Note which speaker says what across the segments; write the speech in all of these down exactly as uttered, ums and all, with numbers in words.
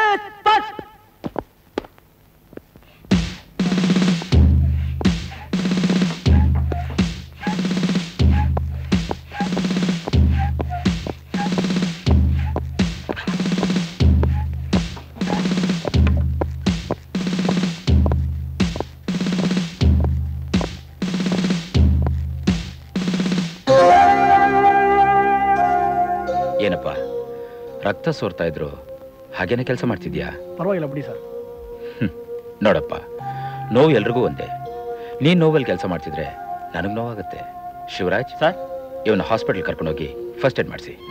Speaker 1: ಏನಪ್ಪ ರಕ್ತ ಸೋರ್ತಾ ಇದ್ರು ಹಾಗೇನೆ ಕೆಲಸ ಮಾಡ್ತಿದ್ಯಾ?
Speaker 2: ಪರವಾಗಿಲ್ಲ ಬಿಡಿ ಸರ್.
Speaker 1: ನೋಡಪ್ಪ, ನೋವು ಎಲ್ರಿಗೂ ಒಂದೇ. ನೀನ್ ನೋವಲ್ಲಿ ಕೆಲಸ ಮಾಡ್ತಿದ್ರೆ ನನಗೆ ನೋವಾಗುತ್ತೆ. ಶಿವರಾಜ್
Speaker 2: ಸರ್,
Speaker 1: ಇವನ್ನ ಹಾಸ್ಪಿಟಲ್ ಕರ್ಕೊಂಡೋಗಿ ಫಸ್ಟ್ ಏಡ್ ಮಾಡಿಸಿ.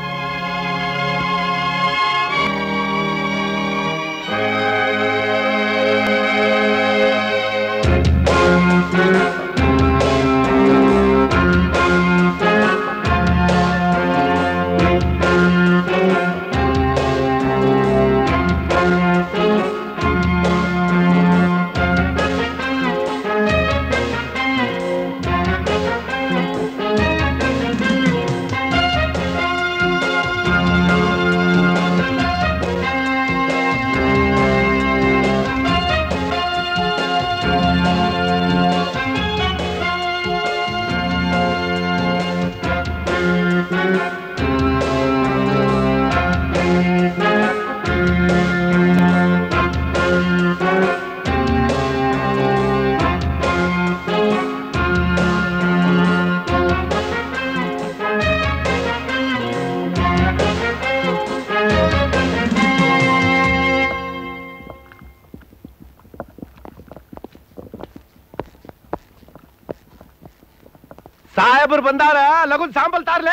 Speaker 3: ಸಾಹೇಬ್ರು ಬಂದಾರ, ಲಗುನ್ ಸಾಂಬಲ್ ತಾರ್ಲೆ.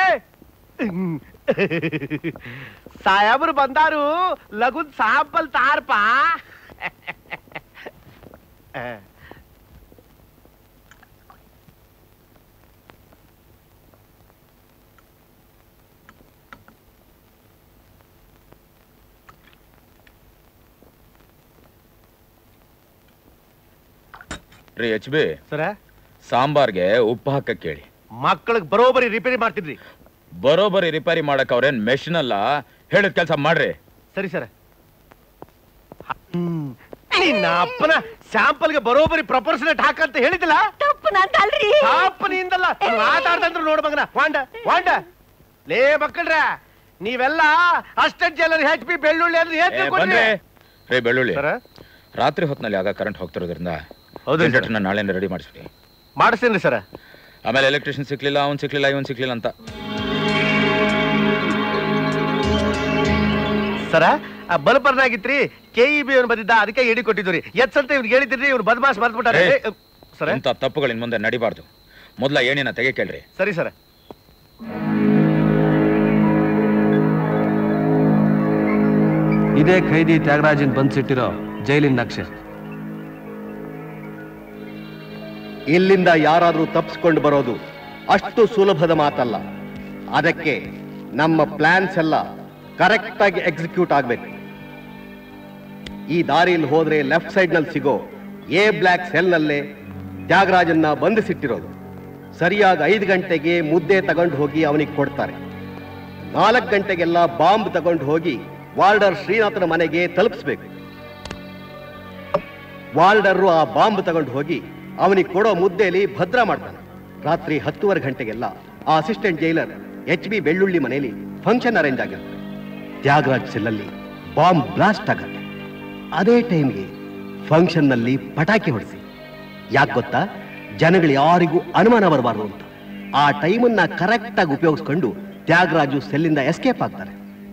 Speaker 3: ಸಾಹೇಬ್ರು ಬಂದಾರು, ಲಗುನ್ ಸಾಂಬಲ್ ತಾರ್ಪ.
Speaker 1: ರೀ ಎಚ್ ಬಿ
Speaker 3: ಸರ,
Speaker 1: ಸಾಂಬಾರ್ಗೆ ಉಪ್ಪು ಹಾಕಕ್ ಕೇಳಿ.
Speaker 3: ಮಕ್ಕಳಿಗೆ ಬರೋಬರಿ ರಿಪೇರಿ ಮಾಡ್ತಿದ್ರಿ.
Speaker 1: ಬರೋಬರಿ ರಿಪೇರಿ ಮಾಡಕ್ ಅವ್ರೇನ್ ಮೆಷಿನ್ ಅಲ್ಲ, ಹೇಳಿದ ಕೆಲಸ ಮಾಡ್ರಿ.
Speaker 3: ಸರಿ ಸರ್. ನಿನ್ನ ಅಪ್ಪನ ಸ್ಯಾಂಪಲ್ಗೆ ಬರೋಬರಿ ಪ್ರಪೋರ್ಷನೇಟ್ ಹಾಕಂತ ಹೇಳಿದಿಲ್ಲ.
Speaker 4: ತಪ್ಪು ನಂದಲ್ರಿ.
Speaker 3: ತಪ್ಪು ನಿಂದಲ್ಲ, ಮಾತಾಡ್ದಂದ್ರು ನೋಡ್ ಮಗನ. ವಾಂಡ ವಾಂಡ ಲೇ ಮಕ್ಕಳ್ರ, ನೀವೆಲ್ಲ ಅಸ್ಟೆಂಟ್ ಜೈಲರ್ ಹೆಚ್ ಪಿ ಬೆಳ್ಳುಳ್ಳಿ ಅಂದ್ರೆ
Speaker 1: ರೇ ಬೆಳ್ಳುಳ್ಳಿ, ರಾತ್ರಿ ಹೊತ್ನಲ್ಲಿ ಆಗ ಕರೆಂಟ್ ಹೋಗ್ತಿರೋದ್ರಿಂದ ಜನರೇಟರ್ನ ನಾಳೆ ರೆಡಿ ಮಾಡಿಸ್ಬಿಡಿ.
Speaker 3: ಮಾಡಿಸ್ತೀನಿ ಸರ್.
Speaker 1: ಆಮೇಲೆ ಎಲೆಕ್ಟ್ರಿಷಿಯನ್ ಸಿಕ್ಲಿಲ್ಲ, ಅವ್ನು ಸಿಕ್ಲಿಲ್ಲ, ಇವನ್ ಸಿಕ್ಲಿಲ್ಲ ಅಂತ.
Speaker 3: ಸರ, ಬಲ್ಪರ್ನಾಗಿತ್ರಿ ಕೆ ಇ ಬಿ ಅವ್ನು ಬಂದಿದ್ದ, ಅದಕ್ಕೆ ಎಡಿ ಕೊಟ್ಟಿದ್ರಿ. ಎತ್ಸಂತ ಇವ್ನಿಗೆ ಹೇಳಿದ್ರಿ, ಇವ್ನು ಬದಮಾಸ್ ಮರ್ತ್ಬಿಟ್ಟಾರೆ. ಸರ್,
Speaker 1: ಇಂಥ ತಪ್ಪುಗಳು ಇನ್ ಮುಂದೆ ನಡಿಬಾರ್ದು. ಮೊದಲ ಏನೇನ ತೆಗೆ ಕೇಳ್ರಿ.
Speaker 3: ಸರಿ ಸರ್.
Speaker 5: ಇದೇ ಖೈದಿ ತ್ಯಾಗರಾಜನ್ ಬಂದ್ಸಿಟ್ಟಿರೋ ಜೈಲಿನ ನಕ್ಷೆ.
Speaker 6: ಇಲ್ಲಿಂದ ಯಾರಾದ್ರೂ ತಪ್ಪಿಸ್ಕೊಂಡು ಬರೋದು ಅಷ್ಟು ಸುಲಭದ ಮಾತಲ್ಲ. ಅದಕ್ಕೆ ನಮ್ಮ ಪ್ಲಾನ್ಸ್ ಎಲ್ಲ ಕರೆಕ್ಟ್ ಆಗಿ ಎಕ್ಸಿಕ್ಯೂಟ್ ಆಗ್ಬೇಕು. ಈ ದಾರಿಯಲ್ಲಿ ಹೋದ್ರೆ ಲೆಫ್ಟ್ ಸೈಡ್ ನಲ್ಲಿ ಸಿಗೋ ಎ ಬ್ಲಾಕ್ ಸೆಲ್ ನಲ್ಲೇ ತ್ಯಾಗರಾಜನ್ನ ಬಂಧಿಸಿಟ್ಟಿರೋದು. ಸರಿಯಾಗಿ ಐದು ಗಂಟೆಗೆ ಮುದ್ದೆ ತಗೊಂಡು ಹೋಗಿ ಅವನಿಗೆ ಕೊಡ್ತಾರೆ. ನಾಲ್ಕು ಗಂಟೆಗೆಲ್ಲ ಬಾಂಬ್ ತಗೊಂಡು ಹೋಗಿ ವಾರ್ಡರ್ ಶ್ರೀನಾಥನ ಮನೆಗೆ ತಲುಪಿಸ್ಬೇಕು. ವಾರ್ಡರು ಆ ಬಾಂಬ್ ತಗೊಂಡು ಹೋಗಿ ಅವನಿಗೆ ಕೊಡೋ ಮುದ್ದೆಯಲ್ಲಿ ಭದ್ರ ಮಾಡ್ತಾನೆ. ರಾತ್ರಿ ಹತ್ತುವರೆ ಗಂಟೆಗೆಲ್ಲ ಆ ಅಸಿಸ್ಟೆಂಟ್ ಜೈಲರ್ ಎಚ್ ಬಿ ಬೆಳ್ಳುಳ್ಳಿ ಮನೆಯಲ್ಲಿ ಫಂಕ್ಷನ್ ಅರೇಂಜ್ ಆಗಿರುತ್ತೆ. ತ್ಯಾಗರಾಜ್ ಸೆಲ್ಲಲ್ಲಿ ಬಾಂಬ್ ಬ್ಲಾಸ್ಟ್ ಆಗುತ್ತೆ. ಅದೇ ಟೈಮ್ಗೆ ಫಂಕ್ಷನ್ ನಲ್ಲಿ ಪಟಾಕಿ ಹೊಡಿಸಿ. ಯಾಕೆ ಗೊತ್ತಾ? ಜನಗಳು ಯಾರಿಗೂ ಅನುಮಾನ ಬರಬಾರ್ದು ಅಂತ. ಆ ಟೈಮನ್ನ ಕರೆಕ್ಟ್ ಆಗಿ ಉಪಯೋಗಿಸ್ಕೊಂಡು ತ್ಯಾಗರಾಜು ಸೆಲ್ಲಿಂದ ಎಸ್ಕೇಪ್ ಆಗ್ತಾರೆ.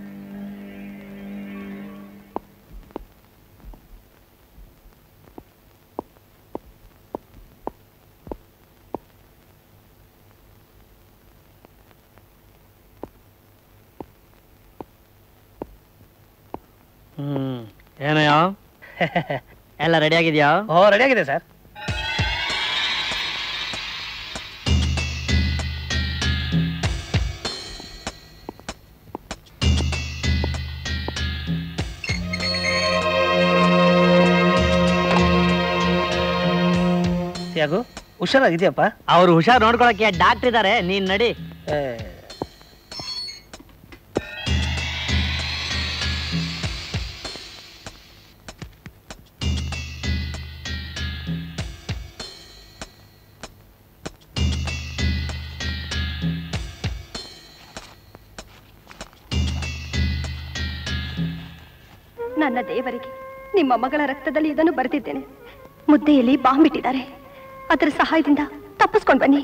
Speaker 2: ಹ್ಮ್ ಏನಯ್ಯ?
Speaker 4: ಎಲ್ಲ ರೆಡಿ ಆಗಿದ್ಯಾ?
Speaker 2: ಓ ರೆಡಿ ಆಗಿದೆ ಸರ್. ಯಾಗು ಹುಷಾರಾಗಿದ್ಯಪ್ಪ?
Speaker 4: ಅವ್ರು ಹುಷಾರ್ ನೋಡ್ಕೊಳಕ್ಕೆ ಡಾಕ್ಟರ್ ಇದಾರೆ, ನೀನ್ ನಡಿ.
Speaker 7: ನನ್ನ ದೇವರಿಗೆ ನಿಮ್ಮ ಮಗಳ ರಕ್ತದಲ್ಲಿ ಇದನ್ನು ಬರೆದಿದ್ದೇನೆ. ಮುದ್ದೆಯಲ್ಲಿ ಬಾಂಬ್ ಇಟ್ಟಿದ್ದಾರೆ. ಅದರ ಸಹಾಯದಿಂದ ತಪ್ಪಿಸ್ಕೊಂಡು ಬನ್ನಿ.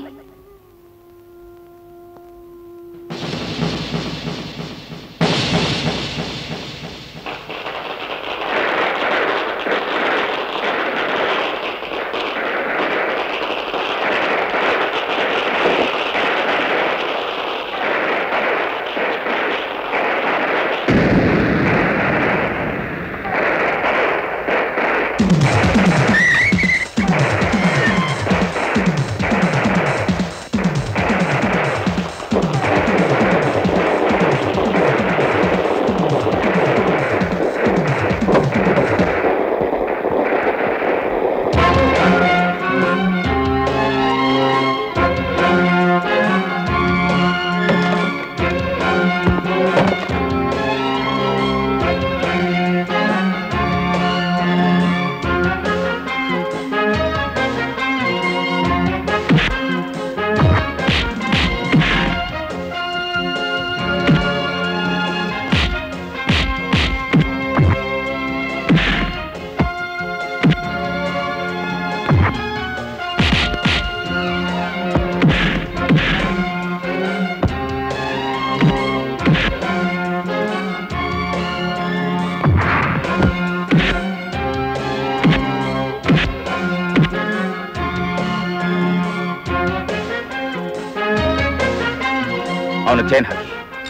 Speaker 1: ಅವನು ಚೈನ್ ಹಾಕಿ.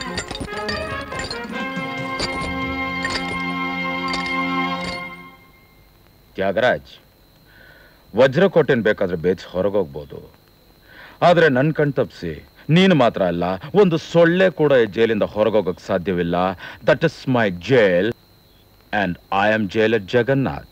Speaker 1: ತ್ಯಾಗರಾಜ್, ವಜ್ರಕೋಟೆನ್ ಬೇಕಾದ್ರೆ ಬೇಚ್ ಹೊರಗೋಗ್ಬೋದು, ಆದ್ರೆ ನನ್ ಕಣ್ ತಪ್ಪಿಸಿ ನೀನು ಮಾತ್ರ ಅಲ್ಲ, ಒಂದು ಸೊಳ್ಳೆ ಕೂಡ ಈ ಜೈಲಿಂದ ಹೊರಗೋಗಕ್ ಸಾಧ್ಯವಿಲ್ಲ. That is my jail and I am jailer Jagannath.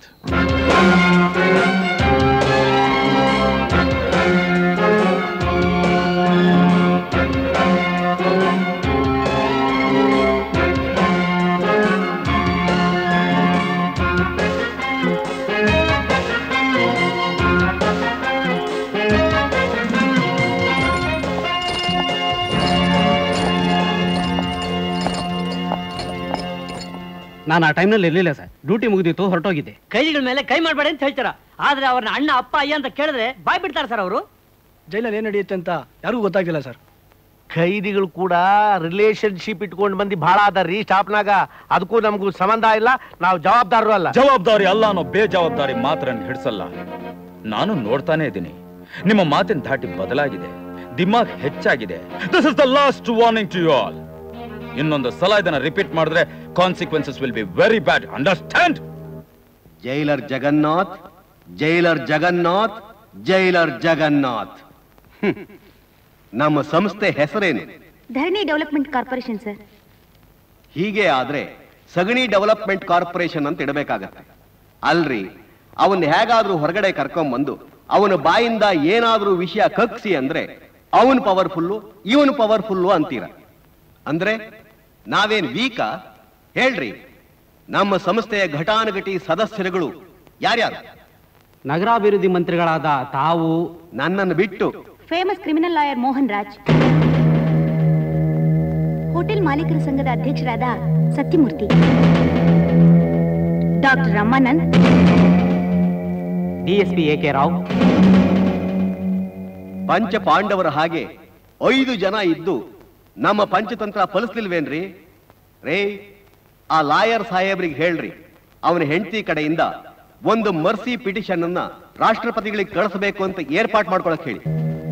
Speaker 2: ನಾನು ಆ ಟೈಮ್ನಲ್ಲಿ ಇರಲಿಲ್ಲ ಸರ್. ಡ್ಯೂಟಿ ಮುಗಿದಿತ್ತು, ಹೊರಟೋಗಿದ್ದೆ.
Speaker 4: ಕೈದಿಗಳ ಮೇಲೆ ಕೈ ಮಾಡಬೇಡಿ ಅಂತ ಹೇಳ್ತಾರ, ಆದ್ರೆ ಅವ್ರನ್ನ ಅಣ್ಣ ಅಪ್ಪ ಅಯ್ಯ ಅಂತ ಕೇಳಿದ್ರೆ ಬಾಯ್ ಬಿಡ್ತಾರೆ ಸರ್ ಅವರು.
Speaker 2: ಜೈಲಲ್ಲಿ ಏನ್ ನಡೆಯುತ್ತೆ ಅಂತ ಯಾರಿಗೂ ಗೊತ್ತಾಗಿಲ್ಲ ಸರ್.
Speaker 3: ಖೈದಿಗಳು ಕೂಡ ರಿಲೇಶನ್ಶಿಪ್ ಇಟ್ಕೊಂಡು ಬಂದು ಬಹಳ ಅದಾರ್ರಿ ಸ್ಟಾಪ್ನಾಗ. ಅದಕ್ಕೂ ನಮಗೂ ಸಂಬಂಧ ಇಲ್ಲ, ನಾವು ಜವಾಬ್ದಾರರು ಅಲ್ಲ.
Speaker 1: ಜವಾಬ್ದಾರಿ ಅಲ್ಲ ಅನ್ನೋ ಬೇಜವಾಬ್ದಾರಿ ಮಾತ್ರ ಹಿಡಿಸಲ್ಲ. ನಾನು ನೋಡ್ತಾನೆ ಇದ್ದೀನಿ, ನಿಮ್ಮ ಮಾತಿನ ಧಾಟಿ ಬದಲಾಗಿದೆ, ದಿಮಾಗ್ ಹೆಚ್ಚಾಗಿದೆ. This is the last warning to you all. ಇನ್ನೊಂದು ಸಲ ಇದನ್ನ ರಿಪೀಟ್ ಮಾಡಿದ್ರೆ consequences will be very bad. Understand?
Speaker 6: Jailer Jagannath, jailer Jagannath, jailer Jagannath. ಹ್ಮ್. ನಮ್ಮ ಸಂಸ್ಥೆ ಹೆಸರೇನು?
Speaker 7: Dharani development corporation sir.
Speaker 6: ಹೀಗೆ ಆದ್ರೆ ಸಗಣಿ ಡೆವಲಪ್ಮೆಂಟ್ ಕಾರ್ಪೊರೇಷನ್ ಅಂತ ಇಡಬೇಕಾಗತ್ತೆ ಅಲ್ರಿ. ಅವನ್ ಹೇಗಾದ್ರೂ ಹೊರಗಡೆ ಕರ್ಕೊಂಬಂದು ಅವನ ಬಾಯಿಂದ ಏನಾದ್ರೂ ವಿಷಯ ಕಕ್ಸಿ ಅಂದ್ರೆ ಅವನ್ ಪವರ್ಫುಲ್ಲು, ಇವನ್ ಪವರ್ಫುಲ್ಲು ಅಂತೀರ. ಅಂದ್ರೆ ನಾವೇನ್ ವೀಕಾ? ಹೇಳ್ರಿ, ನಮ್ಮ ಸಂಸ್ಥೆಯ ಘಟಾನುಘಟಿ ಸದಸ್ಯರುಗಳು ಯಾರ್ಯಾರು?
Speaker 2: ನಗರಾಭಿವೃದ್ಧಿ ಮಂತ್ರಿಗಳಾದ ತಾವು,
Speaker 6: ನನ್ನನ್ನು ಬಿಟ್ಟು
Speaker 7: famous criminal lawyer Mohan Raj, hotel ಮಾಲೀಕರ ಸಂಘದ ಅಧ್ಯಕ್ಷರಾದ Satyamurthy, doctor Ramanand,
Speaker 2: DSP A K Rao,
Speaker 6: ಪಂಚ ಪಾಂಡವರ ಹಾಗೆ ಐದು ಜನ ಇದ್ದು ನಮ್ಮ ಪಂಚತಂತ್ರ ಫಲಿಸ್ಲಿಲ್ವೇನ್ರಿ? ರೇ, ಆ ಲಾಯರ್ ಸಾಹೇಬ್ರಿಗೆ ಹೇಳ್ರಿ, ಅವನ ಹೆಂಡತಿ ಕಡೆಯಿಂದ ಒಂದು ಮರ್ಸಿ ಪಿಟಿಷನ್ ಅನ್ನ ರಾಷ್ಟ್ರಪತಿಗಳಿಗೆ ಕಳಿಸಬೇಕು ಅಂತ ಏರ್ಪಾಟ್ ಮಾಡ್ಕೊಳಕ್ ಹೇಳಿ.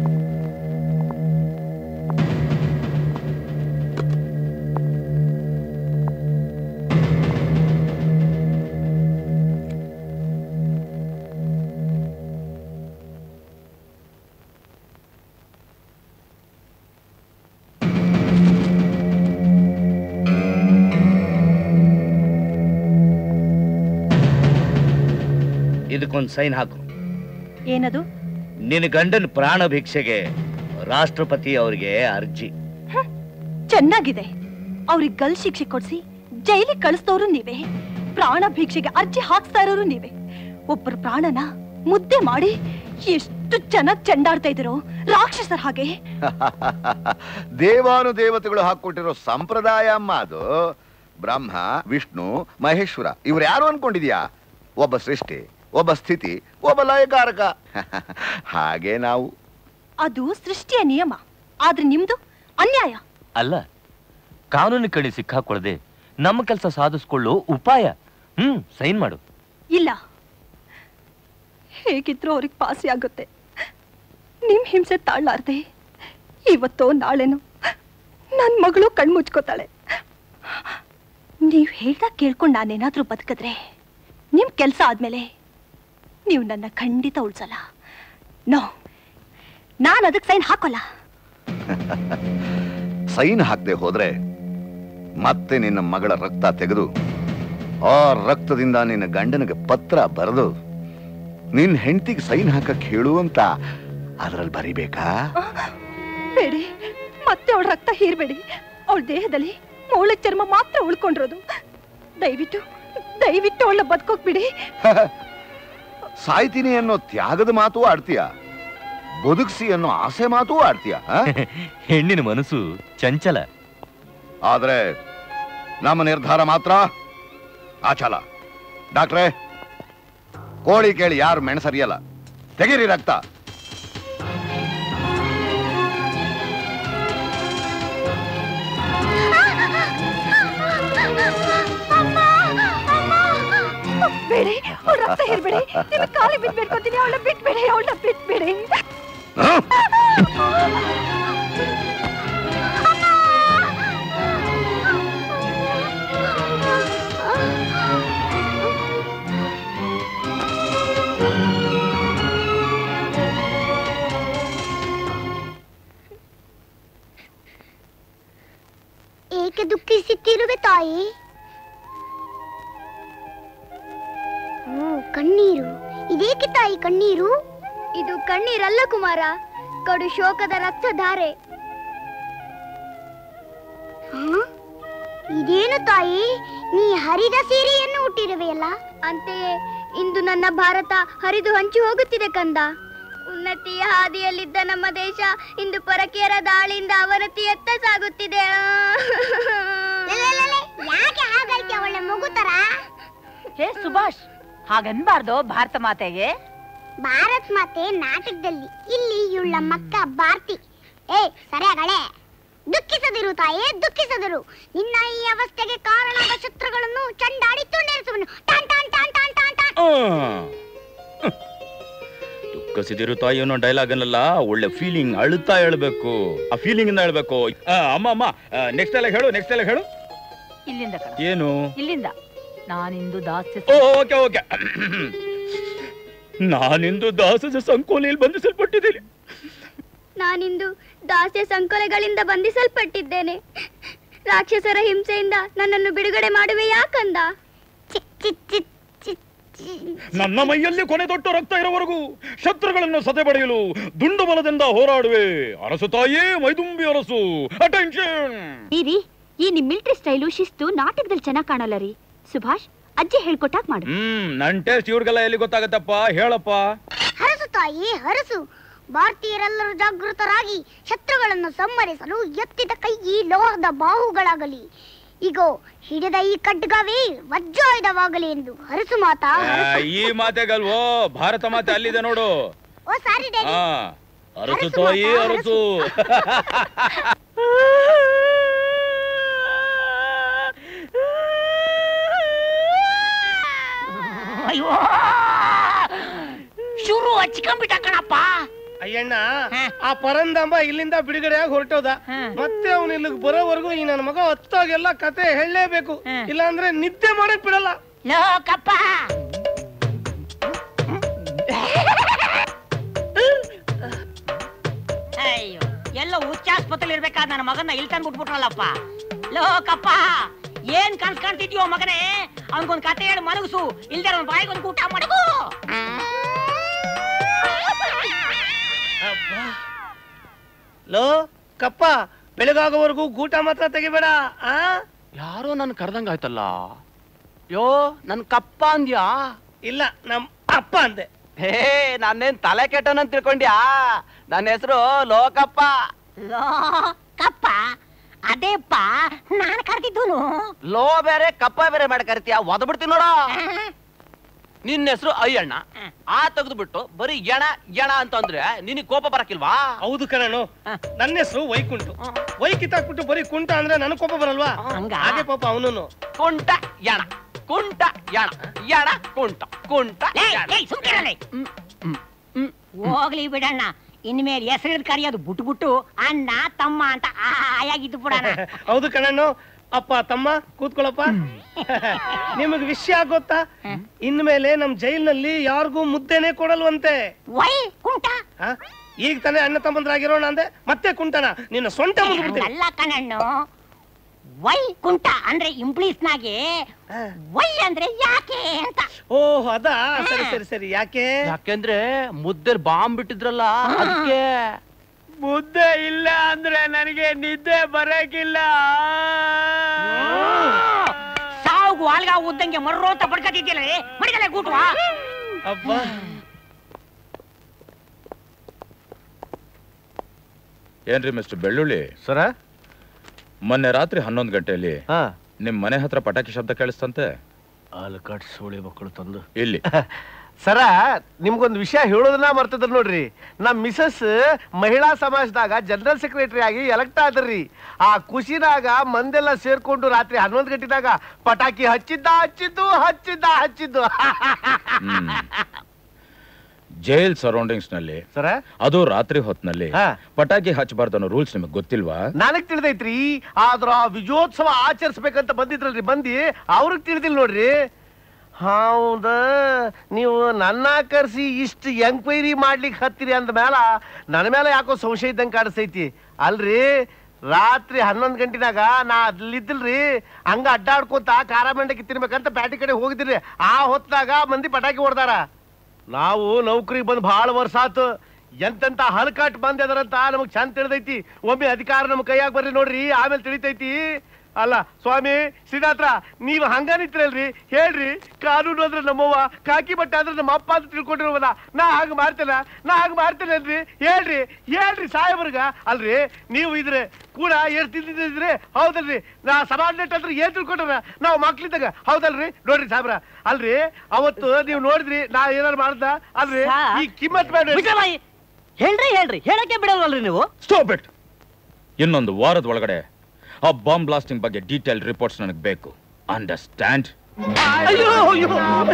Speaker 8: ಇದಕ್ಕೊಂದು ಸೈನ್ ಹಾಕು.
Speaker 7: ಏನದು?
Speaker 8: ನಿನ್ನ ಗಂಡನ ಪ್ರಾಣ ಭಿಕ್ಷೆಗೆ ರಾಷ್ಟ್ರಪತಿ ಅವರಿಗೆ ಅರ್ಜಿ.
Speaker 7: ಚೆನ್ನಾಗಿದೆ. ಅವ್ರಿಗೆ ಗಲ್ ಶಿಕ್ಷೆ ಕೊಡ್ಸಿ ಜೈಲಿಗೆ ಕಳಿಸ್ತವ್ರು ನೀವೇ, ಪ್ರಾಣ ಭಿಕ್ಷೆಗೆ ಅರ್ಜಿ ಹಾಕ್ಸ್ತಾ ಇರೋರು ನೀವೇ. ಒಬ್ಬರ ಪ್ರಾಣನ ಮುದ್ದೆ ಮಾಡಿ ಎಷ್ಟು ಚೆನ್ನಾಗಿ ಚೆಂಡಾಡ್ತಾ ಇದ್ರು ರಾಕ್ಷಸರ ಹಾಗೆ.
Speaker 9: ದೇವಾನು ದೇವತೆಗಳು ಹಾಕೊಟ್ಟಿರೋ ಸಂಪ್ರದಾಯ ಅಮ್ಮ ಅದು. ಬ್ರಹ್ಮ, ವಿಷ್ಣು, ಮಹೇಶ್ವರ ಇವ್ರು ಯಾರು ಅನ್ಕೊಂಡಿದ್ಯಾ? ಒಬ್ಬ ಸೃಷ್ಟಿ, ಒಬ್ಬ ಸ್ಥಿತಿ, ಒಬ್ಬ ಲಯಕಾರಕ. ಹಾಗೆ ನಾವು.
Speaker 7: ಅದು ಸೃಷ್ಟಿಯ ನಿಯಮ, ಆದ್ರೆ ನಿಮ್ದು ಅನ್ಯಾಯ.
Speaker 10: ಅಲ್ಲ, ಕಾನೂನು ಕಡೆ ಸಿಕ್ಕಾಕೊಳ್ಳದೆ ನಮ್ಮ ಕೆಲಸ ಸಾಧಿಸ್ಕೊಳ್ಳೋ ಉಪಾಯ. ಹ್ಮ್ ಸೈನ್ ಮಾಡು.
Speaker 7: ಇಲ್ಲ, ಹೇಗಿದ್ರು ಅವ್ರಿಗೆ ಪಾಸಿ ಆಗುತ್ತೆ. ನಿಮ್ ಹಿಂಸೆ ತಾಳ್ಲಾರ್ದೆ ಇವತ್ತೋ ನಾಳೆನೋ ನನ್ ಮಗಳು ಕಣ್ಮುಚ್ಕೋತಾಳೆ. ನೀವ್ ಹೇಳ್ದಾಗ ಕೇಳ್ಕೊಂಡು ನಾನೇನಾದ್ರೂ ಬದುಕಿದ್ರೆ ನಿಮ್ ಕೆಲ್ಸ ಆದ್ಮೇಲೆ ನೀವು ನನ್ನ ಖಂಡಿತ ಉಳ್ಸಲ್ಲ. ನೋ, ನಾನು ಅದಕ್ಕೆ ಸೈನ್ ಹಾಕೋಲ್ಲ.
Speaker 9: ಸೈನ್ ಹಾಕದೆ ಹೋದ್ರೆ ಮತ್ತೆ ನಿನ್ನ ಮಗಳ ರಕ್ತ ತೆಗೆದು ಆ ರಕ್ತದಿಂದ ನಿನ್ನ ಗಂಡನಿಗೆ ಪತ್ರ ಬರೆದು ನಿನ್ನ ಹೆಂಡತಿಗೆ ಸೈನ್ ಹಾಕಕ್ ಹೇಳು ಅಂತ ಅದ್ರಲ್ಲಿ ಬರಿಬೇಕಾ?
Speaker 7: ಬೇಡಿ, ಮತ್ತೆ ಅವಳ ರಕ್ತ ಹೀರ್ಬೇಡಿ. ಅವಳ ದೇಹದಲ್ಲಿ ಮೌಳ ಚರ್ಮ ಮಾತ್ರ ಉಳ್ಕೊಂಡಿರೋದು. ದಯವಿಟ್ಟು ದಯವಿಟ್ಟು ಅವಳ ಬದುಕೋಗ್ಬಿಡಿ.
Speaker 9: ಸಾಯ್ತೀನಿ ಅನ್ನೋ ತ್ಯಾಗದ ಮಾತು ಆಡ್ತೀಯ, ಬದುಕ್ಸಿ ಅನ್ನೋ ಆಸೆ ಮಾತು ಆಡ್ತೀಯ.
Speaker 10: ಹೆಣ್ಣಿನ ಮನಸ್ಸು ಚಂಚಲ.
Speaker 9: ಆದ್ರೆ ನಮ್ಮ ನಿರ್ಧಾರ ಮಾತ್ರ ಆಚಲ. ಡಾಕ್ಟ್ರೇ, ಕೋಳಿ ಕೇಳಿ ಯಾರು ಮೆಣಸರಿಯಲ್ಲ. ತೆಗೀರಿ ರಕ್ತ.
Speaker 7: ಬೇಡಿ, ಅವಳ ರಕ್ತ ಹೀರ್ಬೇಡಿ. ನಿನ್ನ ಕಾಲಿ ಬಿಟ್ಬೇಡ್ಕೊತೀನಿ. ಅವಳ ಬಿಟ್ಬೇಡಿ, ಅವಳ ಬಿಟ್ಬೇಡಿ.
Speaker 11: ಏಕೆ ದುಃಖಿಸುತ್ತಿರುವೆ ತಾಯಿ? ಕಣ್ಣೀರು. ಇದೇಕೆ ತಾಯಿ ಕಣ್ಣೀರು? ಇದು ಕಣ್ಣೀರಲ್ಲ ಕುಮಾರ, ಕಡು ಶೋಕದ ರಕ್ತಧಾರೆ. ಇದೇನು ತಾಯಿ, ನೀ ಹರಿದ ಸೀರೆಯನ್ನು ಹುಟ್ಟಿರುವೆಯಲ್ಲ? ಅಂತೆಯೇ ಇಂದು ನನ್ನ ಭಾರತ ಹರಿದು ಹಂಚಿ ಹೋಗುತ್ತಿದೆ ಕಂದ. ಉನ್ನತಿಯ ಹಾದಿಯಲ್ಲಿದ್ದ ನಮ್ಮ ದೇಶ ಇಂದು ಪರಕೀಯರ ದಾಳಿಯಿಂದ ಅವನತಿಯತ್ತ ಸಾಗುತ್ತಿದೆ. ಯಾಕೆ ಹಾಗೈತೆ ಅವಳ ಮಗುತರ?
Speaker 12: ಹೇ ಸುಭಾಷ್, ಹಾಗನ್ಬಾರ್ದು ಭಾರತ ಮಾತೆಗೆ.
Speaker 11: ಭಾರತ್ ಮಾತೆ ನಾಟಕದಲ್ಲಿ, ಇಲ್ಲಿ ಇವಳ ಮಕ್ಕ ಭಾರತಿ. ಏ ಸರಿಯಾಗಳೆ, ದುಃಖಿಸದಿರು ತಾಯೇ, ದುಃಖಿಸದಿರು. ನಿನ್ನ ಈ ಅವಸ್ಥೆಗೆ ಕಾರಣವಾದ ಶತ್ರುಗಳನ್ನು ಚಂಡಾಡಿ ತುಂಡರಿಸುವನು. ಟಾನ್ ಟಾನ್ ಟಾನ್ ಟಾನ್ ಟಾನ್ ಟಾನ್.
Speaker 1: ದುಃಖಿಸಿದಿರು ತಾಯಿ ಅನ್ನೋ ಡೈಲಾಗ್ ಅನ್ನಲ್ಲ, ಒಳ್ಳೆ ಫೀಲಿಂಗ್ ಅಳುತ್ತಾ ಹೇಳ್ಬೇಕು. ಆ ಫೀಲಿಂಗ್ ಇಂದ ಹೇಳ್ಬೇಕು. ಅಮ್ಮ ಅಮ್ಮ ನೆಕ್ಸ್ಟ್ ಡೈಲಾಗ್ ಹೇಳು, ನೆಕ್ಸ್ಟ್ ಡೈಲಾಗ್ ಹೇಳು.
Speaker 12: ಇಲ್ಲಿಂದ
Speaker 1: ಏನು?
Speaker 12: ಇಲ್ಲಿಂದ. ನಾನಿಂದು ದಾಸ್ಯ.
Speaker 1: Okay okay. ನಾನಿಂದು ದಾಸ್ಯ ಸಂಕೋಲೆಯಲ್ಲಿ ಬಂಧಿಸಲ್ಪಟ್ಟಿದ್ದೇನೆ.
Speaker 11: ನಾನಿಂದು ದಾಸ್ಯ ಸಂಕೋಲೆಗಳಿಂದ ಬಂಧಿಸಲ್ಪಟ್ಟಿದ್ದೇನೆ. ರಾಕ್ಷಸರ ಹಿಂಸೆಯಿಂದ ನನ್ನನ್ನು ಬಿಡುಗಡೆ ಮಾಡುವೆ ಯಾಕಂದ?
Speaker 1: ನನ್ನ ಮೈಯಲ್ಲಿ ಕೊನೆ ತೊಟ್ಟು ರಕ್ತ ಇರುವವರೆಗೂ ಶತ್ರುಗಳನ್ನು ಸದೆ ಬಡಿಯಲು ದುಂಡು ಬಲದಿಂದ ಹೋರಾಡುವೆ. ಅರಸು ತಾಯೇ, ಮೈದುಂಬಿ ಅರಸು. ಅಟೆನ್ಷನ್.
Speaker 13: ರೀ, ಈ ನಿಮ್ ಮಿಲಿಟರಿ ಸ್ಟೈಲು ಶಿಸ್ತು ನಾಟಕದಲ್ಲಿ ಚೆನ್ನಾಗ್ ಕಾಣಲ್ಲ ರೀ. ಸುಭಾಷ್, ಅಜ್ಜಿ ಹೇಳ್ಕೊಟ್ಟಾಕ್ ಮಾಡು.
Speaker 1: ಹ್ಮ್ ನನ್ ಟೇಸ್ಟ್ ಇವ್ರಿಗೆಲ್ಲ ಎಲ್ಲಿ ಗೊತ್ತಾಗತ್ತಪ್ಪ, ಹೇಳಪ್ಪ.
Speaker 11: ಹರಸು ತಾಯಿ, ಹರಸು. ಭಾರತೀಯರೆಲ್ಲರೂ ಜಾಗೃತರಾಗಿ ಶತ್ರುಗಳನ್ನು ಸಂಹರಿಸಲು ಎತ್ತಿದ ಕೈ ಈ ಲೋಹದ ಬಾಹುಗಳಾಗಲಿ, ಈಗೋ ಹಿಡಿದ ಈ ಖಡ್ಗವೇ ವಜ್ರಾಯುಧವಾಗಲಿ ಎಂದು ಹರಸು ಮಾತಾ.
Speaker 1: ಈ ಮಾತೆಗಲ್ವೋ, ಭಾರತ ಮಾತೆ ಅಲ್ಲಿದೆ ನೋಡು.
Speaker 11: ಓ ಸಾರಿ ಡ್ಯಾಡಿ.
Speaker 1: ಅರಸು ತಾಯಿ, ಅರಸು.
Speaker 12: ಅಯ್ಯೋ, ಶುರು ಹಚ್ಕೊಂಡ್ಬಿಟ್ಟ ಕಣಪ್ಪ.
Speaker 3: ಅಯ್ಯಣ್ಣ, ಆ ಪರಂದಂಬ ಇಲ್ಲಿಂದ ಬಿಡುಗಡೆಯಾಗಿ ಹೊರಟೋದ. ಮತ್ತೆ ಅವನು ಇಲ್ಲಿಗೆ ಬರೋವರೆಗೂ ಈ ನನ್ನ ಮಗ ಹೊತ್ತಾಗೆಲ್ಲ ಕತೆ ಹೇಳಲೇಬೇಕು, ಇಲ್ಲಾಂದ್ರೆ ನಿದ್ದೆ ಮಾಡಕ್ ಬಿಡಲ್ಲ.
Speaker 12: ಲೋಕಪ್ಪ, ಅಯ್ಯೋ, ಎಲ್ಲ ಹುಚ್ಚಾಸ್ಪತ್ರೆಯಲ್ಲಿ ಇರ್ಬೇಕಾದ ನನ್ನ ಮಗನ ಇಲ್ಲಿ ತಂದು ಬಿಟ್ಬಿಟ್ರಲ್ಲಪ್ಪ. ಲೋಕಪ್ಪ, ಏನ್ ಕನ್ಸ್ ಕಾಣ್ತಿದ್ಯೋ ಮಗನೇ? ಅವನ್ಗೊಂದ್ ಕತೆ ಹೇಳಿ ಮಲಗಿಸು, ಇಲ್ದೇ ಅವನ ಬಾಯಿಗೊಂದು ಊಟ ಮಾಡಗು.
Speaker 3: ಲೋ ಕಪ್ಪ, ಬೆಳಗಾಗೋವರೆಗೂ ಗೂಟ ಮಾತ್ರ ತೆಗಿಬೇಡ. ಆ
Speaker 2: ಯಾರೋ ನನ್ ಕರ್ದಂಗ ಆಯ್ತಲ್ಲ. ಯೋ, ನನ್ ಕಪ್ಪ ಅಂದ್ಯಾ?
Speaker 3: ಇಲ್ಲ, ನಮ್ ಅಪ್ಪ ಅಂದೆ.
Speaker 2: ಹೇ, ನಾನೇನ್ ತಲೆ ಕೆಟ್ಟನಂತ ತಿಳ್ಕೊಂಡ್ಯಾ? ನನ್ನ ಹೆಸರು ಲೋಕಪ್ಪ.
Speaker 12: ಲೋಕಪ್ಪ ಅದೇಪ್ಪ ನಾನು ಕರೆದಿದ್ದೂನು.
Speaker 2: ಲೋ ಬೇರೆ ಕಪ್ಪ ಬೇರೆ ಮಾಡಿ ಕರಿತೀಯ ಒದ್ ಬಿಡ್ತೀನಿ ನೋಡ. ನಿನ್ನ ಹೆಸರು ಅಯ್ಯಣ್ಣ, ಆ ತೆಗೆದ್ಬಿಟ್ಟು ಬರೀ ಎಣ ಎಣ ಅಂತಂದ್ರೆ ನಿನಗೆ ಕೋಪ ಬರಕಿಲ್ವಾ?
Speaker 3: ಹೌದು ಕಣನು, ನನ್ನ ಹೆಸರು ವೈಕುಂಠು. ವೈ ಕಿತ್ತಾಕ್ಬಿಟ್ಟು ಬರೀ ಕುಂಟ ಅಂದ್ರೆ ನನಗೆ ಕೋಪ ಬರಲ್ವಾ? ಹಾಗೆ ಪಾಪ ಅವನು
Speaker 2: ಕುಂಟ ಎಣ ಕುಂಟ ಎಣ ಎಣ ಕುಂಟ ಕುಂಟ.
Speaker 12: ಹೋಗ್ಲಿ ಬಿಡಣ್ಣ, ಇನ್ಮೇಲೆ ಹೆಸರು ಕರೆಯೋದು ಬಿಟ್ಟು ಬಿಟ್ಟು ಅಣ್ಣ ತಮ್ಮ ಅಂತ ಆಯಾಗಿದ್ದು ಬಿಡಣ.
Speaker 3: ಹೌದು ಕಣಣ್ಣು. ಅಪ್ಪ ತಮ್ಮ ಕೂತ್ಕೊಳ್ಳಪ್ಪ. ನಿಮಗ್ ವಿಷಯ ಗೊತ್ತಾ? ಇನ್ಮೇಲೆ ನಮ್ ಜೈಲ್ನಲ್ಲಿ ಯಾರಿಗೂ ಮುದ್ದೆನೆ ಕೊಡಲ್ವಂತೆ.
Speaker 12: ವೈ ಕುಂಟ
Speaker 3: ಈಗ ತಾನೇ ಅಣ್ಣ ತಮ್ಮಂದ್ರಾಗಿರೋಣ ಅಂದೆ, ಮತ್ತೆ ಕುಂಟನ ನಿನ್ನ ಸೊಂಟ ಮುಗಿಬಿಡ್ತೀನಿ.
Speaker 12: ಅಲ್ಲ ಕಣಣ್ಣು, ವೈ ಕುಂಟ ಅಂದ್ರೆ ಇಂಗ್ಲಿಷ್ ನಾಗೆ ವೈ ಅಂದ್ರೆ ಯಾಕೆ ಅಂತ.
Speaker 3: ಓಹ್ ಅದಾ, ಸರಿ ಸರಿ ಸರಿ. ಯಾಕೆ?
Speaker 2: ಯಾಕೆಂದ್ರೆ ಮುದ್ದೆ ಬಾಂಬ್ ಬಿಟ್ಟಿದ್ರಲ್ಲ ಅದಕ್ಕೆ.
Speaker 4: ಮುದ್ದೆ ಇಲ್ಲ ಅಂದ್ರೆ ನನಗೆ ನಿದ್ದೆ ಬರಕಿಲ್ಲ.
Speaker 12: ಸಾವುಗು ಆಲ್ಗ ಉದ್ದಂಗೆ ಮರ್ರೋತ ಪಡ್ಕತಿದ್ಯಲ್ಲ, ಮಡಿಗಲೆ ಕೂಟುವ.
Speaker 3: ಅಬ್ಬ
Speaker 1: ಏನ್ರಿ ಮಿಸ್ಟರ್ ಬೆಳ್ಳುಳ್ಳಿ
Speaker 6: ಸರ,
Speaker 1: ಮೊನ್ನೆ ರಾತ್ರಿ ಹನ್ನೊಂದು ಗಂಟೆಯಲ್ಲಿ ನಿಮ್ ಮನೆ ಹತ್ರ ಪಟಾಕಿ ಶಬ್ದ ಕೇಳಿಸ್ತಂತೆ.
Speaker 6: ಆಲಕಾಟ್ ಸೋಳಿ ಮಕ್ಕಳು ತಂದು
Speaker 1: ಇಲ್ಲಿ
Speaker 6: ಸರ, ನಿಮ್ಗೊಂದು ವಿಷಯ ಹೇಳೋದನ್ನ ಮರ್ತದ್ರ ನೋಡ್ರಿ. ನಮ್ ಮಿಸಸ್ ಮಹಿಳಾ ಸಮಾಜದಾಗ ಜನರಲ್ ಸೆಕ್ರೆಟರಿ ಆಗಿ ಎಲೆಕ್ಟ್ ಆದ್ರಿ. ಆ ಖುಷಿನಾಗ ಮಂದೆಲ್ಲ ಸೇರ್ಕೊಂಡು ರಾತ್ರಿ ಹನ್ನೊಂದು ಗಂಟೆದಾಗ ಪಟಾಕಿ ಹಚ್ಚಿದ್ದ ಹಚ್ಚಿದ್ದು ಹಚ್ಚಿದ್ದ ಹಚ್ಚಿದ್ದು.
Speaker 1: ಜೈಲ್ ಸರೌಂಡಿಂಗ್ಸ್ ನಲ್ಲಿ
Speaker 6: ಸರ,
Speaker 1: ಅದು ರಾತ್ರಿ ಹೊತ್ನಲ್ಲಿ ಪಟಾಕಿ ಹಚ್ಚಬಾರ್ದು ಅನ್ನೋ ರೂಲ್ಸ್ ನಿಮಗೆ ಗೊತ್ತಿಲ್ವಾ?
Speaker 6: ನನಗ್ ತಿಳಿದೈತ್ರಿ, ಆದ್ರ ವಿಜಯೋತ್ಸವ ಆಚರಿಸ್ಬೇಕಂತ ಬಂದಿದ್ರಲ್ರಿ ಮಂದಿ, ಅವ್ರಿಗೆ ತಿಳಿದಿಲ್ಲ ನೋಡ್ರಿ. ಹೌದ, ನೀವು ನನ್ನ ಕರ್ಸಿ ಇಷ್ಟು ಎಂಕ್ವೈರಿ ಮಾಡ್ಲಿಕ್ಕೆ ಹತ್ತಿರಿ ಅಂದ ಮೇಲ ನನ್ನ ಮೇಲೆ ಯಾಕೋ ಸಂಶಯ ಇದ್ದಂಗೆ ಕಾಣಿಸ್ತೈತಿ. ಅಲ್ರಿ, ರಾತ್ರಿ ಹನ್ನೊಂದು ಗಂಟಿನಾಗ ನಾ ಅಲ್ಲಿದ್ದಿಲ್ರಿ, ಹಂಗ ಅಡ್ಡಾಡ್ಕೊಂತ ಖಾರ ಮಂಡಕ್ಕಿ ತಿನ್ಬೇಕಂತ ಪ್ಯಾಟಿ ಕಡೆ ಹೋಗಿದ್ರಿ. ಆ ಹೊತ್ನಾಗ ಮಂದಿ ಪಟಾಕಿ ಹೊಡ್ದಾರ. ನಾವು ನೌಕರಿಗೆ ಬಂದು ಬಹಳ ವರ್ಷ ಆತು, ಎಂತೆಂತ ಹಲಕಾಟ್ ಬಂದ್ ಅದರಂತ ನಮಗ್ ಚಂದ ತಿಳಿದೈತಿ. ಒಮ್ಮೆ ಅಧಿಕಾರ ನಮ್ ಕೈಯಾಗ ಬರ್ರಿ ನೋಡ್ರಿ, ಆಮೇಲೆ ತಿಳಿತೈತಿ. ಅಲ್ಲ ಸ್ವಾಮಿ ಶ್ರೀನಾಥ್ರ, ನೀವ್ ಹಂಗ ನಿಂತಿರಲ್ರಿ, ಹೇಳ್ರಿ. ಕಾನೂನು ಅಂದ್ರೆ ನಮ್ಮವ್ವ, ಕಾಕಿ ಬಟ್ಟೆ ಅಂದ್ರೆ ನಮ್ಮ ಅಪ್ಪ ಅಂತ ತಿಳ್ಕೊಂಡಿರೋವಲ್ಲ. ನಾ ಹಾಗ ಮಾಡ್ತೇನ ನಾ ಹಾಗ ಮಾಡ್ತೇನೆ ಅಲ್ರಿ, ಹೇಳ್ರಿ ಹೇಳ್ರಿ ಸಾಹೇಬ್ರಗ. ಅಲ್ರಿ, ನೀವು ಇದ್ರೆ ಕೂಡ ಏನ್ ತಿಂದಿದ್ರೆ ಹೌದಲ್ರಿ. ನಾ ಸಮಾಜ ನೆಟ್ ಅಂದ್ರೆ ಏನ್ ತಿಳ್ಕೊಂಡ್ರ ನಾವು ಮಕ್ಳಿದ್ದಾಗ, ಹೌದಲ್ರಿ? ನೋಡ್ರಿ ಸಾಹೇಬ್ರ, ಅಲ್ರಿ ಅವತ್ತು ನೀವು ನೋಡಿದ್ರಿ ನಾ ಏನಾರು ಮಾಡ್ದ ಅಲ್ರಿ, ಈ ಕಿಮ್ಮತ್ ಬೇಡ.
Speaker 4: ಹೇಳ್ರಿ ಹೇಳ್ರಿ ಹೇಳಕ್ಕೆ ಬಿಡಲ್ವಲ್ರಿ ನೀವು?
Speaker 1: Stop it. ಇನ್ನೊಂದು ವಾರದ ಒಳಗಡೆ ಆ ಬಾಂಬ್ ಬ್ಲಾಸ್ಟಿಂಗ್ ಬಗ್ಗೆ ಡೀಟೇಲ್ ರಿಪೋರ್ಟ್ಸ್ ನನಗೆ ಬೇಕು. ಅಂಡರ್ಸ್ಟ್ಯಾಂಡ್?
Speaker 3: ಅಯ್ಯೋ ಅಯ್ಯೋ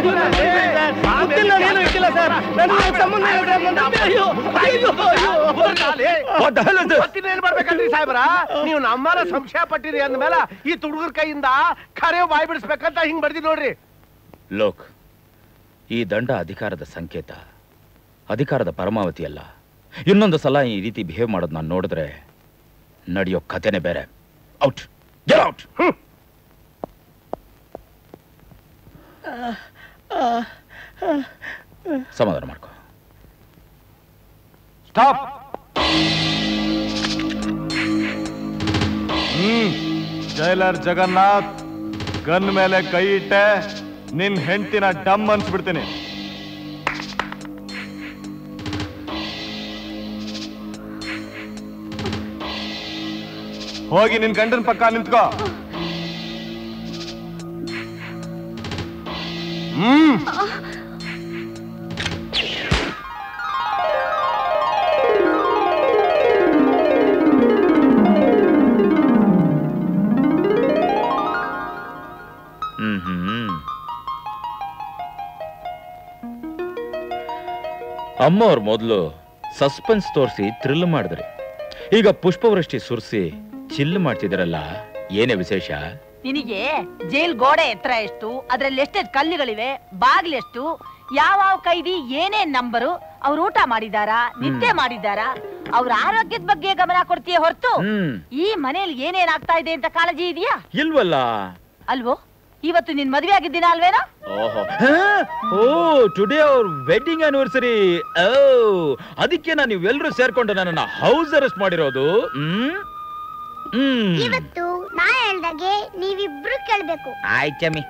Speaker 6: ಏನ್ ಮಾಡ್ಬೇಕಂದ್ರಿ ಸಾಹೇಬ್ರ? ನೀವು ನಮ್ಮರ ಸಂಶಯ ಪಟ್ಟಿರಿ ಅಂದ್ಮೇಲೆ ಈ ತುಡುಗರ ಕೈಯಿಂದ ಖರೆ ಬಾಯ್ ಬಿಡಿಸ್ಬೇಕಂತ ಹಿಂಗ್ ಬರ್ದಿ ನೋಡ್ರಿ.
Speaker 1: ಲೋಕ್, ಈ ದಂಡ ಅಧಿಕಾರದ ಸಂಕೇತ, ಅಧಿಕಾರದ ಪರಮಾವತಿ ಅಲ್ಲ. ಇನ್ನೊಂದು ಸಲ ಈ ರೀತಿ ಬಿಹೇವ್ ಮಾಡೋದು ನಾನು ನೋಡಿದ್ರೆ ನಡೆಯೋ ಕಥೆನೆ ಬೇರೆ. Out, get out. ಸಮಾಧಾನ ಮಾಡ್ಕೋ.
Speaker 6: ಸ್ಟಾಪ್.
Speaker 14: ಹ್ಮ್ ಜೈಲರ್ ಜಗನ್ನಾಥ್, ಗನ್ ಮೇಲೆ ಕೈ ಇಟ್ಟೆ ನಿನ್ ಹೆಂಡತಿನ ಡಮ್ ಅನ್ಸ್ಬಿಡ್ತೀನಿ. ಹೋಗಿ ನಿನ್ ಗಂಡನ ಪಕ್ಕ ನಿಂತ್ಕೋ. ಹ್ಮ್
Speaker 1: ಹ್ಮ್ ಹ್ಮ್ ಅಮ್ಮ ಅವ್ರ ಮೊದಲು ಸಸ್ಪೆನ್ಸ್ ತೋರಿಸಿ ಥ್ರಿಲ್ ಮಾಡಿದ್ರಿ, ಈಗ ಪುಷ್ಪವೃಷ್ಟಿ ಸುರಿಸಿ ಚಿಲ್ಲು ಮಾಡ್ತಿದ್ರಲ್ಲ, ಏನೇ ವಿಶೇಷ?
Speaker 7: ನಿನಗೆ ಜೈಲ್ ಗೋಡೆ ಎತ್ತರ ಎಷ್ಟು, ಅದ್ರಲ್ಲಿ ಎಷ್ಟೆಷ್ಟು ಕಲ್ಲುಗಳಿವೆ, ಬಾಗ್ಲೆಷ್ಟು, ಯಾವ ಕೈದಿ ಏನೇನ್ ನಂಬರು, ಅವ್ರು ಊಟ ಮಾಡಿದಾರಾ, ನಿದ್ದೆ ಮಾಡಿದಾರಾ, ಅವ್ರ ಆರೋಗ್ಯದ ಬಗ್ಗೆ ಗಮನ ಕೊಡ್ತೀಯ ಹೊರತು ಈ ಮನೇಲಿ ಏನೇನ್ ಆಗ್ತಾ ಇದೆ ಅಂತ ಕಾಳಜಿ ಇದೆಯಾ?
Speaker 1: ಇಲ್ವಲ್ಲ.
Speaker 7: ಅಲ್ವೋ? ಇವತ್ತು ನಿನ್ ಮದುವೆ ಆಗಿದ್ದೀನ ಅಲ್ವೇನೋ?
Speaker 1: ಓಹೋ, ಓ ಟುಡೇ ಅವ್ರ ವೆಡ್ಡಿಂಗ್ ಆನಿವರ್ಸರಿ. ಓ, ಅದಕ್ಕೆ ನಾನು ನೀವೆಲ್ಲರೂ ಸೇರ್ಕೊಂಡು ನನ್ನನ್ನ ಹೌಸ್ ಅರೆಸ್ಟ್ ಮಾಡಿರೋದು. ಹ್ಮ್ ಹ್ಮ್
Speaker 11: ಇವತ್ತು ನಾ ಹೇಳ್ದಾಗೆ ನೀವಿಬ್ರು ಕೇಳ್ಬೇಕು.
Speaker 8: ಆಯ್ತಮ್ಮಿ,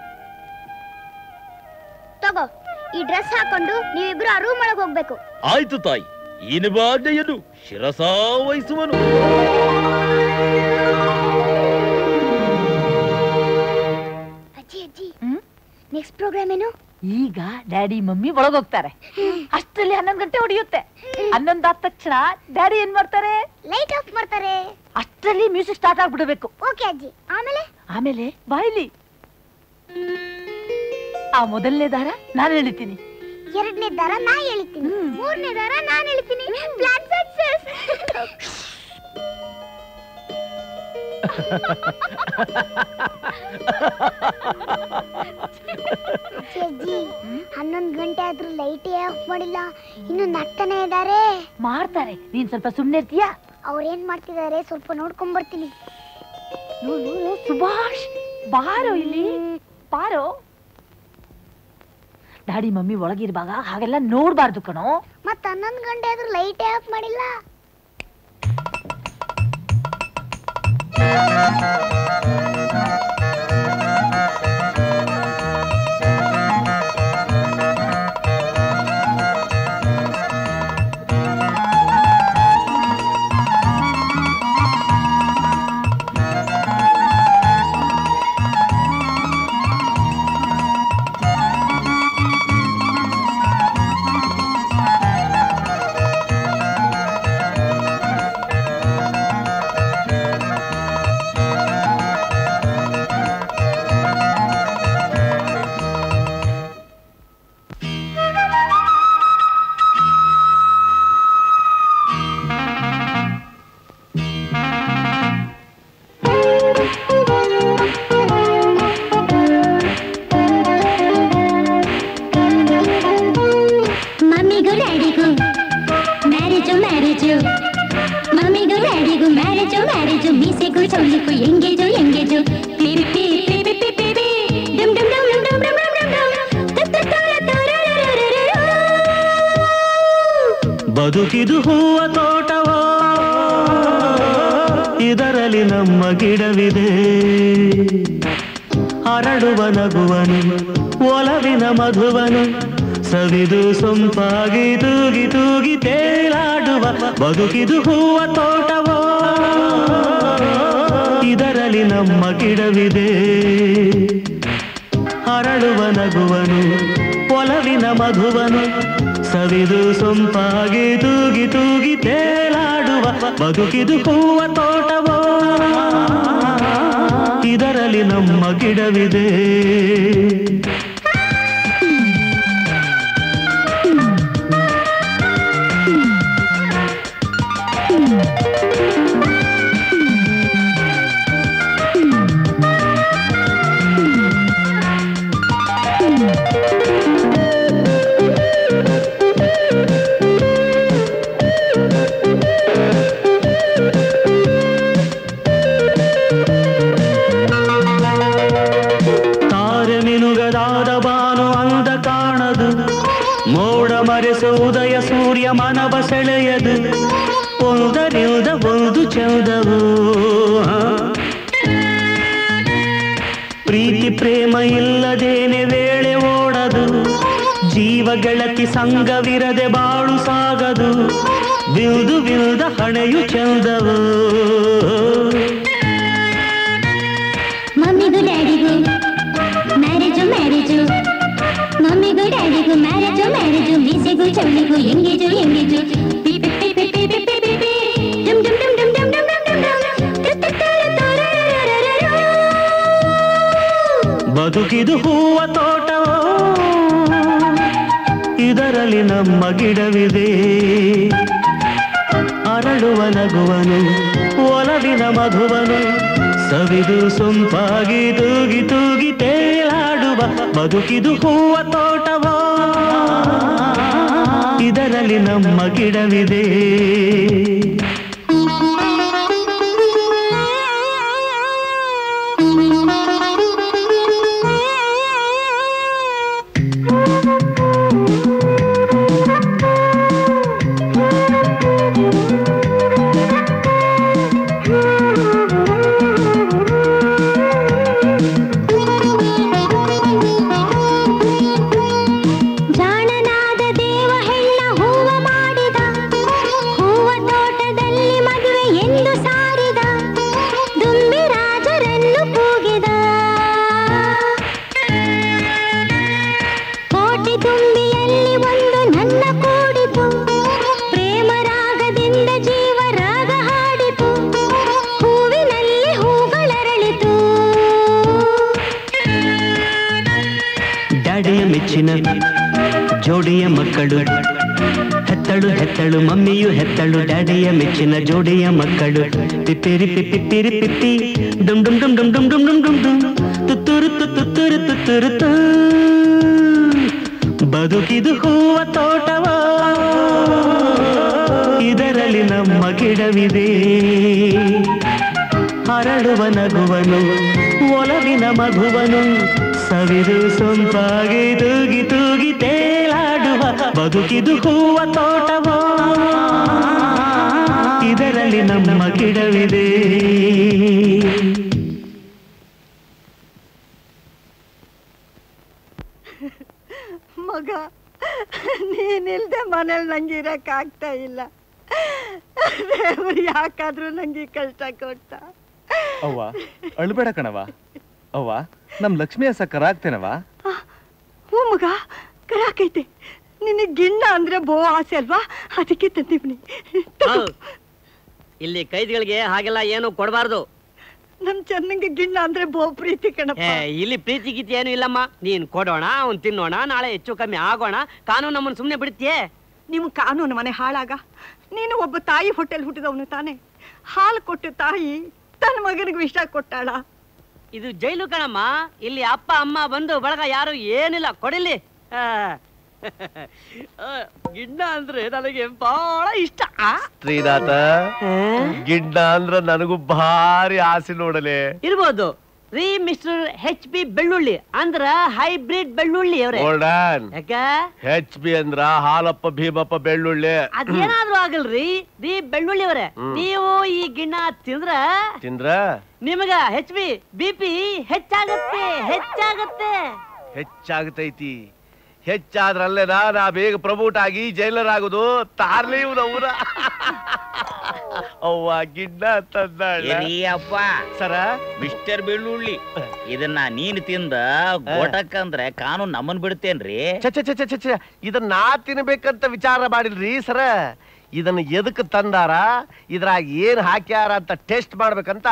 Speaker 11: ತಗೋ ಈ ಡ್ರೆಸ್ ಹಾಕೊಂಡು ನೀವಿಬ್ರು ಆ ರೂಮ್ ಒಳಗೆ ಹೋಗ್ಬೇಕು.
Speaker 1: ಆಯ್ತು ತಾಯಿ, ಇನ್ನು ಬಾಧೆಯನ್ನು ಶಿರಸಾ ವಹಿಸುವನು.
Speaker 11: ನೆಕ್ಸ್ಟ್ ಪ್ರೋಗ್ರಾಮ್ ಏನು?
Speaker 15: ಈಗ ಡ್ಯಾಡಿ ಮಮ್ಮಿ ಒಳಗೋಗ್ತಾರೆ. ಅಷ್ಟರಲ್ಲಿ ಹನ್ನೊಂದು ಗಂಟೆ ಹೊಡೆಯುತ್ತೆ. ಹನ್ನೊಂದು ಆದ ತಕ್ಷಣ ಡ್ಯಾಡಿ ಏನ್ ಮಾಡ್ತಾರೆ?
Speaker 11: ಲೈಟ್ ಆಫ್ ಮಾಡ್ತಾರೆ.
Speaker 15: ಅಷ್ಟರಲ್ಲಿ ಮ್ಯೂಸಿಕ್ ಸ್ಟಾರ್ಟ್ ಆಗ್ಬಿಡಬೇಕು.
Speaker 11: ಓಕೆ ಅಜ್ಜಿ. ಆಮೇಲೆ
Speaker 15: ಆಮೇಲೆ ಬಾಯ್ಲಿ ಆ ಮೊದಲನೇ ದಾರ ನಾನು ಎಳಿತೀನಿ,
Speaker 11: ಎರಡನೇ ದಾರ ನಾ ಎಳಿತೀನಿ, ಮೂರನೇ ದಾರ ನಾನು ಎಳಿತೀನಿ. Plan success. ಅಜ್ಜಿ ಹನ್ನೊಂದು ಗಂಟೆ ಆದ್ರೂ ಲೈಟೇ ಆಫ್ ಮಾಡಿಲ್ಲ, ಇನ್ನು ನಗ್ತಾನೆ ಇದ್ದಾರೆ.
Speaker 15: ಮಾಡ್ತಾರೆ, ನೀನ್ ಸ್ವಲ್ಪ ಸುಮ್ನೆ ಇರ್ತೀಯಾ?
Speaker 11: ಅವ್ರೇನ್ ಮಾಡ್ತಿದ್ದಾರೆ ಸ್ವಲ್ಪ ನೋಡ್ಕೊಂಡ್ ಬರ್ತೀನಿ.
Speaker 15: ಸುಭಾಷ್ ಬಾರೋ ಇಲ್ಲಿ, ಬಾರೋ. ಡ್ಯಾಡಿ ಮಮ್ಮಿ ಒಳಗಿರುವಾಗ ಹಾಗೆಲ್ಲ ನೋಡ್ಬಾರ್ದು ಕಣೋ.
Speaker 11: ಮತ್ತ ಹನ್ನೊಂದು ಗಂಟೆ ಆದ್ರೂ ಲೈಟೇ ಆಫ್ ಮಾಡಿಲ್ಲ.
Speaker 16: ಬದುಕಿದು ಹೂವ ತೋಟವೋ, ಇದರಲ್ಲಿ ನಮ್ಮ ಗಿಡವಿದೆ. ಹರಡುವ ನಗುವನು, ಒಲವಿನ ಮಧುವನು, ಸವಿದು ಸೊಂಪಾಗಿ ತೂಗಿ ತೂಗಿ ತೇಲಾಡುವ. ಬದುಕಿದು ಹೂವ ತೋಟವೋ, ಇದರಲ್ಲಿ ನಮ್ಮ ಗಿಡವಿದೆ. ಹರಡುವ ನಗುವನು, ಒಲವಿನ ಮಧುವನು, ಸವಿದು ಸೊಂಪಾಗಿ ತೂಗಿ ತೂಗಿ ತೇಲಾಡುವ. ಬದುಕಿದು ಹೂವ ತೋಟವೋ, ಇದರಲ್ಲಿ ನಮ್ಮ ಗಿಡವಿದೆ. ಉದಯ ಸೂರ್ಯ ಮನವ ಸೆಳೆಯದು, ಒಂದರಿಂದ ಒಂದು ಚೌದವು. ಪ್ರೀತಿ ಪ್ರೇಮ ಇಲ್ಲದೇನೆ ವೇಳೆ ಓಡದು, ಜೀವ ಗೆಳತಿ ಸಂಗವಿರದೆ ಬಾಳು ಸಾಗದು. ಬಿಲ್ದು ಬಿಲ್ದ ಹಣೆಯು ಚೌದವು.
Speaker 11: ಮಮ್ಮಿಗೂ ಡ್ಯಾಡಿಗೂ ಮ್ಯಾರೇಜು ಮ್ಯಾರೇಜು, ಮಮ್ಮಿಗೂ ಡ್ಯಾಡಿಗೂ ಮ್ಯಾರೇಜು ಮ್ಯಾರೇಜು, ಮೀಸೆಗೂ ಚೌಳಿಗೂ ಎಂಗೇಜು ಎಂಗೇಜು.
Speaker 16: ಬದುಕಿದು ಹೂವ ತೋಟವೋ, ಇದರಲ್ಲಿ ನಮ್ಮ ಗಿಡವಿದೆ. ಅರಳುವ ನಗುವನು, ಒಲವಿನ ಮಧುವನು, ಸವಿದು ಸೊಂಪಾಗಿ ತೂಗಿ ತೂಗಿ ತೇಲಾಡುವ. ಬದುಕಿದು ಹೂವ ತೋಟವೋ, ಇದರಲ್ಲಿ ನಮ್ಮ ಗಿಡವಿದೆ.
Speaker 11: ಜಾಣನಾದ ದೇವ ಹೆಣ್ಣ ಹೂವ ಮಾಡಿದ, ಹೂವ ತೋಟ
Speaker 16: ಡ್ಯಾಡಿಯ ಮೆಚ್ಚಿನ ಜೋಡಿಯ ಮಕ್ಕಳು. ಹೆತ್ತಳು ಹೆತ್ತಳು ಮಮ್ಮಿಯು ಹೆತ್ತಳು ಡ್ಯಾಡಿಯ ಮೆಚ್ಚಿನ ಜೋಡಿಯ ಮಕ್ಕಳು. ಪಿಪ್ಪಿರಿ ಪಿಪ್ಪಿರಿ ಪಿಪ್ಪಿ ಡುಮ್ ಡುಮ್ ಡುಮ್ ಡುಮ್ ಡುಮ್ ಡುಮ್ ಡುಮ್ ಡುಮ್ ಡುಮ್ ತುತ್ತೂರು ತುತ್ತೂರು ತುತ್ತೂರು ತು. ಬದುಕಿದು ಹೂವ ತೋಟವ, ಇದರಲ್ಲಿ ನಮ್ಮ ಗಿಡವಿದೆ. ಹರಡುವ ನಗುವನು ಒಲವಿನ ಮಗುವನು, ಸವಿದು ಸೊಂಪಾಗಿ ತೂಗಿ ತೂಗಿ ತೇಲಾಡುವ. ಬದುಕಿದು ಹೂವ ತೋಟವ, ಇದರಲ್ಲಿ ನಮ್ಮ ಗಿಡವಿದೆ.
Speaker 7: ಮಗ, ನೀನಿಲ್ದೆ ಮನೇಲಿ ನಂಗೆ ಇರಕ್ ಆಗ್ತಾ ಇಲ್ಲ. ದೇವ್ರು ಯಾಕಾದ್ರೂ ನಂಗೆ ಕಷ್ಟ ಕೊಟ್ಟ.
Speaker 14: ಅವ್ವ ಅಳ್ಬೇಡ ಕಣವ. ಅವ್ವ ನಮ್ ಲಕ್ಷ್ಮಿ ಹಸ ಕರ ಆಗ್ತೇನವ.
Speaker 7: ಹ್ಞೂ ಮಗ, ಕರಾಕೈತೆ. ನಿನಗೆ ಗಿಣ್ಣ ಅಂದ್ರೆ ಬೋ ಆಸೆ ಅಲ್ವಾ, ಅದಕ್ಕೆ ತಂದಿವ್ನಿ.
Speaker 4: ಇಲ್ಲಿ ಕೈದಿಗಳಿಗೆ ಹಾಗೆಲ್ಲ ಏನು ಕೊಡಬಾರ್ದು.
Speaker 7: ನಮ್ ಚೆನ್ನಂಗೆ ಗಿಣ್ಣ ಅಂದ್ರೆ ಬೋ ಪ್ರೀತಿ ಕಣಪ್ಪ.
Speaker 4: ಇಲ್ಲಿ ಪ್ರೀತಿ ಗೀತಿ ಏನು ಇಲ್ಲಮ್ಮ. ನೀನ್ ಕೊಡೋಣ, ಅವ್ನ್ ತಿನ್ನೋಣ, ನಾಳೆ ಹೆಚ್ಚು ಕಮ್ಮಿ ಆಗೋಣ. ಕಾನೂನು ನಮ್ಮನ್ನ ಸುಮ್ನೆ ಬಿಡ್ತೀಯೇ?
Speaker 7: ನಿಮ್ ಕಾನೂನು ಮನೆ ಹಾಳಾಗ. ನೀನು ಒಬ್ಬ ತಾಯಿ ಹೊಟ್ಟೆಲ್ ಹುಟ್ಟಿದವನು ತಾನೆ. ಹಾಲು ಕೊಟ್ಟು ತಾಯಿ ತನ್ನ ಮಗನಿಗೆ ವಿಷ ಕೊಟ್ಟಾಳ.
Speaker 4: ಇದು ಜೈಲು ಕಣಮ್ಮ. ಇಲ್ಲಿ ಅಪ್ಪ ಅಮ್ಮ ಬಂದು ಬಳಗ ಯಾರು ಏನಿಲ್ಲ. ಕೊಡಿಲಿ. ಗಿಡ್ಡ ಅಂದ್ರೆ ನನಗೆ ಬಹಳ ಇಷ್ಟ.
Speaker 6: ಶ್ರೀನಾಥ, ಗಿಡ್ಡ ಅಂದ್ರ ನನಗೂ ಭಾರಿ ಆಸೆ ನೋಡಲೆ.
Speaker 4: ಇರ್ಬೋದು ರೀ ಮಿಸ್ಟರ್ ಹೆಚ್ ಬಿ ಬೆಳ್ಳುಳ್ಳಿ ಅಂದ್ರ ಹೈಬ್ರಿಡ್ ಬೆಳ್ಳುಳ್ಳಿ ಅವ್ರೆ. ಯಾಕ
Speaker 6: ಹೆಚ್ ಬಿ ಅಂದ್ರ ಹಾಲಪ್ಪ ಭೀಮಪ್ಪ ಬೆಳ್ಳುಳ್ಳಿ.
Speaker 4: ಅದೇನಾದ್ರೂ ಆಗಲ್ರಿ ರೀ ಬೆಳ್ಳುಳ್ಳಿ ಅವ್ರೆ. ನೀವು ಈ ಗಿಣ್ಣ ತಿಂದ್ರ
Speaker 6: ತಿಂದ್ರ
Speaker 4: ನಿಮಗ ಹೆಚ್ ಬಿ ಬಿ ಪಿ ಹೆಚ್ಚಾಗತ್ತೆ ಹೆಚ್ಚಾಗತ್ತೆ
Speaker 6: ಹೆಚ್ಚಾಗತೈತಿ. ಹೆಚ್ಚಾದ್ರಲ್ಲೇ ನಾ ಬೇಗ ಪ್ರಮೋಟ್ ಆಗಿ ಜೈಲರ್ ಆಗುದು. ತಾರ್ಲಿ ಇವನ ಊರ ಅವ್ವ ಗಿಡ್ಡ
Speaker 8: ಅಪ್ಪ
Speaker 6: ಸರ
Speaker 8: ಮಿಸ್ಟರ್ ಬೆಳ್ಳುಳ್ಳಿ, ಇದನ್ನ ನೀನ್ ತಿಂದ ಗೋಟಕ್ಕಂದ್ರೆ ಕಾನೂನು ನಮ್ಮನ್ ಬಿಡ್ತೇನ್ರಿ.
Speaker 6: ಚ ಇದನ್ನ ನಾ ತಿನ್ಬೇಕಂತ ವಿಚಾರ ಮಾಡಿಲ್ರಿ ಸರ. ಇದನ್ನ ಎದಕ್ ತಂದಾರ, ಇದ್ರಾಗ ಏನ್ ಹಾಕ್ಯಾರ ಅಂತ ಟೆಸ್ಟ್ ಮಾಡ್ಬೇಕಂತ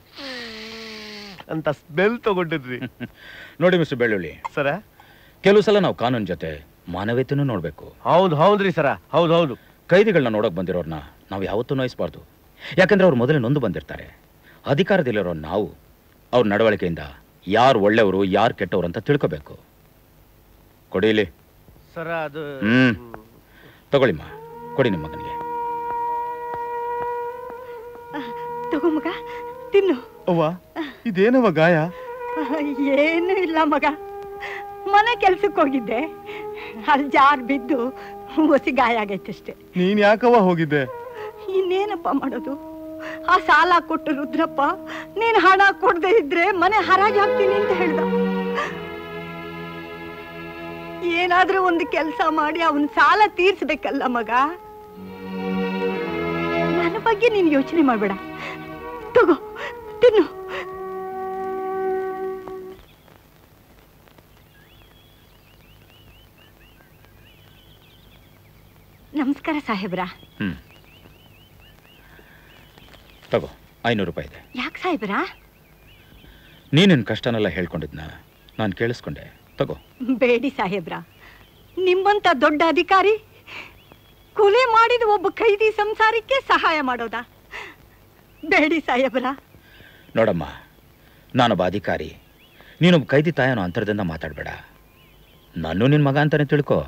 Speaker 6: ಅಂತ ಸ್ಮೆಲ್ ತಗೊಂಡಿದ್ರಿ.
Speaker 1: ನೋಡಿ ಮಿಸ್ಟರ್ ಬೆಳ್ಳುಳ್ಳಿ
Speaker 6: ಸರ,
Speaker 1: ಕೆಲವು ಸಲ ನಾವು ಕಾನೂನು ಜೊತೆ ಮಾನವೀಯತೆನೂ ನೋಡ್ಬೇಕು.
Speaker 6: ಹೌದು ಹೌದ್ರಿ ಸರ, ಹೌದು ಹೌದು.
Speaker 1: ಕೈದಿಗಳನ್ನ ನೋಡಕ್ ಬಂದಿರೋರ್ನ ನಾವು ಯಾವತ್ತೂ ನೋಯಿಸಬಾರ್ದು. ಯಾಕಂದ್ರೆ ಅವ್ರು ಮೊದಲೇ ನೊಂದು ಬಂದಿರ್ತಾರೆ. ಅಧಿಕಾರದಲ್ಲಿರೋ ನಾವು ಅವ್ರ ನಡವಳಿಕೆಯಿಂದ ಯಾರು ಒಳ್ಳೆಯವರು ಯಾರು ಕೆಟ್ಟವ್ರು ಅಂತ ತಿಳ್ಕೋಬೇಕು. ಕೊಡಿಲಿ
Speaker 6: ಸರ. ಅದು
Speaker 1: ಹ್ಮ್ ತಗೊಳ್ಳಿಮ್ಮ, ಕೊಡಿ ನಿಮ್ಮ ಮಗನಿಗೆ.
Speaker 7: ತಗೋ ಮಗ, ತಿನ್ನು.
Speaker 14: ಅವ್ವ ಇದೇನವ ಗಾಯ?
Speaker 7: ಏನು ಇಲ್ಲ ಮಗ, ಮನೆ ಕೆಲ್ಸಕ್ಕೆ ಹೋಗಿದ್ದೆ, ಅಲ್ಲಿ ಜಾರ್ ಬಿದ್ದು ಹೊಸಿ ಗಾಯ ಆಗೈತಷ್ಟೇ.
Speaker 14: ನೀನ್ ಯಾಕವ್ವ ಹೋಗಿದ್ದೆ?
Speaker 7: ಇನ್ನೇನಪ್ಪ ಮಾಡೋದು, ಆ ಸಾಲ ಕೊಟ್ಟು ರುದ್ರಪ್ಪ ನೀನ್ ಹಣ ಕೊಡದೆ ಇದ್ರೆ ಮನೆ ಹರಾಜ್ ಹಾಕ್ತೀನಿ ಅಂತ ಹೇಳ್ದ. ಏನಾದ್ರೂ ಒಂದು ಕೆಲಸ ಮಾಡಿ ಅವನ್ ಸಾಲ ತೀರ್ಸ್ಬೇಕಲ್ಲ ಮಗ. ನನ್ನ ಬಗ್ಗೆ ನೀನ್ ಯೋಚನೆ ಮಾಡ್ಬೇಡ, ತಗೋ ತಿನ್ನು. ನಮಸ್ಕಾರ ಸಾಹೇಬ್ರ.
Speaker 1: ಹ್ಮ್ ತಗೋ, ಐನೂರು ರೂಪಾಯಿ ಇದೆ.
Speaker 7: ಯಾಕೆ ಸಾಹೇಬ್ರ?
Speaker 1: ನೀನಿನ್ ಕಷ್ಟನೆಲ್ಲ ಹೇಳ್ಕೊಂಡಿದ್ನ ನಾನು ಕೇಳಿಸ್ಕೊಂಡೆ. ತಗೋ.
Speaker 7: ಬೇಡಿ ಸಾಹೇಬ್ರ, ನಿಮ್ಮಂತ ದೊಡ್ಡ ಅಧಿಕಾರಿ ಕೊಲೆ ಮಾಡಿದ ಒಬ್ಬ ಖೈದಿ ಸಂಸಾರಕ್ಕೆ ಸಹಾಯ ಮಾಡೋದಾ? ಬೇಡಿ ಸಾಹೇಬ್ರ.
Speaker 1: ನೋಡಮ್ಮ, ನಾನೊಬ್ಬ ಅಧಿಕಾರಿ, ನೀನೊಬ್ಬ ಕೈದಿ ತಾಯನೋ ಅಂತರದಿಂದ ಮಾತಾಡಬೇಡ. ನಾನು ನಿನ್ ಮಗ ಅಂತಾನೆ ತಿಳ್ಕೊ.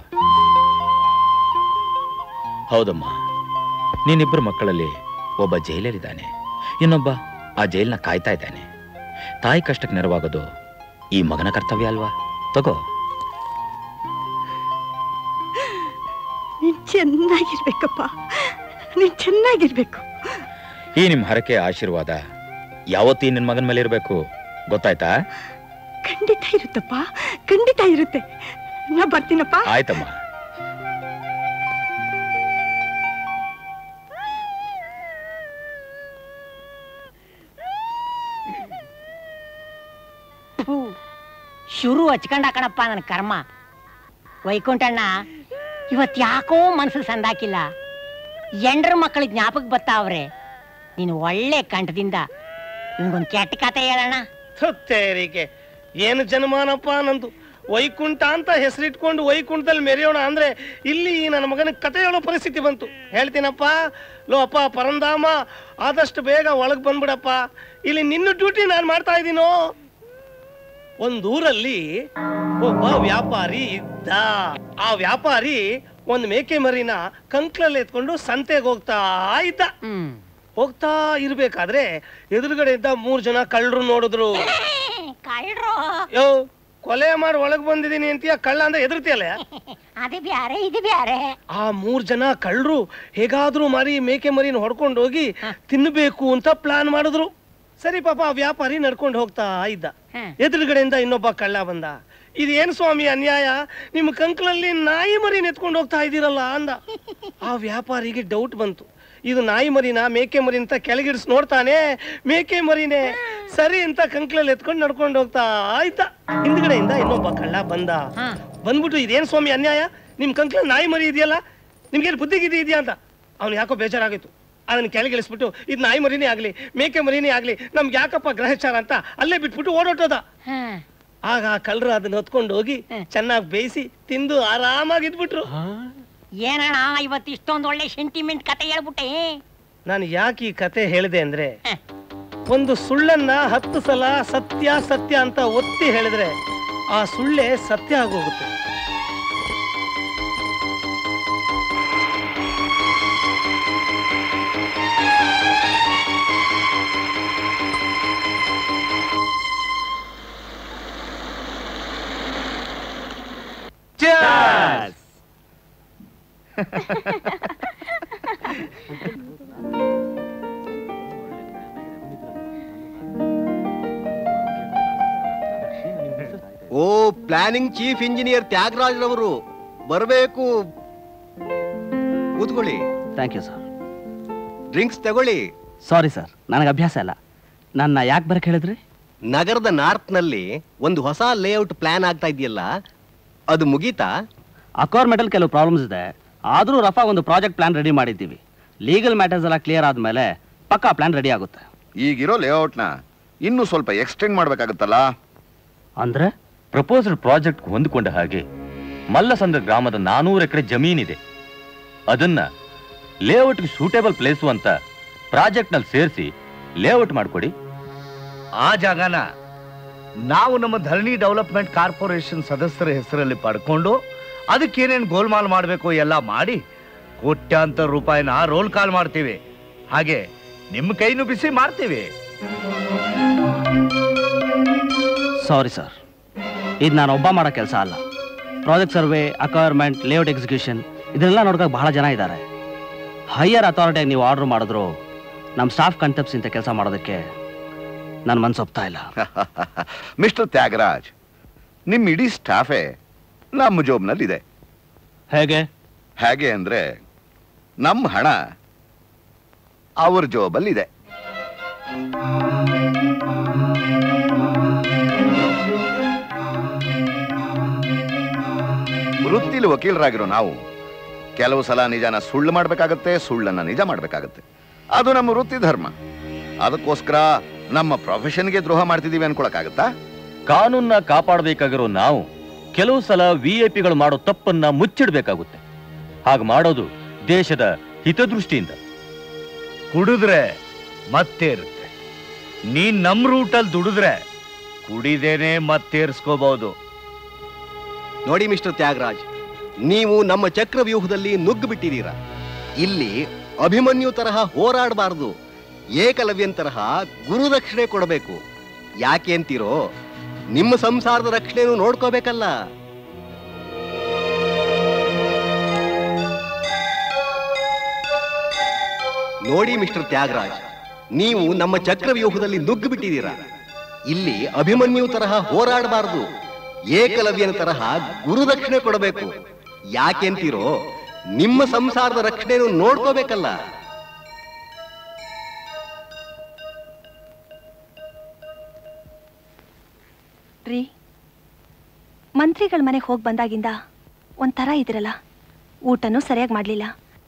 Speaker 1: ಹೌದಮ್ಮ, ನೀನಿಬ್ಬರು ಮಕ್ಕಳಲ್ಲಿ ಒಬ್ಬ ಜೈಲಲ್ಲಿದ್ದಾನೆ, ಇನ್ನೊಬ್ಬ ಆ ಜೈಲ್ನ ಕಾಯ್ತಾ ಇದ್ದಾನೆ. ತಾಯಿ ಕಷ್ಟಕ್ಕೆ ನೆರವಾಗೋದು ಈ ಮಗನ ಕರ್ತವ್ಯ ಅಲ್ವಾ? ತಗೋ.
Speaker 7: ನೀನ್ ಚೆನ್ನಾಗಿರ್ಬೇಕಪ್ಪ, ನೀನ್ ಚೆನ್ನಾಗಿರ್ಬೇಕು.
Speaker 1: ಈ ನಿಮ್ ಹರಕೆ ಆಶೀರ್ವಾದ ಯಾವತ್ತೂ ನಿನ್ ಮಗನ ಮೇಲೆ ಇರಬೇಕು, ಗೊತ್ತಾಯ್ತಾ?
Speaker 7: ಖಂಡಿತ ಇರುತ್ತಪ್ಪ, ಖಂಡಿತ ಇರುತ್ತೆ. ನಾ ಬರ್ತೀನಪ್ಪ.
Speaker 1: ಆಯ್ತಮ್ಮ.
Speaker 12: ಶುರು ಹಚ್ಕೊಂಡ ಕಣಪ್ಪ ನನ್ನ ಕರ್ಮ. ವೈಕುಂಠಣ್ಣ ಇವತ್ ಯಾಕೋ ಮನ್ಸಿಗೆ ಸಂದಾಕಿಲ್ಲ. ಎಂಡ್ರ ಮಕ್ಕಳ ಜ್ಞಾಪಕ ಬರ್ತಾವ್ರೆ. ನೀನು ಒಳ್ಳೆ ಕಂಠದಿಂದ ನಿಮ್ಗೊಂದು ಕೆಟ್ಟ ಕತೆ ಹೇಳೋಣ.
Speaker 3: ತೇರಿಗೆ ಏನು ಜನ್ಮಾನಪ್ಪ ನಂದು. ವೈಕುಂಠ ಅಂತ ಹೆಸರಿಟ್ಕೊಂಡು ವೈಕುಂಠದಲ್ಲಿ ಮೆರೆಯೋಣ ಅಂದ್ರೆ ಇಲ್ಲಿ ನನ್ನ ಮಗನ ಕತೆ ಹೇಳೋ ಪರಿಸ್ಥಿತಿ ಬಂತು. ಹೇಳ್ತೀನಪ್ಪ, ಲೋ ಅಪ್ಪ ಪರಂಧಾಮ, ಆದಷ್ಟು ಬೇಗ ಒಳಗ್ ಬಂದ್ಬಿಡಪ್ಪ. ಇಲ್ಲಿ ನಿನ್ನ ಡ್ಯೂಟಿ ನಾನು ಮಾಡ್ತಾ ಇದ್ದೀನೋ. ಒಂದೂರಲ್ಲಿ ಒಬ್ಬ ವ್ಯಾಪಾರಿ ಇದ್ದ. ಆ ವ್ಯಾಪಾರಿ ಒಂದ್ ಮೇಕೆ ಮರಿನ ಕಂಕ್ಲಲ್ಲಿ ಎತ್ಕೊಂಡು ಸಂತೆಗೆ ಹೋಗ್ತಾ ಇದ್ದ. ಹೋಗ್ತಾ ಇರ್ಬೇಕಾದ್ರೆ ಎದುರುಗಡೆ ಇದ್ದ ಮೂರ್ ಜನ ಕಳ್ಳರು ನೋಡಿದ್ರು. ಯೋ ಕೊಲೆ ಮಾಡಿ ಒಳಗ್ ಬಂದಿದ್ದೀನಿ ಅಂತೀಯ, ಕಳ್ಳ ಅಂದ್ರೆ ಎದುರ್ತಿಯಲ್ಲ.
Speaker 12: ಅದು ಬ್ಯಾರೆ ಇದು ಬ್ಯಾರೆ.
Speaker 3: ಆ ಮೂರ್ ಜನ ಕಳ್ಳರು ಹೇಗಾದ್ರೂ ಮಾರಿ ಮೇಕೆ ಮರಿನ ಹೊಡ್ಕೊಂಡು ಹೋಗಿ ತಿನ್ಬೇಕು ಅಂತ ಪ್ಲಾನ್ ಮಾಡಿದ್ರು. ಸರಿ ಪಾಪ ಆ ವ್ಯಾಪಾರಿ ನಡ್ಕೊಂಡು ಹೋಗ್ತಾ ಇದ್ದ. ಎದುರುಗಡೆಯಿಂದ ಇನ್ನೊಬ್ಬ ಕಳ್ಳ ಬಂದ. ಇದೇನು ಸ್ವಾಮಿ ಅನ್ಯಾಯ, ನಿಮ್ಮ ಕಂಕ್ಲಲ್ಲಿ ನಾಯಿ ಮರಿನ ಎತ್ಕೊಂಡು ಹೋಗ್ತಾ ಇದ್ದೀರಲ್ಲ ಅಂದ. ಆ ವ್ಯಾಪಾರಿಗೆ ಡೌಟ್ ಬಂತು, ಇದು ನಾಯಿ ಮರಿನ ಮೇಕೆ ಮರಿ ಅಂತ ಕೆಳಗಿಡಿಸ್ ನೋಡ್ತಾನೆ, ಮೇಕೆ ಮರಿನೇ ಸರಿ ಅಂತ ಕಂಕ್ಲಲ್ಲಿ ಎತ್ಕೊಂಡು ನಡ್ಕೊಂಡು ಹೋಗ್ತಾ ಇದ್ದ. ಹಿಂದ್ಗಡೆಯಿಂದ ಇನ್ನೊಬ್ಬ ಕಳ್ಳ ಬಂದ. ಬಂದ್ಬಿಟ್ಟು ಇದೇನು ಸ್ವಾಮಿ ಅನ್ಯಾಯ, ನಿಮ್ ಕಂಕ್ಲಲ್ಲಿ ನಾಯಿ ಮರಿ ಇದೆಯಲ್ಲ, ನಿಮ್ಗೇನು ಬುದ್ಧಿ ಗಿದ್ದಿ ಇದೆಯಾ ಅಂತ. ಅವ್ನು ಯಾಕೋ ಬೇಜಾರಾಗಿತ್ತು. ಅದನ್ನ ಕೆಳಗಿಳಿಸ್ಬಿಟ್ಟು ಇದು ನಾಯಿ ಮರಿನೇ ಆಗ್ಲಿ ಮೇಕೆ ಮರಿನೇ ಆಗ್ಲಿ ನಮ್ಗೆ ಯಾಕಪ್ಪ ಗ್ರಹಚಾರ ಅಂತ ಅಲ್ಲೇ ಬಿಟ್ಬಿಟ್ಟು ಓಡೋಟೋದ. ಆಗ ಆ ಕಳ್ಳರು ಅದನ್ನ ಹೊತ್ಕೊಂಡು ಹೋಗಿ ಚೆನ್ನಾಗಿ ಬೇಯಿಸಿ ತಿಂದು ಆರಾಮಾಗಿದ್ಬಿಟ್ರು.
Speaker 12: ಏನಣ್ಣ ಇವತ್ತು ಇಷ್ಟೊಂದು ಒಳ್ಳೆ ಸೆಂಟಿಮೆಂಟ್ ಕತೆ ಹೇಳ್ಬಿಟ್ಟೆ.
Speaker 3: ನಾನು ಯಾಕೆ ಈ ಕತೆ ಹೇಳಿದೆ ಅಂದ್ರೆ, ಒಂದು ಸುಳ್ಳನ್ನ ಹತ್ತು ಸಲ ಸತ್ಯ ಸತ್ಯ ಅಂತ ಒತ್ತಿ ಹೇಳಿದ್ರೆ ಆ ಸುಳ್ಳೆ ಸತ್ಯ ಆಗೋಗುತ್ತೆ.
Speaker 6: ಓ ಪ್ಲಾನಿಂಗ್ ಚೀಫ್ ಇಂಜಿನಿಯರ್ ತ್ಯಾಗರಾಜ್ ರವರು ಬರಬೇಕು. ಕೂತ್ಕೊಳ್ಳಿ.
Speaker 17: Thank you sir.
Speaker 6: ಡ್ರಿಂಕ್ಸ್ ತಗೊಳ್ಳಿ.
Speaker 17: ಸಾರಿ ಸರ್, ನನಗೆ ಅಭ್ಯಾಸ ಇಲ್ಲ. ನನ್ನ ಯಾಕೆ ಬರಕ್ಕೆ ಹೇಳಿದ್ರಿ?
Speaker 6: ನಗರದ ನಾರ್ತ್ ನಲ್ಲಿ ಒಂದು ಹೊಸ ಲೇಔಟ್ ಪ್ಲಾನ್ ಆಗ್ತಾ ಇದೆಯಲ್ಲ, ಅದು ಮುಗೀತಾ?
Speaker 17: ಅಕ್ವೈರ್ಮೆಂಟಲ್ಲಿ ಕೆಲವು ಪ್ರಾಬ್ಲಮ್ಸ್ ಇದೆ, ಆದರೂ ರಫಾ ಒಂದು ಪ್ರಾಜೆಕ್ಟ್ ಪ್ಲಾನ್ ರೆಡಿ ಮಾಡಿದ್ದೀವಿ. ಲೀಗಲ್ ಮ್ಯಾಟರ್ಸ್ ಎಲ್ಲ ಕ್ಲಿಯರ್ ಆದ್ಮೇಲೆ ಪಕ್ಕಾ ಪ್ಲಾನ್ ರೆಡಿ ಆಗುತ್ತೆ.
Speaker 9: ಈಗಿರೋ ಲೇಔಟ್ನ ಇನ್ನೂ ಸ್ವಲ್ಪ ಎಕ್ಸ್ಟೆಂಡ್ ಮಾಡ್ಬೇಕಾಗುತ್ತಲ್ಲ.
Speaker 10: ಅಂದ್ರೆ ಪ್ರಪೋಸ್ಡ್ ಪ್ರಾಜೆಕ್ಟ್ ಹೊಂದಿಕೊಂಡ ಹಾಗೆ ಮಲ್ಲಸಂದ್ರ ಗ್ರಾಮದ ನಾನೂರು ಎಕರೆ ಜಮೀನಿದೆ, ಅದನ್ನ ಲೇಔಟ್ಗೆ ಸೂಟೇಬಲ್ ಪ್ಲೇಸು ಅಂತ ಪ್ರಾಜೆಕ್ಟ್ ನಲ್ಲಿ ಸೇರಿಸಿ ಲೇಔಟ್ ಮಾಡಿಕೊಡಿ.
Speaker 18: ಆ ಜಾಗನ ನಾವು ನಮ್ಮ ಧರಣಿ ಡೆವಲಪ್ಮೆಂಟ್ ಕಾರ್ಪೊರೇಷನ್ ಸದಸ್ಯರ ಹೆಸರಲ್ಲಿ ಪಡ್ಕೊಂಡು ಅದಕ್ಕೇನೇನು ಗೋಲ್ಮಾಲ್ ಮಾಡಬೇಕು ಎಲ್ಲ ಮಾಡಿ ಕೋಟ್ಯಾಂತರ ರೂಪಾಯಿನ ರೋಲ್ ಕಾಲ್ ಮಾಡ್ತೀವಿ. ಹಾಗೆ ನಿಮ್ಮ ಕೈನು ಬಿಸಿ ಮಾಡ್ತೀವಿ.
Speaker 17: ಸಾರಿ ಸರ್, ಇದು ನಾನು ಒಬ್ಬ ಮಾಡೋ ಕೆಲಸ ಅಲ್ಲ. Project survey, acquirement, layout execution ಇದನ್ನೆಲ್ಲ ನೋಡ್ಕೊಂಡು ಬಹಳ ಜನ ಇದ್ದಾರೆ. ಹೈಯರ್ ಅಥಾರಿಟಿಯಾಗಿ ನೀವು ಆರ್ಡರ್ ಮಾಡಿದ್ರು ನಮ್ಮ ಸ್ಟಾಫ್ ಕನ್ಸೆಪ್ಟ್ಸ್ ಇಂತ ಕೆಲಸ ಮಾಡೋದಕ್ಕೆ ನನ್ನ ಮನಸ್ಸು ಒಪ್ತಾ ಇಲ್ಲ.
Speaker 9: ಮಿಸ್ಟರ್ ತ್ಯಾಗರಾಜ್, ನಿಮ್ಮ ಇಡೀ ಸ್ಟಾಫೇ ನಮ್ಮ ಜೋಬ್ನಲ್ಲಿದೆ.
Speaker 17: ಹೇಗೆ?
Speaker 9: ಹೇಗೆ ಅಂದ್ರೆ ನಮ್ಮ ಹಣ ಅವ್ರ ಜೋಬಲ್ಲಿದೆ. ವೃತ್ತಿಲಿ ವಕೀಲರಾಗಿರೋ ನಾವು ಕೆಲವು ಸಲ ನಿಜನ ಸುಳ್ಳು ಮಾಡ್ಬೇಕಾಗತ್ತೆ, ಸುಳ್ಳನ್ನ ನಿಜ ಮಾಡ್ಬೇಕಾಗತ್ತೆ. ಅದು ನಮ್ಮ ವೃತ್ತಿ ಧರ್ಮ. ಅದಕ್ಕೋಸ್ಕರ ನಮ್ಮ ಪ್ರೊಫೆಷನ್ಗೆ ದ್ರೋಹ ಮಾಡ್ತಿದೀವಿ ಅನ್ಕೊಳಕ್ಕಾಗತ್ತಾ?
Speaker 10: ಕಾನೂನ್ನ ಕಾಪಾಡಬೇಕಾಗಿರೋ ನಾವು ಕೆಲವು ಸಲ ವಿ ಐ ಪಿಗಳು ಮಾಡೋ ತಪ್ಪನ್ನ ಮುಚ್ಚಿಡ್ಬೇಕಾಗುತ್ತೆ. ಹಾಗೆ ಮಾಡೋದು ದೇಶದ ಹಿತದೃಷ್ಟಿಯಿಂದ.
Speaker 18: ಕುಡಿದ್ರೆ ಮತ್ತೆ ಇರುತ್ತೆ. ನೀನ್ ನಮ್ ರೂಟಲ್ಲಿ ದುಡಿದ್ರೆ ಕುಡಿದೇನೆ ಮತ್ತೇರ್ಸ್ಕೋಬಹುದು.
Speaker 6: ನೋಡಿ ಮಿಸ್ಟರ್ ತ್ಯಾಗರಾಜ್, ನೀವು ನಮ್ಮ ಚಕ್ರವ್ಯೂಹದಲ್ಲಿ ನುಗ್ಗು ಬಿಟ್ಟಿದ್ದೀರಾ. ಇಲ್ಲಿ ಅಭಿಮನ್ಯು ತರಹ ಹೋರಾಡಬಾರದು, ಏಕಲವ್ಯನ್ ತರಹ ಗುರುದಕ್ಷಿಣೆ ಕೊಡಬೇಕು. ಯಾಕೆ ಅಂತೀರೋ, ನಿಮ್ಮ ಸಂಸಾರದ ರಕ್ಷಣೆನೂ ನೋಡ್ಕೋಬೇಕಲ್ಲ. ನೋಡಿ ಮಿಸ್ಟರ್ ತ್ಯಾಗರಾಜ್, ನೀವು ನಮ್ಮ ಚಕ್ರವ್ಯೂಹದಲ್ಲಿ ನುಗ್ಗು ಬಿಟ್ಟಿದ್ದೀರಾ. ಇಲ್ಲಿ ಅಭಿಮನ್ಯು ತರಹ ಹೋರಾಡಬಾರದು, ಏಕಲವ್ಯನ ತರಹ ಗುರುದಕ್ಷಿಣೆ ಕೊಡಬೇಕು. ಯಾಕೆ ಅಂತೀರೋ, ನಿಮ್ಮ ಸಂಸಾರದ ರಕ್ಷಣೆನೂ ನೋಡ್ಕೋಬೇಕಲ್ಲ.
Speaker 7: ರೀ, ಮಂತ್ರಿಗಳ ಮನೆಗೆ ಹೋಗಿ ಬಂದಾಗಿಂದ ಒಂಥರ ಇದ್ರಲ್ಲ, ಊಟನೂ ಸರಿಯಾಗಿ ಮಾಡ್ಲಿಲ್ಲ.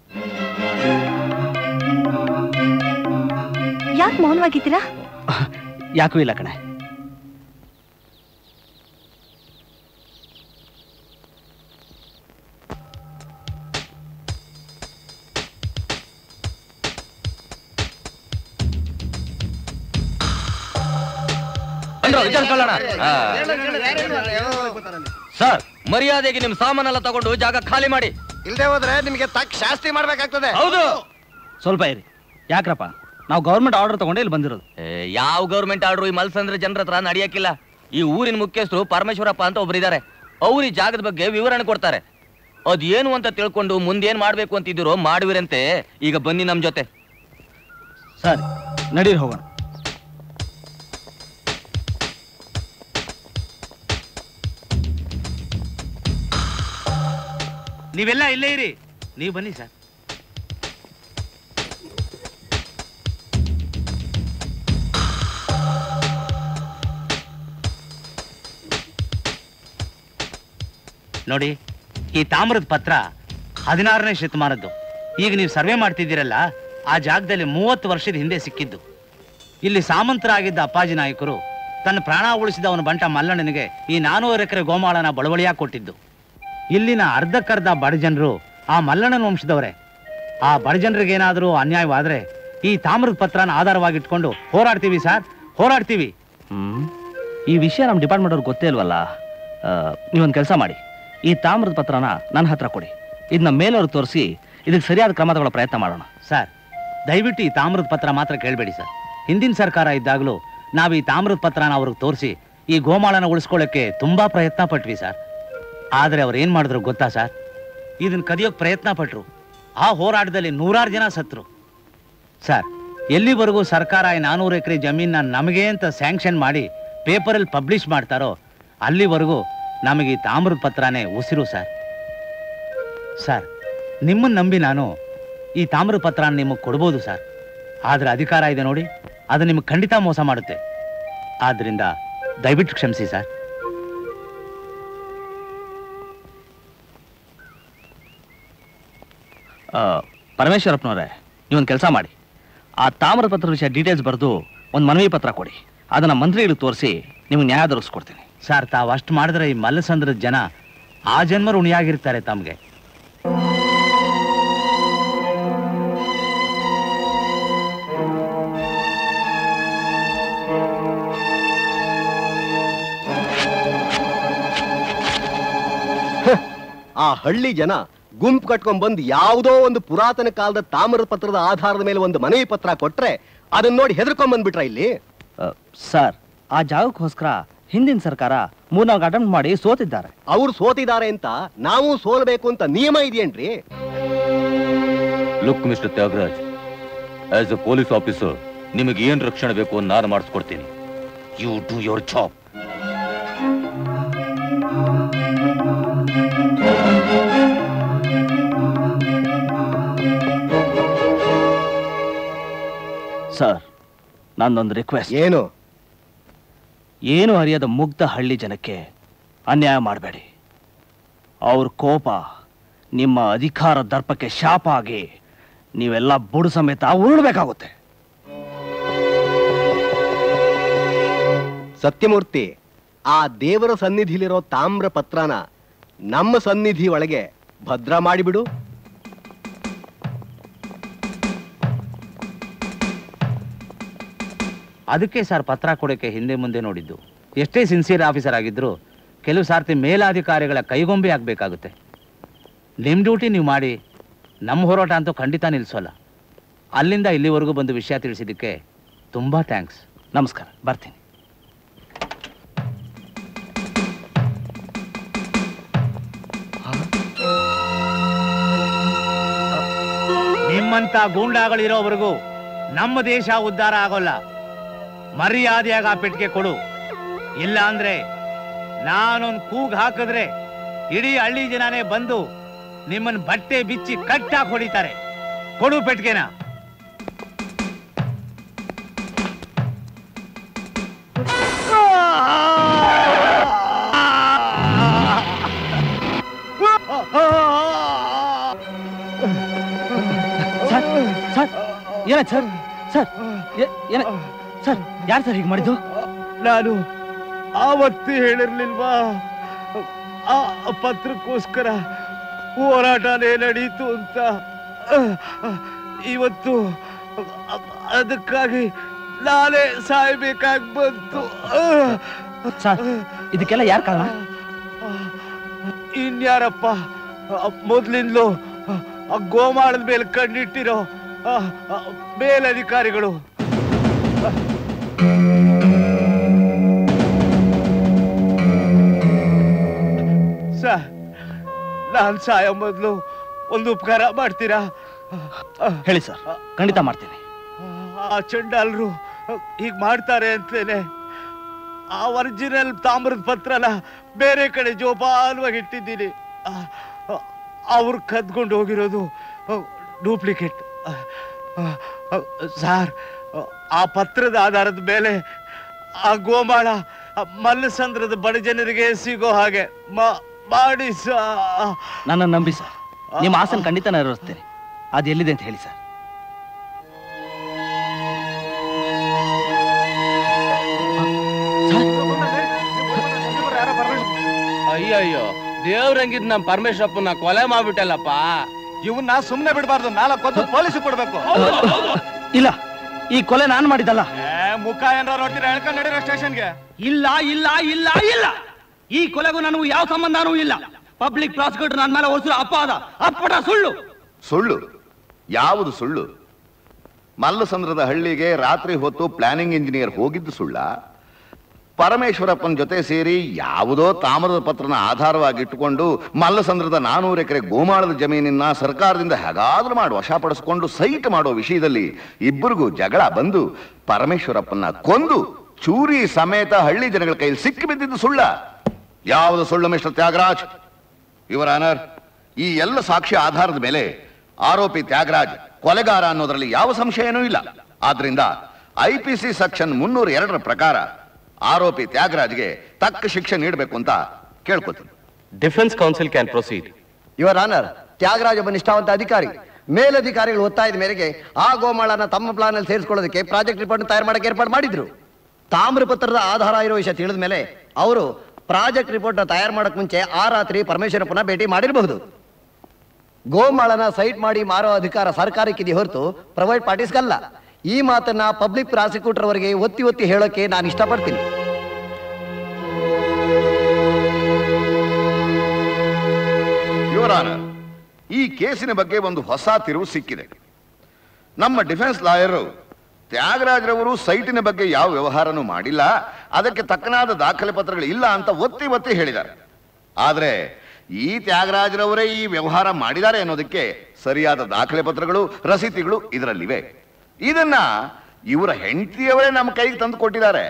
Speaker 7: ಯಾಕೆ ಮೌನವಾಗಿದ್ದೀರಾ?
Speaker 17: ಯಾಕೂ ಇಲ್ಲ ಕಣೆ.
Speaker 10: ವಿಚಾರಿಸ್ಕೊಳ್ಳೋಣ. ಸರ್, ಮರ್ಯಾದೆಗೆ ನಿಮ್ ಸಾಮಾನೆಲ್ಲ ತಗೊಂಡು ಜಾಗ ಖಾಲಿ ಮಾಡಿ.
Speaker 6: ಇಲ್ದೇ ಹೋದ್ರೆ ನಿಮಗೆ ತಕ್ಕ ಶಾಸ್ತಿ ಮಾಡ್ಬೇಕಾಗ್ತದೆ.
Speaker 10: ಹೌದು.
Speaker 17: ಸ್ವಲ್ಪ ಇರಿ. ಯಾಕ್ರಪ್ಪ, ನಾವು ಗೌರ್ಮೆಂಟ್ ಆರ್ಡರ್ ತಗೊಂಡೆ ಇಲ್ಲಿ ಬಂದಿರೋದು.
Speaker 10: ಯಾವ ಗೌರ್ಮೆಂಟ್ ಆರ್ಡರ್ ಈ ಮಲ್ಸಂದ್ರ ಜನರ ಹತ್ರ ನಡೆಯಕ್ಕಿಲ್ಲ. ಈ ಊರಿನ ಮುಖ್ಯಸ್ಥರು ಪರಮೇಶ್ವರಪ್ಪ ಅಂತ ಒಬ್ಬರಿದ್ದಾರೆ. ಅವ್ರು ಈ ಜಾಗದ ಬಗ್ಗೆ ವಿವರಣೆ ಕೊಡ್ತಾರೆ. ಅದೇನು ಅಂತ ತಿಳ್ಕೊಂಡು ಮುಂದೇನ್ ಮಾಡ್ಬೇಕು ಅಂತಿದ್ದೀರೋ ಮಾಡುವಿರಂತೆ. ಈಗ ಬನ್ನಿ ನಮ್ ಜೊತೆ.
Speaker 17: ಸರಿ, ನಡೀರಿ ಹೋಗೋಣ.
Speaker 18: ನೀವೆಲ್ಲ ಇಲ್ಲೇ ಇರಿ. ನೀವು ಬನ್ನಿ ಸರ್. ನೋಡಿ, ಈ ತಾಮ್ರದ ಪತ್ರ ಹದಿನಾರನೇ ಶತಮಾನದ್ದು. ಈಗ ನೀವು ಸರ್ವೆ ಮಾಡ್ತಿದ್ದೀರಲ್ಲ, ಆ ಜಾಗದಲ್ಲಿ ಮೂವತ್ತು ವರ್ಷದ ಹಿಂದೆ ಸಿಕ್ಕಿದ್ದು. ಇಲ್ಲಿ ಸಾಮಂತರಾಗಿದ್ದ ಅಪ್ಪಾಜಿ ನಾಯಕರು ತನ್ನ ಪ್ರಾಣ ಉಳಿಸಿದ ಅವನ ಬಂಟ ಮಲ್ಲಣ್ಣನಿಗೆ ಈ ನಾನೂರು ಎಕರೆ ಗೋಮಾಳನ ಬಳುವಳಿಯಾಗಿ ಕೊಟ್ಟಿದ್ದು. ಇಲ್ಲಿನ ಅರ್ಧಕ್ಕರ್ಧ ಬಡಜನರು ಆ ಮಲ್ಲಣ್ಣನ ವಂಶದವರೇ. ಆ ಬಡಜನರಿಗೆ ಏನಾದರೂ ಅನ್ಯಾಯವಾದ್ರೆ ಈ ತಾಮ್ರದ ಪತ್ರನ ಆಧಾರವಾಗಿಟ್ಕೊಂಡು ಹೋರಾಡ್ತೀವಿ ಸರ್, ಹೋರಾಡ್ತೀವಿ.
Speaker 17: ಹ್ಮ್ ಈ ವಿಷಯ ನಮ್ಮ ಡಿಪಾರ್ಟ್ಮೆಂಟ್ ಅವ್ರಿಗೆ ಗೊತ್ತೇ ಇಲ್ವಲ್ಲ. ನೀವೊಂದು ಕೆಲಸ ಮಾಡಿ, ಈ ತಾಮ್ರದ ಪತ್ರನ ನನ್ನ ಹತ್ರ ಕೊಡಿ. ಇದನ್ನ ಮೇಲವ್ರಿಗೆ ತೋರಿಸಿ ಇದಕ್ಕೆ ಸರಿಯಾದ ಕ್ರಮ ತಗೊಳ್ಳೋ ಪ್ರಯತ್ನ ಮಾಡೋಣ.
Speaker 18: ಸರ್, ದಯವಿಟ್ಟು ಈ ತಾಮ್ರದ ಪತ್ರ ಮಾತ್ರ ಕೇಳಬೇಡಿ ಸರ್. ಹಿಂದಿನ ಸರ್ಕಾರ ಇದ್ದಾಗಲೂ ನಾವು ಈ ತಾಮ್ರದ ಪತ್ರನ ಅವ್ರಿಗೆ ತೋರಿಸಿ ಈ ಗೋಮಾಳನ ಉಳಿಸ್ಕೊಳ್ಳೋಕ್ಕೆ ತುಂಬಾ ಪ್ರಯತ್ನ ಪಟ್ವಿ ಸರ್. ಆದರೆ ಅವ್ರು ಏನ್ ಮಾಡಿದ್ರು ಗೊತ್ತಾ ಸರ್? ಇದನ್ನ ಕದಿಯೋಕ್ ಪ್ರಯತ್ನ ಪಟ್ರು. ಆ ಹೋರಾಟದಲ್ಲಿ ನೂರಾರು ಜನ ಸತ್ರು ಸರ್. ಎಲ್ಲಿವರೆಗೂ ಸರ್ಕಾರ ಈ ನಾನೂರು ಎಕರೆ ಜಮೀನ ನಮಗೆ ಅಂತ ಸ್ಯಾಂಕ್ಷನ್ ಮಾಡಿ ಪೇಪರಲ್ಲಿ ಪಬ್ಲಿಷ್ ಮಾಡ್ತಾರೋ ಅಲ್ಲಿವರೆಗೂ ನಮಗೆ ಈ ತಾಮ್ರದ ಪತ್ರನೇ ಉಸಿರು ಸರ್. ಸರ್, ನಿಮ್ಮನ್ನು ನಂಬಿ ನಾನು ಈ ತಾಮ್ರದ ಪತ್ರ ನಿಮಗೆ ಕೊಡ್ಬೋದು ಸರ್. ಆದ್ರೆ ಅಧಿಕಾರ ಇದೆ ನೋಡಿ, ಅದು ನಿಮಗೆ ಖಂಡಿತ ಮೋಸ ಮಾಡುತ್ತೆ. ಆದ್ರಿಂದ ದಯವಿಟ್ಟು ಕ್ಷಮಿಸಿ ಸರ್.
Speaker 17: ಪರಮೇಶ್ವರಪ್ಪನವರೇ, ನೀವೊಂದು ಕೆಲಸ ಮಾಡಿ, ಆ ತಾಮ್ರದ ಪತ್ರದ ವಿಷಯ ಡೀಟೇಲ್ಸ್ ಬರೆದು ಒಂದು ಮನವಿ ಪತ್ರ ಕೊಡಿ. ಅದನ್ನ ಮಂತ್ರಿಗಳಿಗೆ ತೋರಿಸಿ ನಿಮ್ಗೆ ನ್ಯಾಯ ದೊರಕಿಸ್ಕೊಡ್ತೀನಿ.
Speaker 18: ಸರ್, ತಾವು ಅಷ್ಟು ಮಾಡಿದ್ರೆ ಈ ಮಲ್ಲಸಂದ್ರದ ಜನ ಆ ಜನ್ಮ ಋಣಿಯಾಗಿರ್ತಾರೆ ತಮಗೆ.
Speaker 6: ಆ ಹಳ್ಳಿ ಜನ ಗುಂಪು ಕಟ್ಕೊಂಡ್ ಬಂದು ಯಾವುದೋ ಒಂದು ಪುರಾತನ ಕಾಲದ ತಾಮ್ರದ ಪತ್ರದ ಆಧಾರದ ಮೇಲೆ ಒಂದು ಮನವಿ ಪತ್ರ ಕೊಟ್ರೆ ಅದನ್ನ ನೋಡಿ ಹೆದರ್ಕೊಂಡ್ ಬಂದ್ಬಿಟ್ರ ಇಲ್ಲಿ.
Speaker 17: ಸರ್, ಆ ಜಾಗಕ್ಕೋಸ್ಕರ ಹಿಂದಿನ ಸರ್ಕಾರ ಮೂರ್ನಾಲ್ಕು ಅಟೆಂಪ್ಟ್ ಮಾಡಿ ಸೋತಿದ್ದಾರೆ.
Speaker 6: ಅವ್ರು ಸೋತಿದ್ದಾರೆ ಅಂತ ನಾವು ಸೋಲ್ಬೇಕು ಅಂತ ನಿಯಮ ಇದೆಯೇನ್ರಿ?
Speaker 10: Look Mr Thyagaraj, as a police officer ನಿಮಗೆ ಏನ್ ರಕ್ಷಣೆ ಬೇಕು ನಾನು ಮಾಡಿಸ್ಕೊಡ್ತೀನಿ. You do your job.
Speaker 17: Sir, ನಂದೊಂದು ರಿಕ್ವೆಸ್ಟ್.
Speaker 6: ಏನು?
Speaker 17: ಏನು ಅರಿಯದ ಮುಗ್ಧ ಹಳ್ಳಿ ಜನಕ್ಕೆ ಅನ್ಯಾಯ ಮಾಡಬೇಡಿ. ಅವ್ರ ಕೋಪ ನಿಮ್ಮ ಅಧಿಕಾರ ದರ್ಪಕ್ಕೆ ಶಾಪ ಆಗಿ ನೀವೆಲ್ಲ ಬುಡು ಸಮೇತ ಉರುಳಬೇಕಾಗುತ್ತೆ.
Speaker 6: ಸತ್ಯಮೂರ್ತಿ, ಆ ದೇವರ ಸನ್ನಿಧಿಲಿರೋ ತಾಮ್ರ ಪತ್ರನ ನಮ್ಮ ಸನ್ನಿಧಿ ಒಳಗೆ ಭದ್ರ ಮಾಡಿಬಿಡು.
Speaker 18: ಅದಕ್ಕೆ ಸರ್ ಪತ್ರ ಕೊಡೋಕೆ ಹಿಂದೆ ಮುಂದೆ ನೋಡಿದ್ದು. ಎಷ್ಟೇ ಸಿನ್ಸಿಯರ್ ಆಫೀಸರ್ ಆಗಿದ್ರು ಕೆಲವು ಸಾರ್ತಿ ಮೇಲಾಧಿಕಾರಿಗಳ ಕೈಗೊಂಬೆ ಆಗ್ಬೇಕಾಗುತ್ತೆ. ನಿಮ್ ಡ್ಯೂಟಿ ನೀವು ಮಾಡಿ, ನಮ್ಮ ಹೋರಾಟ ಅಂತೂ ಖಂಡಿತ ನಿಲ್ಸೋಲ್ಲ. ಅಲ್ಲಿಂದ ಇಲ್ಲಿವರೆಗೂ ಬಂದು ವಿಷಯ ತಿಳಿಸಿದ್ದಕ್ಕೆ ತುಂಬಾ ಥ್ಯಾಂಕ್ಸ್.
Speaker 17: ನಮಸ್ಕಾರ, ಬರ್ತೀನಿ.
Speaker 18: ನಿಮ್ಮಂತ ಗೂಂಡಾಗಳಿರೋವರೆಗೂ ನಮ್ಮ ದೇಶ ಉದ್ಧಾರ ಆಗೋಲ್ಲ. ಮರ್ಯಾದೆಯಾಗ ಆ ಪೆಟ್ಟಿಗೆ ಕೊಡು. ಇಲ್ಲ ಅಂದ್ರೆ ನಾನೊಂದು ಕೂಗ್ ಹಾಕಿದ್ರೆ ಇಡೀ ಹಳ್ಳಿ ಜನನೇ ಬಂದು ನಿಮ್ಮನ್ನ ಬಟ್ಟೆ ಬಿಚ್ಚಿ ಕಟ್ಟಾಕ್ ಹೊಡಿತಾರೆ. ಕೊಡು ಪೆಟ್ಟಿಗೆನ.
Speaker 17: ಸರ್, ಸರ್, ಏನ ಸರ್? ಸರ್, ಏನ ಸರ್? ಯಾರು ಸರ್ ಹೀಗೆ ಮಾಡಿದ್ದು?
Speaker 14: ನಾನು ಆವತ್ತು ಹೇಳಿರ್ಲಿಲ್ವಾ ಆ ಪತ್ರಕ್ಕೋಸ್ಕರ ಹೋರಾಟನೇ ನಡೀತು ಅಂತ. ಇವತ್ತು ಅದಕ್ಕಾಗಿ
Speaker 18: ನಾನೇ ಸಾಯ್ಬೇಕಾಗಿ ಬಂತು.
Speaker 17: ಸರ್ ಇದಕ್ಕೆಲ್ಲ ಯಾರು ಕಾರಣ?
Speaker 18: ಇನ್ಯಾರಪ್ಪ, ಮೊದ್ಲಿಂದಲೂ ಗೋಮಾಳದ ಮೇಲೆ ಕಣ್ಣಿಟ್ಟಿರೋ ಮೇಲಧಿಕಾರಿಗಳು. ಸರ್, ನಾನ್ ಸಾಯೋ ಮೊದಲು ಒಂದು ಉಪಕಾರ ಮಾಡ್ತೀರಾ?
Speaker 17: ಹೇಳಿ ಸರ್, ಖಂಡಿತ ಮಾಡ್ತೀನಿ.
Speaker 18: ಆ ಚಂಡಾಲರು ಹೀಗ್ ಮಾಡ್ತಾರೆ ಅಂತೇನೆ ಆ ಒರಿಜಿನಲ್ ತಾಮ್ರದ ಪತ್ರನ ಬೇರೆ ಕಡೆ ಜೋಪಾನವಾಗಿ ಇಟ್ಟಿದ್ದೀನಿ. ಅವ್ರು ಕದ್ಕೊಂಡು ಹೋಗಿರೋದು ಡೂಪ್ಲಿಕೇಟ್. ಸಾರ್, ಆ ಪತ್ರದ ಆಧಾರದ ಮೇಲೆ ಆ ಗೋಮಾಳ ಮಲ್ಲಸಂದ್ರದ ಬಡ ಜನರಿಗೆ ಸಿಗೋ ಹಾಗೆ ಮಾಡಿ ಸಾ.
Speaker 17: ನನ್ನ ನಂಬಿ ಸರ್, ನಿಮ್ಮ ಆಸನ ಖಂಡಿತ ನೆರವೇರಿಸ್ತೇನೆ. ಅದು ಎಲ್ಲಿದೆ ಅಂತ ಹೇಳಿ ಸರ್.
Speaker 2: ಅಯ್ಯಯ್ಯೋ, ದೇವ್ರಂಗಿದ್ ನಮ್ ಪರಮೇಶ್ವರಪ್ಪನ ಕೊಲೆ ಮಾಡ್ಬಿಟ್ಟಲ್ಲಪ್ಪ.
Speaker 14: ಇವನ್ನ ಸುಮ್ನೆ ಬಿಡಬಾರ್ದು, ನಾಲ್ಕು ಕೊದ್ದು ಪೊಲೀಸ್ ಕೊಡ್ಬೇಕು.
Speaker 17: ಇಲ್ಲ, ಈ ಕೊಲೆ ನಾನು ಮಾಡಿದ್ದಲ್ಲ.
Speaker 14: ಮುಖ ಏನಾರ ನೋಡ್ತೀರಾ? ಹೇಳ್ಕೊಂಡು ನಡೀರೋ ಸ್ಟೇಷನ್ಗೆ.
Speaker 17: ಇಲ್ಲ ಇಲ್ಲ ಇಲ್ಲ ಇಲ್ಲ, ಈ ಕೊಲೆಗೂ ನನಗೂ ಯಾವ ಸಂಬಂಧನೂ ಇಲ್ಲ. ಪಬ್ಲಿಕ್ ಪ್ರಾಸಿಕ್ಯೂಟರ್ ನನ್ನ ಮೇಲೆ ಹೊರಿಸಿರೋ ಅಪವಾದ ಅಪ್ಪಟ ಸುಳ್ಳು.
Speaker 9: ಸುಳ್ಳು? ಯಾವುದು ಸುಳ್ಳು? ಮಲ್ಲಸಂದ್ರದ ಹಳ್ಳಿಗೆ ರಾತ್ರಿ ಹೊತ್ತು ಪ್ಲಾನಿಂಗ್ ಇಂಜಿನಿಯರ್ ಹೋಗಿದ್ದು ಸುಳ್ಳ? ಪರಮೇಶ್ವರಪ್ಪನ ಜೊತೆ ಸೇರಿ ಯಾವುದೋ ತಾಮ್ರದ ಪತ್ರನ ಆಧಾರವಾಗಿಟ್ಟುಕೊಂಡು ಮಲ್ಲಸಂದ್ರದ ನಾನೂರು ಎಕರೆ ಗೋಮಾಳದ ಜಮೀನನ್ನ ಸರ್ಕಾರದಿಂದ ಹೇಗಾದ್ರೂ ಮಾಡಿ ವಶಪಡಿಸಿಕೊಂಡು ಸೈಟ್ ಮಾಡೋ ವಿಷಯದಲ್ಲಿ ಇಬ್ಬರಿಗೂ ಜಗಳ ಬಂದು ಪರಮೇಶ್ವರಪ್ಪನ ಕೊಂದು ಚೂರಿ ಸಮೇತ ಹಳ್ಳಿ ಜನಗಳ ಕೈಯಲ್ಲಿ ಸಿಕ್ಕಿ ಬಿದ್ದಿದ್ದು ಸುಳ್ಳ? ಯಾವುದು ಸುಳ್ಳು ಮಿಸ್ಟರ್ ತ್ಯಾಗರಾಜ್? ಯುವರ್ ಆನರ್, ಈ ಎಲ್ಲ ಸಾಕ್ಷಿ ಆಧಾರದ ಮೇಲೆ ಆರೋಪಿ ತ್ಯಾಗರಾಜ್ ಕೊಲೆಗಾರ ಅನ್ನೋದ್ರಲ್ಲಿ ಯಾವ ಸಂಶಯನೂ ಇಲ್ಲ. ಆದ್ರಿಂದ ಐಪಿಸಿ ಸೆಕ್ಷನ್ ಮುನ್ನೂರ ಎರಡರ ಪ್ರಕಾರ ಆರೋಪಿ ತ್ಯಾಗರಾಜ್ಗೆ ತಕ್ಕ ಶಿಕ್ಷೆ ನೀಡಬೇಕು ಅಂತ ಕೇಳ್ಕೊತೀನಿ.
Speaker 19: Defence counsel can proceed.
Speaker 20: Your honour, Thyagaraj ಒಬ್ಬ ನಿಷ್ಠಾವಂತ ಅಧಿಕಾರಿ. ಮೇಲಧಿಕಾರಿಗಳು ಒತ್ತಾಯದ ಮೇರೆಗೆ ಆ ಗೋಮಾಳನ ತಮ್ಮ ಪ್ಲಾನ್ ಅಲ್ಲಿ ಸೇರಿಸಿಕೊಳ್ಳೋದಕ್ಕೆ ಪ್ರಾಜೆಕ್ಟ್ ರಿಪೋರ್ಟ್ ತಯಾರು ಮಾಡಕ್ಕೆ ಏರ್ಪಾಡು ಮಾಡಿದ್ರು. ತಾಮ್ರಪತ್ರದ ಆಧಾರ ಇರೋ ವಿಷಯ ತಿಳಿದ ಮೇಲೆ ಅವರು ಪ್ರಾಜೆಕ್ಟ್ ರಿಪೋರ್ಟ್ ತಯಾರು ಮಾಡಕ್ ಮುಂಚೆ ಆ ರಾತ್ರಿ ಪರಮೇಶ್ವರಪ್ಪನ ಭೇಟಿ ಮಾಡಿರಬಹುದು. ಗೋಮಾಳನ ಸೈಟ್ ಮಾಡಿ ಮಾರೋ ಅಧಿಕಾರ ಸರ್ಕಾರಕ್ಕಿದೆ ಹೊರತು ಪ್ರೈವೇಟ್ ಪಾರ್ಟೀಸ್ಗಲ್ಲ. ಈ ಮಾತನ್ನ ಪಬ್ಲಿಕ್ ಪ್ರಾಸಿಕ್ಯೂಟರ್ ಅವರಿಗೆ ಒತ್ತಿ ಒತ್ತಿ ಹೇಳೋಕೆ ನಾನು ಇಷ್ಟಪಡ್ತೀನಿ.
Speaker 9: ಯುವರ್ ಆನರ್, ಈ ಕೇಸಿನ ಬಗ್ಗೆ ಒಂದು ಹೊಸ ತಿರುವು ಸಿಕ್ಕಿದೆ. ನಮ್ಮ ಡಿಫೆನ್ಸ್ ಲಾಯರು ತ್ಯಾಗರಾಜ್ರವರು ಸೈಟಿನ ಬಗ್ಗೆ ಯಾವ ವ್ಯವಹಾರನೂ ಮಾಡಿಲ್ಲ, ಅದಕ್ಕೆ ತಕ್ಕನಾದ ದಾಖಲೆ ಪತ್ರಗಳು ಇಲ್ಲ ಅಂತ ಒತ್ತಿ ಒತ್ತಿ ಹೇಳಿದ್ದಾರೆ. ಆದ್ರೆ ಈ ತ್ಯಾಗರಾಜ್ರವರೇ ಈ ವ್ಯವಹಾರ ಮಾಡಿದ್ದಾರೆ ಅನ್ನೋದಕ್ಕೆ ಸರಿಯಾದ ದಾಖಲೆ ಪತ್ರಗಳು, ರಸೀತಿಗಳು ಇದರಲ್ಲಿವೆ. ಇದನ್ನ ಇವರ ಹೆಂಡತಿಯವರೇ ನಮ್ಮ ಕೈಗೆ ತಂದು ಕೊಟ್ಟಿದ್ದಾರೆ.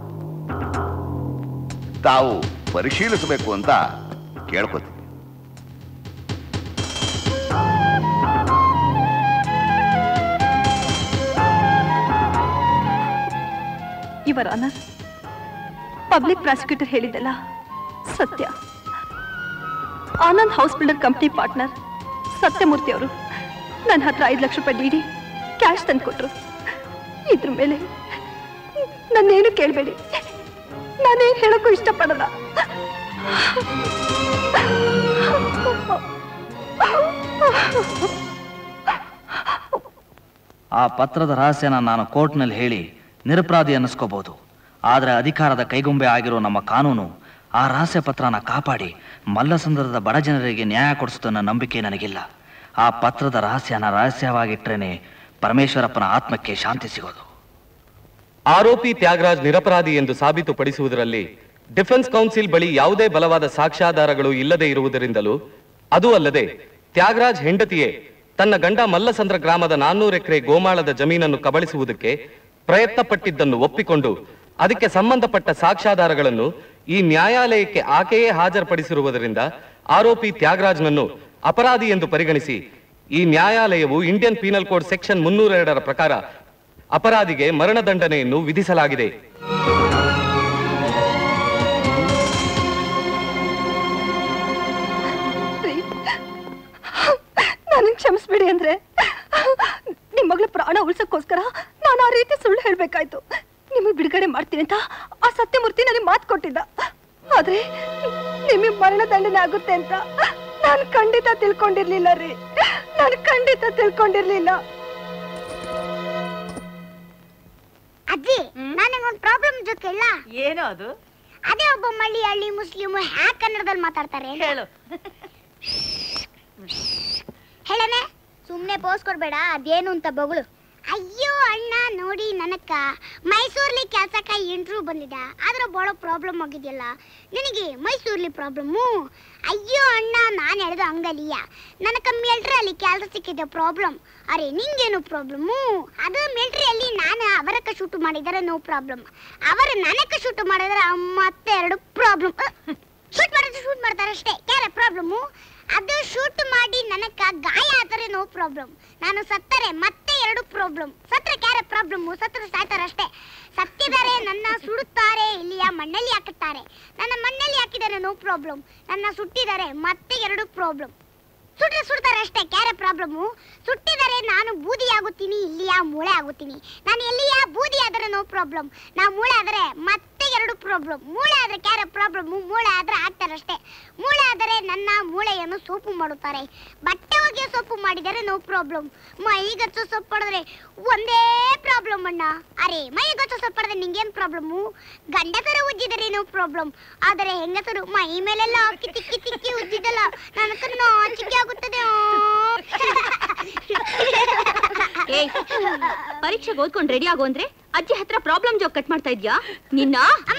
Speaker 9: ತಾವು ಪರಿಶೀಲಿಸಬೇಕು ಅಂತ ಕೇಳ್ಕೊತೀನಿ.
Speaker 7: ಯುವರ್ ಆನರ್, ಪಬ್ಲಿಕ್ ಪ್ರಾಸಿಕ್ಯೂಟರ್ ಹೇಳಿದ್ದಲ್ಲ ಸತ್ಯ. Anand house builder company partner Satyamurthy ಅವರು ನನ್ನ ಹತ್ರ ಐದು ಲಕ್ಷ ರೂಪಾಯಿ ಡಿ ಡಿ ಕ್ಯಾಶ್ ತಂದು ಕೊಟ್ರು. ಇದ್ರ ಮೇಲೆ ನನ್ನೇನು ಕೇಳಬೇಡಿ, ನಾನೇನು ಹೇಳಕ್ಕೂ ಇಷ್ಟಪಡಲ್ಲ.
Speaker 17: ಆ ಪತ್ರದ ರಹಸ್ಯನ ನಾನು ಕೋರ್ಟ್ನಲ್ಲಿ ಹೇಳಿ ನಿರಪರಾಧಿ ಅನ್ನಿಸ್ಕೋಬಹುದು. ಆದರೆ ಅಧಿಕಾರದ ಕೈಗೊಂಬೆ ಆಗಿರೋ ನಮ್ಮ ಕಾನೂನು ಆ ರಹಸ್ಯ ಪತ್ರನ ಕಾಪಾಡಿ ಮಲ್ಲಸಂದ್ರದ ಬಡ ಜನರಿಗೆ ನ್ಯಾಯ ಕೊಡಿಸುತ್ತನ್ನ ನಂಬಿಕೆ ನನಗಿಲ್ಲ. ಆ ಪತ್ರದ ರಹಸ್ಯನ ರಹಸ್ಯವಾಗಿಟ್ರೇನೆ ಪರಮೇಶ್ವರಪ್ಪನ ಆತ್ಮಕ್ಕೆ ಶಾಂತಿ ಸಿಗೋದು.
Speaker 19: ಆರೋಪಿ ತ್ಯಾಗರಾಜ್ ನಿರಪರಾಧಿ ಎಂದು ಸಾಬೀತುಪಡಿಸುವುದರಲ್ಲಿ ಡಿಫೆನ್ಸ್ ಕೌನ್ಸಿಲ್ ಬಳಿ ಯಾವುದೇ ಬಲವಾದ ಸಾಕ್ಷ್ಯಾಧಾರಗಳು ಇಲ್ಲದೆ ಇರುವುದರಿಂದಲೂ, ಅದೂ ಅಲ್ಲದೆ ತ್ಯಾಗರಾಜ್ ಹೆಂಡತಿಯೇ ತನ್ನ ಗಂಡ ಮಲ್ಲಸಂದ್ರ ಗ್ರಾಮದ ನಾನ್ನೂರು ಎಕರೆ ಗೋಮಾಳದ ಜಮೀನನ್ನು ಕಬಳಿಸುವುದಕ್ಕೆ ಪ್ರಯತ್ನ ಪಟ್ಟಿದ್ದನ್ನು ಒಪ್ಪಿಕೊಂಡು ಅದಕ್ಕೆ ಸಂಬಂಧಪಟ್ಟ ಸಾಕ್ಷ್ಯಾಧಾರಗಳನ್ನು ಈ ನ್ಯಾಯಾಲಯಕ್ಕೆ ಆಕೆಯೇ ಹಾಜರುಪಡಿಸಿರುವುದರಿಂದ ಆರೋಪಿ ತ್ಯಾಗರಾಜ್ನನ್ನು ಅಪರಾಧಿ ಎಂದು ಪರಿಗಣಿಸಿ ಈ ನ್ಯಾಯಾಲಯವು ಇಂಡಿಯನ್ ಪೀನಲ್ ಕೋಡ್ ಸೆಕ್ಷನ್ ಮುನ್ನೂರ ಎರಡರ ಪ್ರಕಾರ ಅಪರಾಧಿಗೆ ಮರಣದಂಡನೆಯನ್ನು ವಿಧಿಸಲಾಗಿದೆ.
Speaker 7: ನನಗೆ ಕ್ಷಮಿಸ್ಬಿಡಿ ಅಂದ್ರೆ ನಿಮ್ಮ ಮಗಳ ಪ್ರಾಣ ಉಳಿಸಕ್ಕೋಸ್ಕರ ನಾನು ಆ ರೀತಿ ಸುಳ್ಳು ಹೇಳ್ಬೇಕಾಯ್ತು. ನಿಮಗೆ ಬಿಡುಗಡೆ ಮಾಡ್ತೀನಿ ಅಂತ ಆ ಸತ್ಯಮೂರ್ತಿ ನನಗೆ ಮಾತು ಕೊಟ್ಟಿದ್ದ. ಆದ್ರೆ ನಿಮಗೆ ಮರಣದಂಡನೆ ಆಗುತ್ತೆ ಅಂತ ನಾನು ಖಂಡಿತ ತಿಳ್ಕೊಂಡಿರ್ಲಿಲ್ಲ ರೀ, ನಾನು ಖಂಡಿತ ತಿಳ್ಕೊಂಡಿರ್ಲಿಲ್ಲ.
Speaker 11: ಅಜ್ಜಿ ನನಗೊಂದು ಪ್ರಾಬ್ಲಮ್ ಜೊತೆಲ್ಲ
Speaker 15: ಏನೋ ಅದು?
Speaker 11: ಅದೇ ಒಬ್ಬ ಮಲಯಾಳಿ ಮುಸ್ಲಿಮ್ ಹ್ಯಾಕ್ ಕನ್ನಡದಲ್ಲಿ ಮಾತಾಡ್ತಾರೆ
Speaker 15: ಹೇಳು.
Speaker 11: ಹೇಳನೆ ಸುಮ್ನೆ ಪೋಸ್ ಕೊಡ್ಬೇಡ, ಅದೇನು ಅಂತ ಬಗಳು. ಅಯ್ಯೋ ಅಣ್ಣ ನೋಡಿ, ನನಕ್ಕ ಮೈಸೂರ್ಲಿ ಕೆಲ್ಸಕ್ಕ ಇಂಟ್ರ್ಯೂ ಬಂದಿದ್ದ, ಆದ್ರೆ ಬಹಳ ಪ್ರಾಬ್ಲಮ್ ಆಗಿದೆಯಲ್ಲ ನಿನಗೆ ಮೈಸೂರ್ಲಿ ಪ್ರಾಬ್ಲಮ್ಮು. ಅಯ್ಯೋ ಅಣ್ಣ ನಾನು ಹೇಳ್ದ ಹಂಗಲಿಯ, ನನಕ ಮಿಲ್ಟ್ರಿಯಲ್ಲಿ ಕೆಲಸ ಸಿಕ್ಕಿದೆ ಪ್ರಾಬ್ಲಮ್. ಅರೆ ನಿಂಗೇನು ಪ್ರಾಬ್ಲಮ್ಮು? ಅದು ಮಿಲ್ಟ್ರಿಯಲ್ಲಿ ನಾನು ಅವರಕ್ಕ ಶೂಟ್ ಮಾಡಿದರೆ ನೋ ಪ್ರಾಬ್ಲಮ್, ಅವರು ನನಕ್ಕ ಶೂಟ್ ಮಾಡಿದರೆ ಮತ್ತೆ ಎರಡು ಪ್ರಾಬ್ಲಮ್. ಶೂಟ್ ಮಾಡಿದ್ರೆ ಶೂಟ್ ಮಾಡ್ತಾರೆ ಅಷ್ಟೇ, ಕ್ಯಾರೆ ಪ್ರಾಬ್ಲಮ್ಮು. ಅದು ಶೂಟ್ ಮಾಡಿ ನನಕ ಗಾಯ ಆದರೆ ನೋ ಪ್ರಾಬ್ಲಮ್, ನಾನು ಸತ್ತರೆ ಮತ್ತೆ ಎರಡು ಪ್ರಾಬ್ಲಮ್. ಸತ್ತರೆ ಕ್ಯಾರೆ ಪ್ರಾಬ್ಲಮ್ಮು, ಸತ್ತರೆ ಸಾಯ್ತಾರೆ ಅಷ್ಟೇ. ಸತ್ತಿದರೆ ನನ್ನ ಸುಡುತ್ತಾರೆ, ಇಲ್ಲಿಯ ಮಣ್ಣಲ್ಲಿ ಹಾಕುತ್ತಾರೆ. ನನ್ನ ಮಣ್ಣಲ್ಲಿ ಹಾಕಿದರೆ ನೋ ಪ್ರಾಬ್ಲಮ್, ನನ್ನ ಸುಟ್ಟಿದರೆ ಮತ್ತೆ ಎರಡು ಪ್ರಾಬ್ಲಮ್. ಸುಟ್ಟರೆ ಸುಡ್ತಾರೆ ಅಷ್ಟೇ, ಕ್ಯಾರೆ ಪ್ರಾಬ್ಲಮ್ಮು. ಸುಟ್ಟಿದರೆ ನಾನು ಬೂದಿ ಆಗುತ್ತೀನಿ, ಇಲ್ಲಿಯ ಮೂಳೆ ಆಗುತ್ತೀನಿ. ನಾನು ಎಲ್ಲಿಯ ಬೂದಿ ಆದರೆ ನೋ ಪ್ರಾಬ್ಲಮ್, ನಾ ಮೂಳೆ ಆದರೆ ಮತ್ತೆ ಎರಡು ಪ್ರಾಬ್ಲಮ್. ಮೂಳೆ ಆದರೆ ಕ್ಯಾರೆ ಪ್ರಾಬ್ಲಮ್ಮು, ಮೂಳೆ ಆದರೆ ಹಾಕ್ತಾರೆ ಅಷ್ಟೇ. ಮೂಳೆ ಆದರೆ ನನ್ನ ಮೂಳೆಯನ್ನು ಸೋಪು ಮಾಡುತ್ತಾರೆ. ಬಟ್ಟೆ ಒಗೆಯೋ ಸೋಪು ಮಾಡಿದರೆ ನೋ ಪ್ರಾಬ್ಲಮ್. ಮೈಗಚ್ಚೋ ಸೊಪ್ಪು ಹೊಡೆದ್ರೆ ಒಂದೇ ಪ್ರಾಬ್ಲಮ್ ಅಣ್ಣ. ಅರೆ ಮೈಗಚ್ಚೋ ಸೊಪ್ಪು ಹೊಡೆದ್ರೆ ನಿಂಗೇನು ಪ್ರಾಬ್ಲಮ್ಮು? ಗಂಡಸರು ಉಜ್ಜಿದರೆ ನೋ ಪ್ರಾಬ್ಲಮ್, ಆದರೆ ಹೆಂಗಸರು ಮೈ ಮೇಲೆಲ್ಲ ಕಿತ್ತಿ ಕಿತ್ತಿ ಕಿತ್ತಿ ಉಜ್ಜಿದಲ್ಲ ನನಗೆ ನಾಚಿಕೆ ಆಗುತ್ತದೆ.
Speaker 13: ಪರೀಕ್ಷೆಗೆ ಓದ್ಕೊಂಡು ರೆಡಿ ಆಗೋ ಅಂದ್ರೆ ಅಜ್ಜಿ ಹತ್ರ ಪ್ರಾಬ್ಲಮ್ ಜೋಕ್ ಕಟ್ ಮಾಡ್ತಾ ಇದ್ಯಾ ನಿನ್ನ?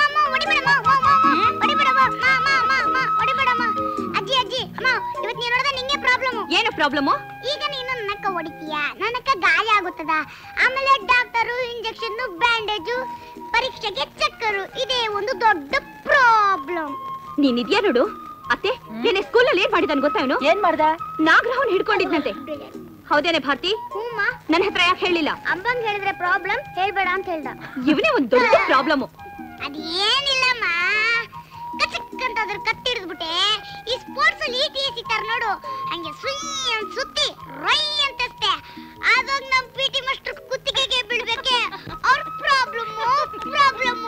Speaker 11: ಅಜ್ಜಿ ಅಜ್ಜಿ ಇವತ್ತು ನೀನು ನೋಡಿದ್ರೆ ನಿಂಗೆ ಪ್ರಾಬ್ಲಮ್.
Speaker 13: ಏನು ಪ್ರಾಬ್ಲಮ್?
Speaker 11: ಈಗ ನೀನು ನನ್ನಕ್ಕ ಹೊಡಿತೀಯ, ನನ್ನಕ್ಕ ಗಾಯ ಆಗುತ್ತದ, ಆಮೇಲೆ ಡಾಕ್ಟರು ಇಂಜೆಕ್ಷನ್ ಬ್ಯಾಂಡೇಜು, ಪರೀಕ್ಷೆಗೆ ಚಕ್ಕರು, ಇದೇ ಒಂದು ದೊಡ್ಡ ಪ್ರಾಬ್ಲಮ್.
Speaker 13: ನೀನ್ ಇದ್ಯಾ ನೋಡು ಅತ್ತೆ, ನೀನೆ ಸ್ಕೂಲಲ್ಲಿ ಏನ್ ಮಾಡಿದಾನ್ ಗೊತ್ತಾ? ಇವನು
Speaker 15: ಏನ್ ಮಾಡ್ದ?
Speaker 13: ನಾಗರಹನ್ ಹಿಡ್ಕೊಂಡಿದ್ನಂತೆ. ಹೌದೇನೆ ಭಾರತಿ? ನನ್ನ ಹತ್ರ ಯಾಕೆ ಹೇಳಿಲ್ಲ?
Speaker 11: ಅಮ್ಮಂಗ್ ಹೇಳಿದ್ರೆ ಪ್ರಾಬ್ಲಮ್ ಹೇಳ್ಬೇಡ ಅಂತ ಹೇಳ್ದ.
Speaker 13: ಇವನೇ ಒಂದ್ ದೊಡ್ಡ ಪ್ರಾಬ್ಲಮ್.
Speaker 11: ಅದೇನಿಲ್ಲಮ್ಮ, ಕಚಕ್ ಅಂತ ಅದ್ರ ಕತ್ತಿ ಹಿಡಿದ್ಬಿಟ್ಟೆ. ಈ ಸ್ಪೋರ್ಟ್ಸ್ ಅಲ್ಲಿ ಇ ಟಿ ಎಸ್ ಇಟ್ಟಾರ ನೋಡು, ಹಂಗೆ ಸುಯ್ ಅಂತ ಸುತ್ತಿ ರೈ ಅಂತಷ್ಟೇ. ಅದಾಗ ನಮ್ ಪಿ ಟಿ ಮಾಸ್ಟರ್ ಕುತ್ತಿಗೆಗೆ ಬೀಳ್ಬೇಕೆ. ಅವ್ರ ಪ್ರಾಬ್ಲಮ್ ಪ್ರಾಬ್ಲಮ್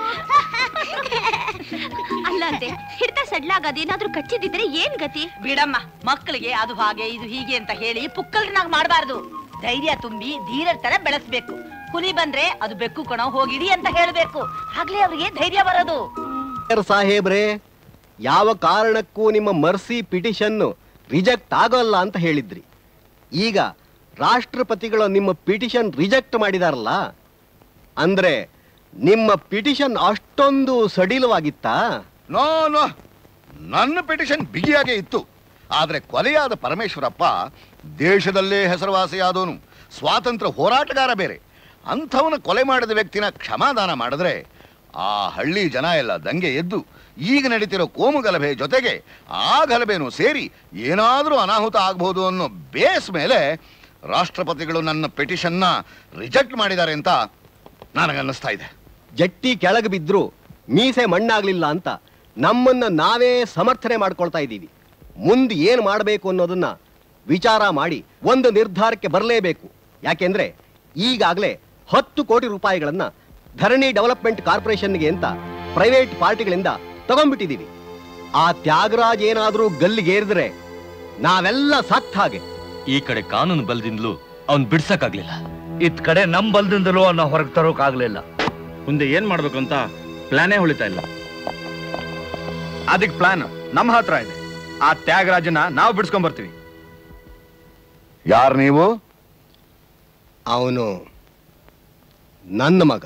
Speaker 13: ಅಲ್ಲ ಅಂತೆ, ಹಿಡ್ತಾ ಸಡ್ಲಾಗ ಅದೇನಾದ್ರೂ ಕಚ್ಚಿದ್ರೆ ಏನ್ ಗತಿ?
Speaker 15: ಬಿಡಮ್ಮ, ಮಕ್ಕಳಿಗೆ ಅದು ಹಾಗೆ ಇದು ಹೀಗೆ ಅಂತ ಹೇಳಿ ಪುಕ್ಕಲ್ನಾಗ್ ಮಾಡಬಾರ್ದು. ಧೈರ್ಯ ತುಂಬಿ ಧೀರ ತರ ಬೆಳೆಸ್ಬೇಕು. ಹುಲಿ ಬಂದ್ರೆ ಅದು ಬೆಕ್ಕು ಕಣ ಹೋಗಿಡಿ ಅಂತ ಹೇಳ್ಬೇಕು, ಆಗ್ಲೇ ಅವ್ರಿಗೆ ಧೈರ್ಯ ಬರೋದು.
Speaker 6: ಸಾಹೇಬ್ರೆ, ಯಾವ ಕಾರಣಕ್ಕೂ ನಿಮ್ಮ ಮರ್ಸಿ ಪಿಟಿಷನ್ ರಿಜೆಕ್ಟ್ ಆಗೋಲ್ಲ ಅಂತ ಹೇಳಿದ್ರಿ. ಈಗ ರಾಷ್ಟ್ರಪತಿಗಳು ನಿಮ್ಮ ಪಿಟಿಷನ್ ರಿಜೆಕ್ಟ್ ಮಾಡಿದಾರಲ್ಲ, ಅಂದ್ರೆ ನಿಮ್ಮ ಪಿಟಿಷನ್ ಅಷ್ಟೊಂದು ಸಡಿಲವಾಗಿತ್ತಾ?
Speaker 9: ನೋ ನೋ, ನನ್ನ ಪಿಟಿಷನ್ ಬಿಗಿಯಾಗೇ ಇತ್ತು. ಆದ್ರೆ ಕೊಲೆಯಾದ ಪರಮೇಶ್ವರಪ್ಪ ದೇಶದಲ್ಲೇ ಹೆಸರುವಾಸಿಯಾದವನು, ಸ್ವಾತಂತ್ರ್ಯ ಹೋರಾಟಗಾರ ಬೇರೆ. ಅಂಥವನ ಕೊಲೆ ಮಾಡಿದ ವ್ಯಕ್ತಿನ ಕ್ಷಮಾದಾನ ಮಾಡಿದ್ರೆ ಆ ಹಳ್ಳಿ ಜನ ಎಲ್ಲ ದಂಗೆ ಎದ್ದು ಈಗ ನಡೀತಿರೋ ಕೋಮು ಗಲಭೆ ಜೊತೆಗೆ ಆ ಗಲಭೆನೂ ಸೇರಿ ಏನಾದರೂ ಅನಾಹುತ ಆಗಬಹುದು ಅನ್ನೋ ಬೇಸ್ ಮೇಲೆ ರಾಷ್ಟ್ರಪತಿಗಳು ನನ್ನ ಪಿಟಿಷನ್ನ ರಿಜೆಕ್ಟ್ ಮಾಡಿದ್ದಾರೆ ಅಂತ ನನಗನ್ನಿಸ್ತಾ ಇದೆ.
Speaker 6: ಜಟ್ಟಿ ಕೆಳಗೆ ಬಿದ್ರು ಮೀಸೆ ಮಣ್ಣಾಗ್ಲಿಲ್ಲ ಅಂತ ನಮ್ಮನ್ನ ನಾವೇ ಸಮರ್ಥನೆ ಮಾಡ್ಕೊಳ್ತಾ ಇದ್ದೀವಿ. ಮುಂದೆ ಏನ್ ಮಾಡಬೇಕು ಅನ್ನೋದನ್ನ ವಿಚಾರ ಮಾಡಿ ಒಂದು ನಿರ್ಧಾರಕ್ಕೆ ಬರಲೇಬೇಕು. ಯಾಕೆಂದ್ರೆ ಈಗಾಗಲೇ ಹತ್ತು ಕೋಟಿ ರೂಪಾಯಿಗಳನ್ನ ಧರಣಿ ಡೆವಲಪ್ಮೆಂಟ್ ಕಾರ್ಪೊರೇಷನ್ಗೆ ಅಂತ ಪ್ರೈವೇಟ್ ಪಾರ್ಟಿಗಳಿಂದ ತಗೊಂಡ್ಬಿಟ್ಟಿದೀವಿ. ಆ ತ್ಯಾಗರಾಜ್ ಏನಾದ್ರೂ ಗಲ್ಲಿಗೇರಿದ್ರೆ ನಾವೆಲ್ಲ ಸತ್ತ ಹಾಗೆ.
Speaker 10: ಈ ಕಡೆ ಕಾನೂನು ಬಲದಿಂದಲೂ ಅವನ್ ಬಿಡ್ಸಕ್ಕಾಗ್ಲಿಲ್ಲ,
Speaker 18: ಇತ್ ಕಡೆ ನಮ್ ಬಲದಿಂದಲೂ ಅವನ್ನ ಹೊರಗೆ ತರೋಕಾಗ್ಲಿಲ್ಲ.
Speaker 1: ಮುಂದೆ ಏನ್ ಮಾಡ್ಬೇಕು ಅಂತ ಪ್ಲಾನೇ ಹೊಳಿತಾ ಇಲ್ಲ.
Speaker 5: ಅದಕ್ಕೆ ಪ್ಲಾನ್ ನಮ್ಮ ಹತ್ರ ಇದೆ. ಆ ತ್ಯಾಗರಾಜನ ನಾವು ಬಿಡ್ಸ್ಕೊಂಡ್ ಬರ್ತೀವಿ.
Speaker 9: ಯಾರು ನೀವು?
Speaker 6: ಅವನು ನನ್ನ ಮಗ.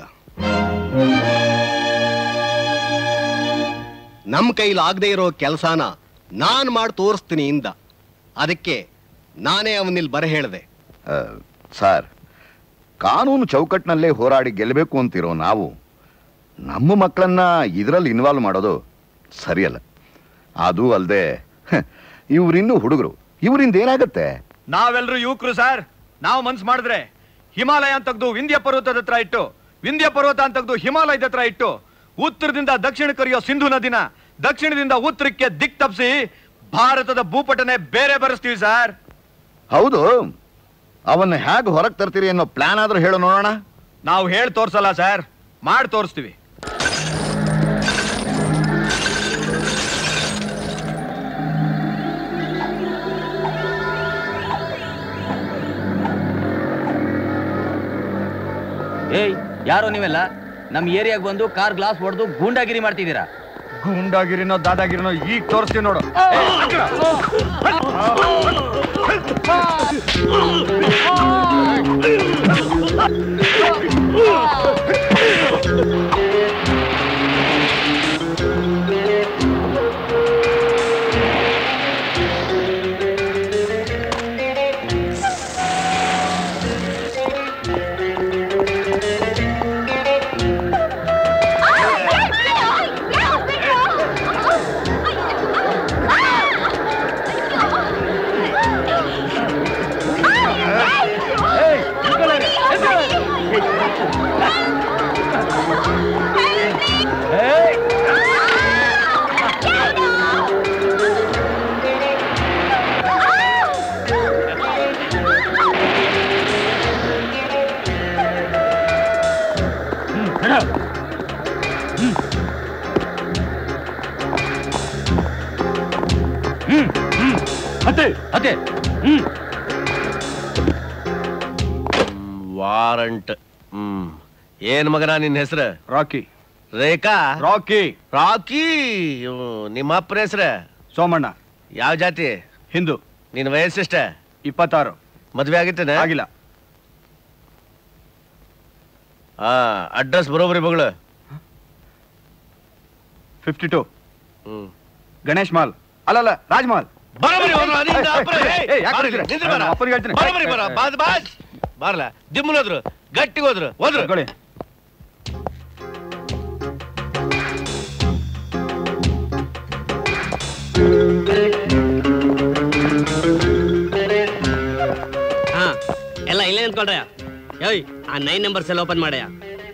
Speaker 6: ನಮ್ ಕೈಲಿ ಆಗದೆ ಇರೋ ಕೆಲಸನ ನಾನ್ ಮಾಡಿ ತೋರಿಸ್ತೀನಿ ಇಂದ. ಅದಕ್ಕೆ ನಾನೇ ಅವನಿಲ್ ಬರ ಹೇಳ್ದೆ.
Speaker 9: ಸರ್, ಕಾನೂನು ಚೌಕಟ್ಟಿನಲ್ಲೇ ಹೋರಾಡಿ ಗೆಲ್ಲಬೇಕು ಅಂತಿರೋ ನಾವು ನಮ್ಮ ಮಕ್ಕಳನ್ನ ಇದರಲ್ಲಿ ಇನ್ವಾಲ್ವ್ ಮಾಡೋದು ಸರಿಯಲ್ಲ. ಅದು ಅಲ್ಲದೆ ಇವ್ರಿನ್ನೂ ಹುಡುಗರು, ಇವರಿಂದ ಏನಾಗತ್ತೆ?
Speaker 5: ನಾವೆಲ್ಲರೂ ಯುವಕರು ಸರ್. ನಾವು ಮನ್ಸು ಮಾಡಿದ್ರೆ ಹಿಮಾಲಯ ಅಂತ ತೆಗೆದು ವಿಂಧ್ಯ ಪರ್ವತದ ಹತ್ರ ಇಟ್ಟು, ವಿಂಧ್ಯ ಪರ್ವತ ಅಂತ ತೆಗೆದು ಹಿಮಾಲಯದ ಹತ್ರ ಇಟ್ಟು, ಉತ್ತರದಿಂದ ದಕ್ಷಿಣಕ್ಕೆ ಹರಿಯೋ ಸಿಂಧು ನದಿನ ದಕ್ಷಿಣದಿಂದ ಉತ್ತರಕ್ಕೆ ದಿಕ್ ತಪ್ಪಿಸಿ ಭಾರತದ ಭೂಪಟನೆ ಬೇರೆ ಬರೆಸ್ತೀವಿ ಸರ್.
Speaker 9: ಹೌದು, ಅವನ್ನ ಹೇಗೆ ಹೊರಗೆ ತರ್ತೀರಿ ಅನ್ನೋ ಪ್ಲಾನ್ ಆದ್ರೂ ಹೇಳೋ ನೋಡೋಣ.
Speaker 5: ನಾವು ಹೇಳಿ ತೋರ್ಸಲ್ಲ ಸರ್, ಮಾಡಿ ತೋರಿಸ್ತೀವಿ.
Speaker 10: ಏಯ್, ಯಾರೋ ನೀವೆಲ್ಲ
Speaker 17: ನಮ್ ಏರಿಯಾಗ ಬಂದು ಕಾರ್ ಗ್ಲಾಸ್ ಹೊಡೆದು ಗೂಂಡಾಗಿರಿ ಮಾಡ್ತಿದ್ದೀರಾ.
Speaker 5: ಗೂಂಡಾಗಿರಿನೋ ದಾದಾಗಿರಿನೋ ಈಗ ತೋರಿಸ್ತೀವಿ ನೋಡು.
Speaker 21: ವಾರಂಟ್. ಹ್ಮ್ ಏನ್ ಮಗನ ನಿನ್ನ ಹೆಸರು?
Speaker 5: ರಾಕಿ.
Speaker 21: ರೇಖಾ?
Speaker 5: ರಾಕಿ.
Speaker 21: ರಾಕಿ. ನಿಮ್ಮ ಅಪ್ಪನ ಹೆಸರು?
Speaker 5: ಸೋಮಣ್ಣ.
Speaker 21: ಯಾವ ಜಾತಿ?
Speaker 5: ಹಿಂದೂ.
Speaker 21: ನಿನ್ನ ವಯಸ್ಸೆಷ್ಟ?
Speaker 5: ಇಪ್ಪತ್ತಾರು.
Speaker 21: ಮದ್ವೆ ಆಗಿತ್ತೇನೆ?
Speaker 5: ಆಗಿಲ್ಲ.
Speaker 21: ಹಾ ಅಡ್ರೆಸ್ ಬರೋಬ್ರಿ ಮಗಳು?
Speaker 5: Fifty two. ಹ್ಮ್ ಗಣೇಶ್ ಮಾಲ್. ಅಲ್ಲಲ್ಲ ರಾಜ್ಮಾಲ್.
Speaker 21: ಬಾರ್ಲ ದಿಮ್ಮಲ್ ಹೋದ್ರು, ಗಟ್ಟಿಗೆ ಹೋದ್ರು ಹೋದ್ರು.
Speaker 17: ಹಾ ಎಲ್ಲ ಇಲ್ಲೇ ನಿಂತ್ಕೊಳ್ರ. ಏಯ್ ಆ ನೈನ್ ನಂಬರ್ಸ್ ಎಲ್ಲ ಓಪನ್ ಮಾಡ್ಯಾ.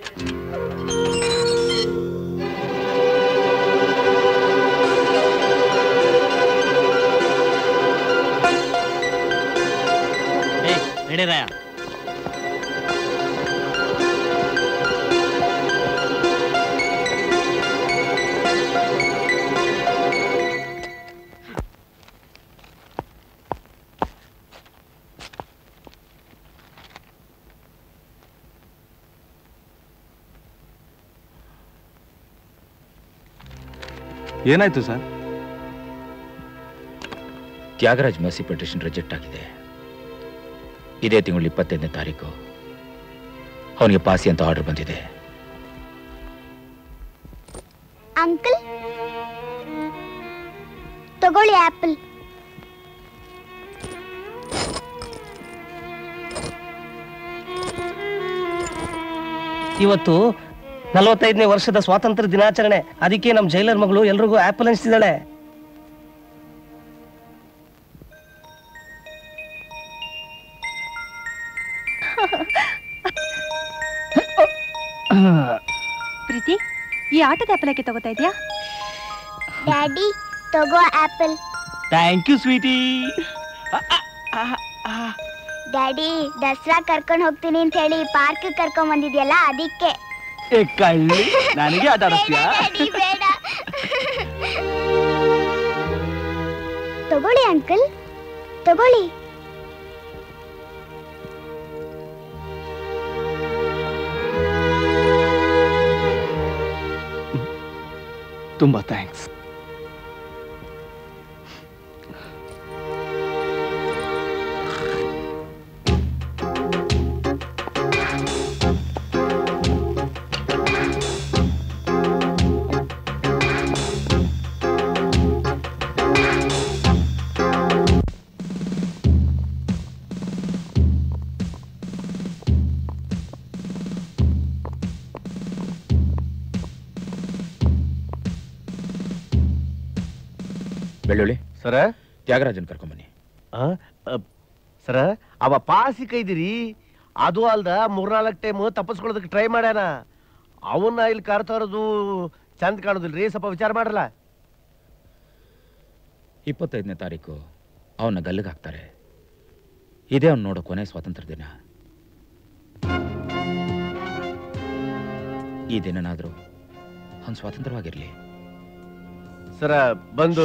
Speaker 17: ನಡೀರಯ್ಯ.
Speaker 5: ಏನಾಯ್ತು ಸರ್?
Speaker 1: ತ್ಯಾಗರಾಜ್ ಮಸಿ ಪಿಟಿಷನ್ ರಿಜೆಕ್ಟ್ ಆಗಿದೆ. ಇದೇ ತಿಂಗಳು ಇಪ್ಪತ್ತೈದನೇ ತಾರೀಕು ಅವನಿಗೆ ಪಾಸಿ ಅಂತ ಆರ್ಡರ್ ಬಂದಿದೆ.
Speaker 11: ಅಂಕಲ್ ತಗೊಳ್ಳಿ ಆಪಲ್.
Speaker 3: ಇವತ್ತು ನಲವತ್ತೈದನೇ ವರ್ಷದ ಸ್ವಾತಂತ್ರ್ಯ ದಿನಾಚರಣೆ. ಅದಕ್ಕೆ ನಮ್ಮ ಜೈಲರ್ ಮಗಳು ಎಲ್ರಿಗೂ ಆಪಲ್ ಹಂಚ್ತಿದ್ದಾಳೆ.
Speaker 7: ಪ್ರೀತಿ, ಈ ಆಟದ ಆಪಲ್ ಯಾಕೆ ತಗೋತಾ ಇದೆಯಾ?
Speaker 11: ಡ್ಯಾಡಿ ತಗೋ apple.
Speaker 17: Thank you sweetie.
Speaker 11: Daddy Dasara ಕರ್ಕೊಂಡು ಹೋಗ್ತೀನಿ ಅಂತ ಹೇಳಿ ಪಾರ್ಕ್ ಕರ್ಕೊಂಡ್ ಬಂದಿದ್ಯಲ್ಲ ಅದಕ್ಕೆ.
Speaker 17: ಕಳ್ಳಿ ನನಗೆ ಆಟ ಆಡಿಸ್ತೀಯಾ?
Speaker 11: ಬೇಡ. ತಗೊಳ್ಳಿ ಅಂಕಲ್ ತಗೊಳ್ಳಿ.
Speaker 17: ತುಂಬಾ ಥ್ಯಾಂಕ್ಸ್.
Speaker 1: ಬೆಳ್ಳುಳ್ಳಿ
Speaker 21: ಸರ,
Speaker 1: ತ್ಯಾಗರಾಜನ್ ಕರ್ಕೊಂಬನ್ನಿ.
Speaker 21: ಸರ ಅವ ಪಾಸಿ ಕೈದಿರಿ. ಅದು ಅಲ್ದ ಮೂರ್ನಾಲ್ಕು ಟೈಮ್ ತಪ್ಪಿಸ್ಕೊಳ್ಳೋದಕ್ಕೆ ಟ್ರೈ ಮಾಡ್ಯಾನ. ಅವನ್ನ ಇಲ್ಲಿ ಕರ್ತಾ ಇರೋದು ಚಂದ ಕಾಣೋದಿಲ್ರಿ, ಸ್ವಲ್ಪ ವಿಚಾರ ಮಾಡ್ರಲ್ಲ.
Speaker 1: ಇಪ್ಪತ್ತೈದನೇ ತಾರೀಕು ಅವನ್ನ ಗಲ್ಲಿಗೆ ಹಾಕ್ತಾರೆ. ಇದೇ ಅವ್ನು ನೋಡೋ ಕೊನೆ ಸ್ವಾತಂತ್ರ್ಯ ದಿನ. ಈ ದಿನನಾದ್ರೂ ಅವ್ನು ಸ್ವಾತಂತ್ರ್ಯವಾಗಿರ್ಲಿ.
Speaker 21: ಸರ ಬಂದು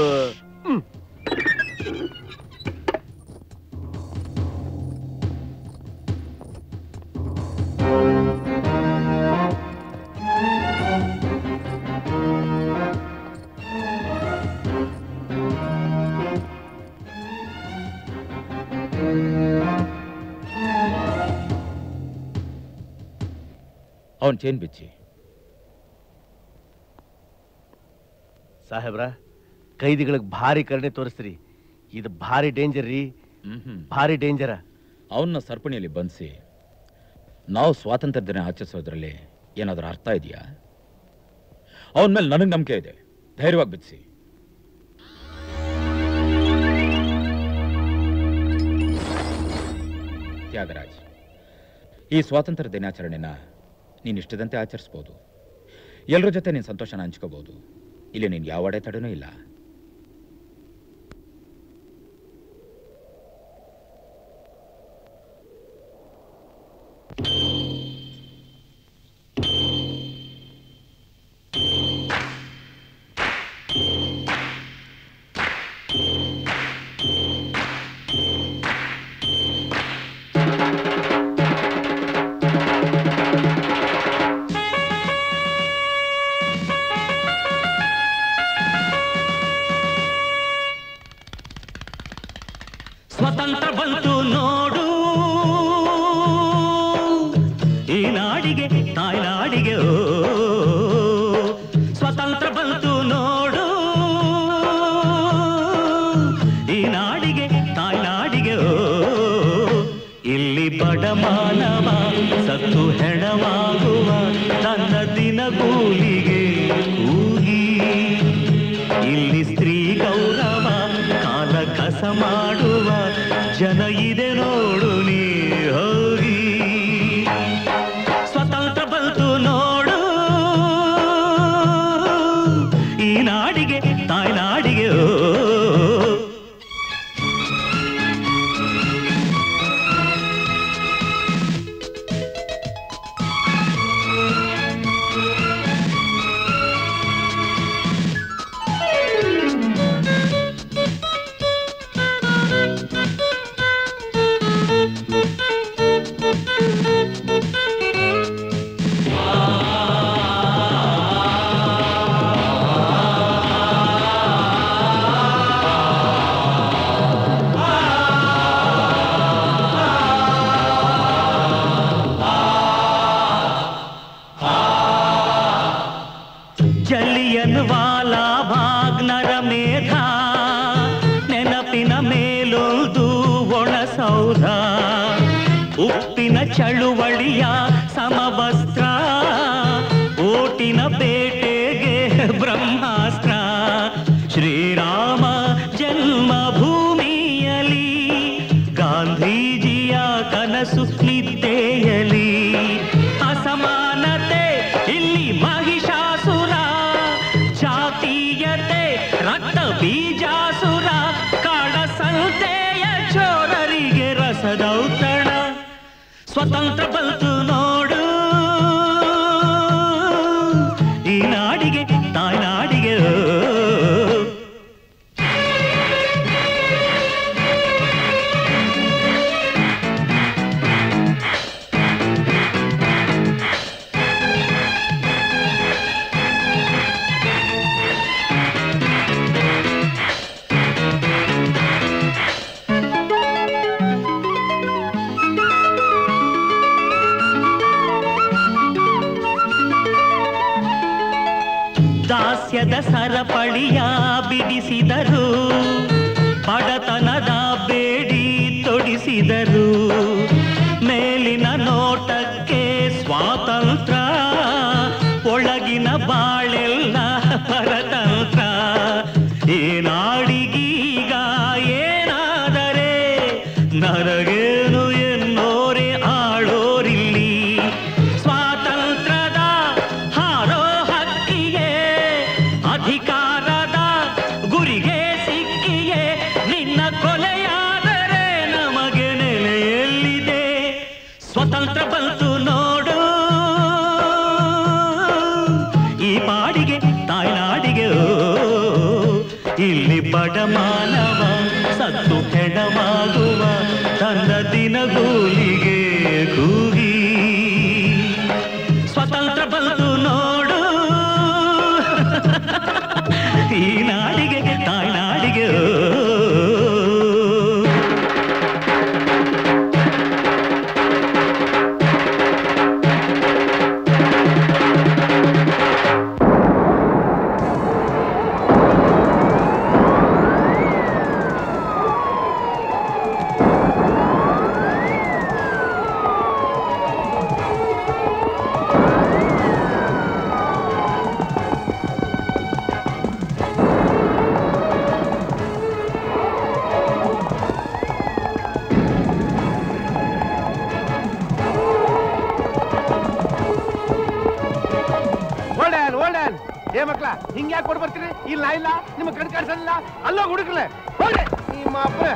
Speaker 1: ಅವನ್ ಚೇನ್ ಬಿಚ್ಚಿ.
Speaker 21: ಸಾಹೇಬ್ರ, ಕೈದಿಗಳಿಗೆ ಭಾರಿ ಕರುಣೆ ತೋರಿಸ್ರಿ. ಇದು ಭಾರಿ ಡೇಂಜರ್ ರೀ, ಭಾರಿ ಡೇಂಜರ.
Speaker 1: ಅವನ್ನ ಸರಪಣಿಯಲ್ಲಿ ಬಂಧಿಸಿ ನಾವು ಸ್ವಾತಂತ್ರ್ಯ ದಿನ ಆಚರಿಸೋದ್ರಲ್ಲಿ ಏನಾದರೂ ಅರ್ಥ ಇದೆಯಾ? ಅವನ ಮೇಲೆ ನನಗೆ ನಂಬಿಕೆ ಇದೆ, ಧೈರ್ಯವಾಗಿ ಬಿಡಿಸಿ. ತ್ಯಾಗರಾಜ್, ಈ ಸ್ವಾತಂತ್ರ್ಯ ದಿನಾಚರಣೆನ ನೀನು ಇಷ್ಟದಂತೆ ಆಚರಿಸ್ಬೋದು. ಎಲ್ಲರ ಜೊತೆ ನೀನು ಸಂತೋಷನ ಹಂಚ್ಕೋಬಹುದು. ಇಲ್ಲಿ ನೀನು ಯಾವ ಅಡೆತಡೆನೂ ಇಲ್ಲ.
Speaker 16: ಸ್ವತಂತ್ರ ಬಂತು ನೋಡು ಈ ನಾಡಿಗೆ, ತಾಯ್ನಾಡಿಗೆ. ಓ ಸ್ವತಂತ್ರ ಬಂತು ನೋಡು ಈ ನಾಡಿಗೆ, ತಾಯ್ನಾಡಿಗೆ. ಓ ಇಲ್ಲಿ ಬಡ ಮಾನವ ಸತ್ತು ಹೆಣವಾಗುವ ತನ್ನ ದಿನಗೂಲಿಗೆ ಕೂಗಿ, ಇಲ್ಲಿ ಸ್ತ್ರೀ ಗೌರವ ಕಾಲ ಕಸ ಮಾಡುವ ಜನ ಇದೆ ನೋಡು ನೀ ಹೋಗಿ. ಸ್ವತಂತ್ರ ಬಂತು ನೋಡು ಈ ನಾಡಿಗೆ, ತಾಯ್ನಾಡಿಗೆ. ಓ ಜಲಿಯನ್ ವಾಲಾ ಬಾಗ್ ನರಮೇಧ ನೆನಪಿನ ಮೇಲೊಂದು ಒಣಸೌಧ, ಉಪ್ಪಿನ ಚಳುವಳಿಯ ಸಮವಸ್ತ್ರ, ಓಟಿನ ಬೇಟೆಗೆ ಬ್ರಹ್ಮಾಸ್ತ್ರ. ಶ್ರೀರಾಮ ಜನ್ಮಭೂಮಿಯಲಿ ಗಾಂಧೀಜಿಯ ಕನಸು ನಿದ್ದೆಯಲಿ, ಅಸಮಾನತೆ ಇಲ್ಲಿ ಮಹಿಷಾಸುರ, ಜಾತೀಯತೆ ರಕ್ತ ಬೀಜಾಸುರ, ಕಾಡ ಸಂತೆಯ ಚೋರರಿಗೆ ರಸದೌತಣ. ಸ್ವತಂತ್ರ ಬಂತು ನೋಡು ಈ ನಾಡಿಗೆ, ತಾಯ್ನಾಡಿಗೆ. ದಾಸ್ಯದ ಸರಪಳಿಯ ಬಿಡಿಸಿದರು, ಬಡತನದ ಬೇಡಿ ತೊಡಿಸಿದರು, ಮೇಲಿನ ನೋಟಕ್ಕೆ ಸ್ವಾತಂತ್ರ್ಯ, ಒಳಗಿನ ಬಾಳೆಲ್ಲ ಪರತಂತ್ರ. ಈ ನಾಡಿಗೀಗ ಏನಾದರೆ ನರಗೇನು ಎನ್ನೋರೆ ಆಳೋರಿಲ್ಲಿ, ಸ್ವಾತಂತ್ರ್ಯದ ಹಾರೋ ಹಕ್ಕಿಗೆ, ಅಧಿಕಾರದ ಗುರಿಗೆ ಸಿಕ್ಕಿಯೇ, ನಿನ್ನ ಕೊಲೆಯಾದರೆ ನಮಗೆ ನೆಲೆಯಲ್ಲಿದೆ. ಸ್ವತಂತ್ರ ಬಂತು ನೋಡು ಈ ಪಾಡಿಗೆ, ತಾಯ್ನಾಡಿಗೆ. ಇಲ್ಲಿ ಬಡ ಮಾನವ ಸತ್ತು ಹೆಣವಾಗುವ ತನ್ನ ದಿನಗೂಲಿಗೆ ಕೂಗಿ. ಸ್ವತಂತ್ರ ಬಂತು ನೋಡು ಈ ನಾಡಿಗೆ, ತಾಯ್ನಾಡಿಗೆ.
Speaker 21: ಹಿಂಗ್ ಯಾಕೆ ಕೊಡ್ ಬರ್ತೀರಿ? ಇಲ್ಲ ಇಲ್ಲ ನಿಮ್ಮ ಕಣ್ ಕಾಣಿಸಲ್ಲ. ಅಲ್ಲೋಗಿ ಹುಡುಕ್ಲೆ ಹೋಗ್ಲಿ ನಿಮ್ಮ ಅಪ್ಪ.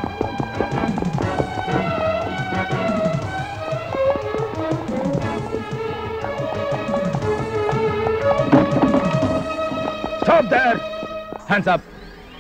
Speaker 1: Stop there! Hands up!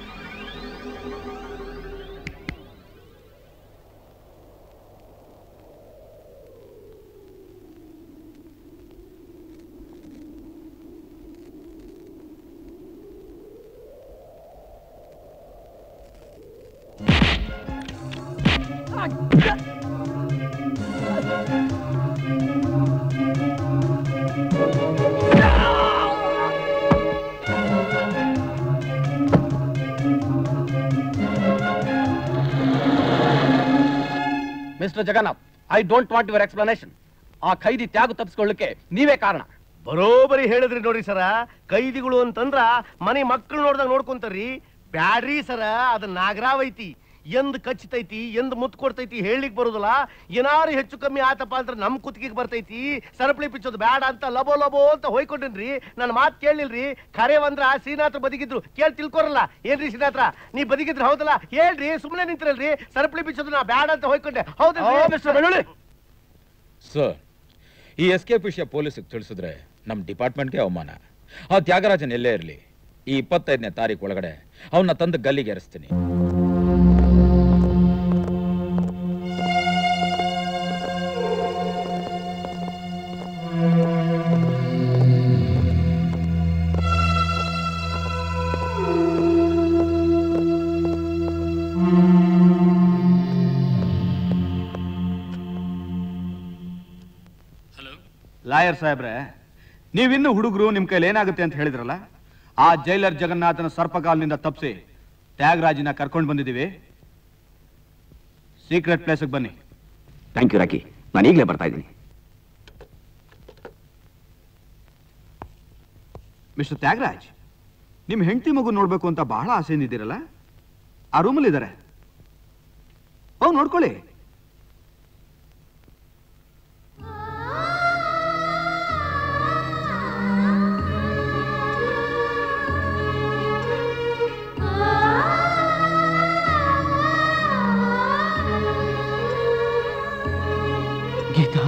Speaker 2: Mr Jagannath, I don't want your explanation. ಆ ಖೈದಿ ತ್ಯಾಗ ತಪ್ಪಿಸ್ಕೊಳ್ಳಿಕ್ಕೆ ನೀವೇ ಕಾರಣ.
Speaker 21: ಬರೋಬರಿ ಹೇಳಿದ್ರಿ ನೋಡ್ರಿ ಸರ. ಕೈದಿಗಳು ಅಂತಂದ್ರ ಮನೆ ಮಕ್ಕಳು ನೋಡ್ದಾಗ ನೋಡ್ಕೊಂತಾರ್ರಿ. ಬ್ಯಾಡ್ರಿ ಸರ, ಅದ ನಾಗರಾವೈತಿ. ಎಂದ್ ಕಚ್ಚತೈತಿ, ಎಂದ್ ಮುತ್ ಕೊಡ್ತೈತಿ ಹೇಳಲಿಕ್ ಬರುದಿಲ್ಲ. ಏನಾರು ಹೆಚ್ಚು ಕಮ್ಮಿ ಆತಪ್ಪ ಅಂದ್ರೆ ನಮ್ ಕುತ್ತಿಗೆ ಬರ್ತೈತಿ. ಸರಪಳಿ ಪಿಚ್ಚೋದು ಬ್ಯಾಡ ಅಂತ ಲಬೋ ಲಬೋ ಅಂತ ಹೋಯ್ಕೊಂಡ್ರಿ. ನನ್ನ ಮಾತು ಕೇಳಿಲ್ರಿ. ಖರೆ ಅಂದ್ರ ಶ್ರೀನಾಥ್ ಬದಿಗಿದ್ರು ಕೇಳಿ ತಿಳ್ಕೊರಲ್ಲ. ಏನ್ರಿ ಶ್ರೀನಾಥ್, ನೀ ಬದಿಗಿದ್ರು ಹೌದಲ್ಲ ಹೇಳ್ರಿ. ಸುಮ್ಮನೆ ನಿಂತಿರಲ್ರಿ. ಸರಪಳಿ ಪಿಚ್ಚೋದು ನಾ ಬ್ಯಾಡ ಅಂತ ಹೋಯ್ಕೊಂಡೆ ಹೌದಲ್ರಿ?
Speaker 1: ಸರ್, ಈ ಎಸ್ಕೇಪ್ ವಿಷಯ ಪೊಲೀಸಿಗೆ ತಿಳಿಸಿದ್ರೆ ನಮ್ ಡಿಪಾರ್ಟ್ಮೆಂಟ್ಗೆ ಅವಮಾನ. ಆ ತ್ಯಾಗರಾಜನ್ ಎಲ್ಲೇ ಇರಲಿ, ಈ ಇಪ್ಪತ್ತೈದನೇ ತಾರೀಕು ಒಳಗಡೆ ಅವನ್ನ ತಂದು ಗಲ್ಲಿಗೆ ಏರಿಸ್ತೀನಿ.
Speaker 5: ಲಾಯರ್ ಸಾಹೇಬ್ರೆ, ನೀವಿನ್ನು ಹುಡುಗರು ನಿಮ್ ಕೈಲಿ ಏನಾಗುತ್ತೆ ಅಂತ ಹೇಳಿದ್ರಲ್ಲ, ಆ ಜೈಲರ್ ಜಗನ್ನಾಥನ ಸರ್ಪಕಾಲ್ನಿಂದ ತಪ್ಪಿಸಿ ತ್ಯಾಗರಾಜಿನ ಕರ್ಕೊಂಡು ಬಂದಿದ್ದೀವಿ. ಸೀಕ್ರೆಟ್ ಪ್ಲೇಸ್ಗೆ ಬನ್ನಿ.
Speaker 4: ಥ್ಯಾಂಕ್ ಯು ರಾಕಿ, ನಾನು ಈಗಲೇ ಬರ್ತಾ ಇದ್ದೀನಿ.
Speaker 5: ಮಿಸ್ಟರ್ ತ್ಯಾಗರಾಜ್, ನಿಮ್ ಹೆಂಡತಿ ಮಗು ನೋಡ್ಬೇಕು ಅಂತ ಬಹಳ ಆಸೆಯಿಂದ ಇದ್ದೀರಲ್ಲ, ಆ ರೂಮಲ್ಲಿ ಇದ್ದಾರೆ. ಅವ್ ನೋಡ್ಕೊಳ್ಳಿ.
Speaker 17: ಗೀತಾ,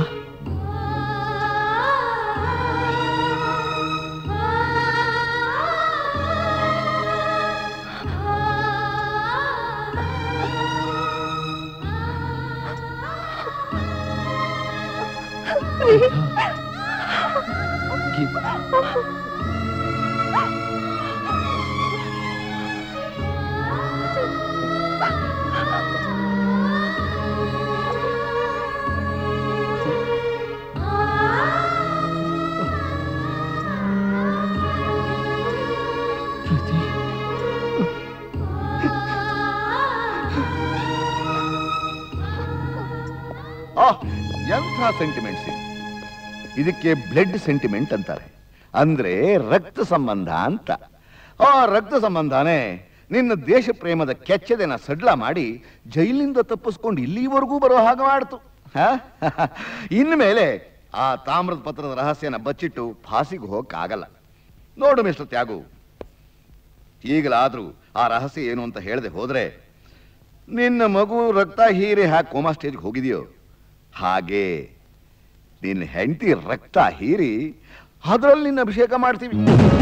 Speaker 9: ಎಂಥ ಸೆಂಟಿಮೆಂಟ್ಸ್ ಇದಕ್ಕೆ ಬ್ಲಡ್ ಸೆಂಟಿಮೆಂಟ್ ಅಂತಾರೆ. ಅಂದ್ರೆ ರಕ್ತ ಸಂಬಂಧ ಅಂತ. ಆ ರಕ್ತ ಸಂಬಂಧನೇ ನಿನ್ನ ದೇಶ ಪ್ರೇಮದ ಕೆಚ್ಚದೆನ ಸಡ್ಲ ಮಾಡಿ ಜೈಲಿನಿಂದ ತಪ್ಪಿಸ್ಕೊಂಡು ಇಲ್ಲಿವರೆಗೂ ಬರೋ ಹಾಗೆ ಮಾಡ್ತು. ಇನ್ಮೇಲೆ ಆ ತಾಮ್ರದ ಪತ್ರದ ರಹಸ್ಯನ ಬಚ್ಚಿಟ್ಟು ಫಾಸಿಗೆ ಹೋಗಕ್ಕಾಗಲ್ಲ. ನೋಡು ಮಿಸ್ಟರ್ ತ್ಯಾಗು, ಈಗಲಾದ್ರೂ ಆ ರಹಸ್ಯ ಏನು ಅಂತ ಹೇಳದೆ ಹೋದ್ರೆ ನಿನ್ನ ಮಗು ರಕ್ತ ಹೀರಿ ಹ್ಯಾಕ್ ಕೋಮಾ ಸ್ಟೇಜ್ಗೆ ಹೋಗಿದೆಯೋ ಹಾಗೆ ನಿನ್ನ ಹೆಂಡತಿ ರಕ್ತ ಹೀರಿ ಅದರಲ್ಲಿ ನಿನ್ನ ಅಭಿಷೇಕ ಮಾಡ್ತೀವಿ.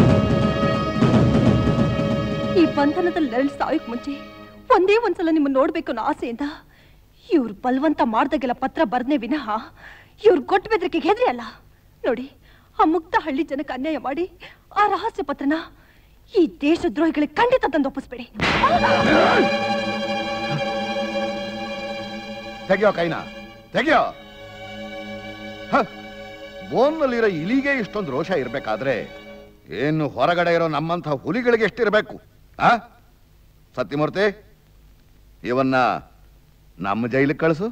Speaker 7: ಈ ಬಂಧನದಲ್ಲಿ ನರಳಿ ಸಾಯಕ್ ಮುಂಚೆ ಒಂದೇ ಒಂದ್ಸಲ ನಿಮ್ಮನ್ನ ನೋಡ್ಬೇಕು ಅನ್ನೋ ಆಸೆಯಿಂದ ಇವ್ರು ಬಲವಂತ ಮಾಡ್ದಾಗೆಲ್ಲ ಪತ್ರ ಬರ್ನೇ ವಿನಃ ಇವ್ರು ಕೊಟ್ಟು ಬೆದರಿಕೆಗೆ ಹೆದ್ರಿ ಅಲ್ಲ. ನೋಡಿ, ಆ ಮುಕ್ತ ಹಳ್ಳಿ ಜನಕ್ಕೆ ಅನ್ಯಾಯ ಮಾಡಿ ಆ ರಹಸ್ಯ ಪತ್ರನ ಈ ದೇಶದ್ರೋಹಿಗಳಿಗೆ ಖಂಡಿತ ತಂದು ಒಪ್ಪಿಸ್ಬೇಡಿ.
Speaker 9: ತೆಗಿಯೋ ಕೈನಾ, ತೆಗಿಯೋ. ಬೋನ್ನಲ್ಲಿರೋ ಇಲಿಗೆ ಇಷ್ಟೊಂದು ರೋಷ ಇರ್ಬೇಕಾದ್ರೆ ಏನು ಹೊರಗಡೆ ಇರೋ ನಮ್ಮಂಥ ಹುಲಿಗಳಿಗೆ ಎಷ್ಟಿರ್ಬೇಕು? ಆ ಸತ್ಯಮೂರ್ತಿ, ಇವನ್ನ ನಮ್ಮ ಜೈಲಿಗೆ ಕಳಿಸು.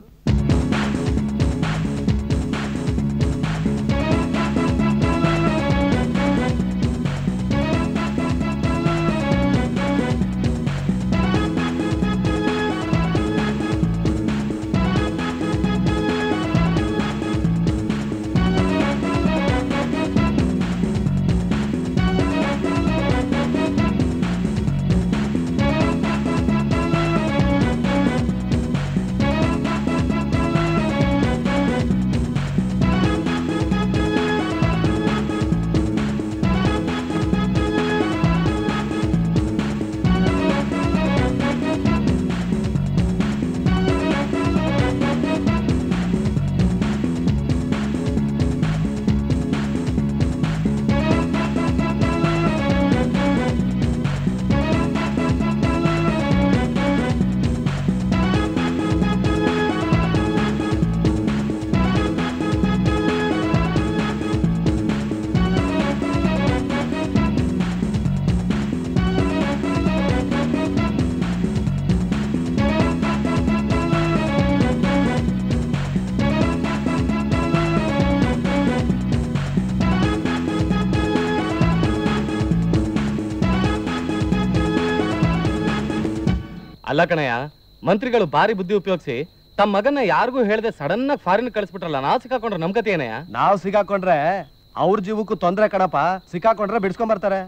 Speaker 19: ಅಲ್ಲ ಕಣಯ್ಯ, ಮಂತ್ರಿಗಳು ಭಾರಿ ಬುದ್ಧಿ ಉಪಯೋಗಿಸಿ ತಮ್ಮ ಮಗನ್ನ ಯಾರಿಗೂ ಹೇಳದೆ ಸಡನ್ ಆಗಿ ಫಾರಿನ್ ಕಳಿಸ್ಬಿಟ್ರಲ್ಲ. ನಾವು ಸಿಕ್ಕಾಕೊಂಡ್ರೆ ನಮ್ ಕತೆ ಏನಯ್ಯ?
Speaker 21: ನಾವು ಸಿಕ್ಕಾಕೊಂಡ್ರೆ ಅವ್ರ ಜೀವಕ್ಕೂ ತೊಂದ್ರೆ ಕಣಪ್ಪ. ಸಿಕ್ಕಾಕೊಂಡ್ರೆ ಬಿಡ್ಸ್ಕೊಂಡ್ ಬರ್ತಾರೆ.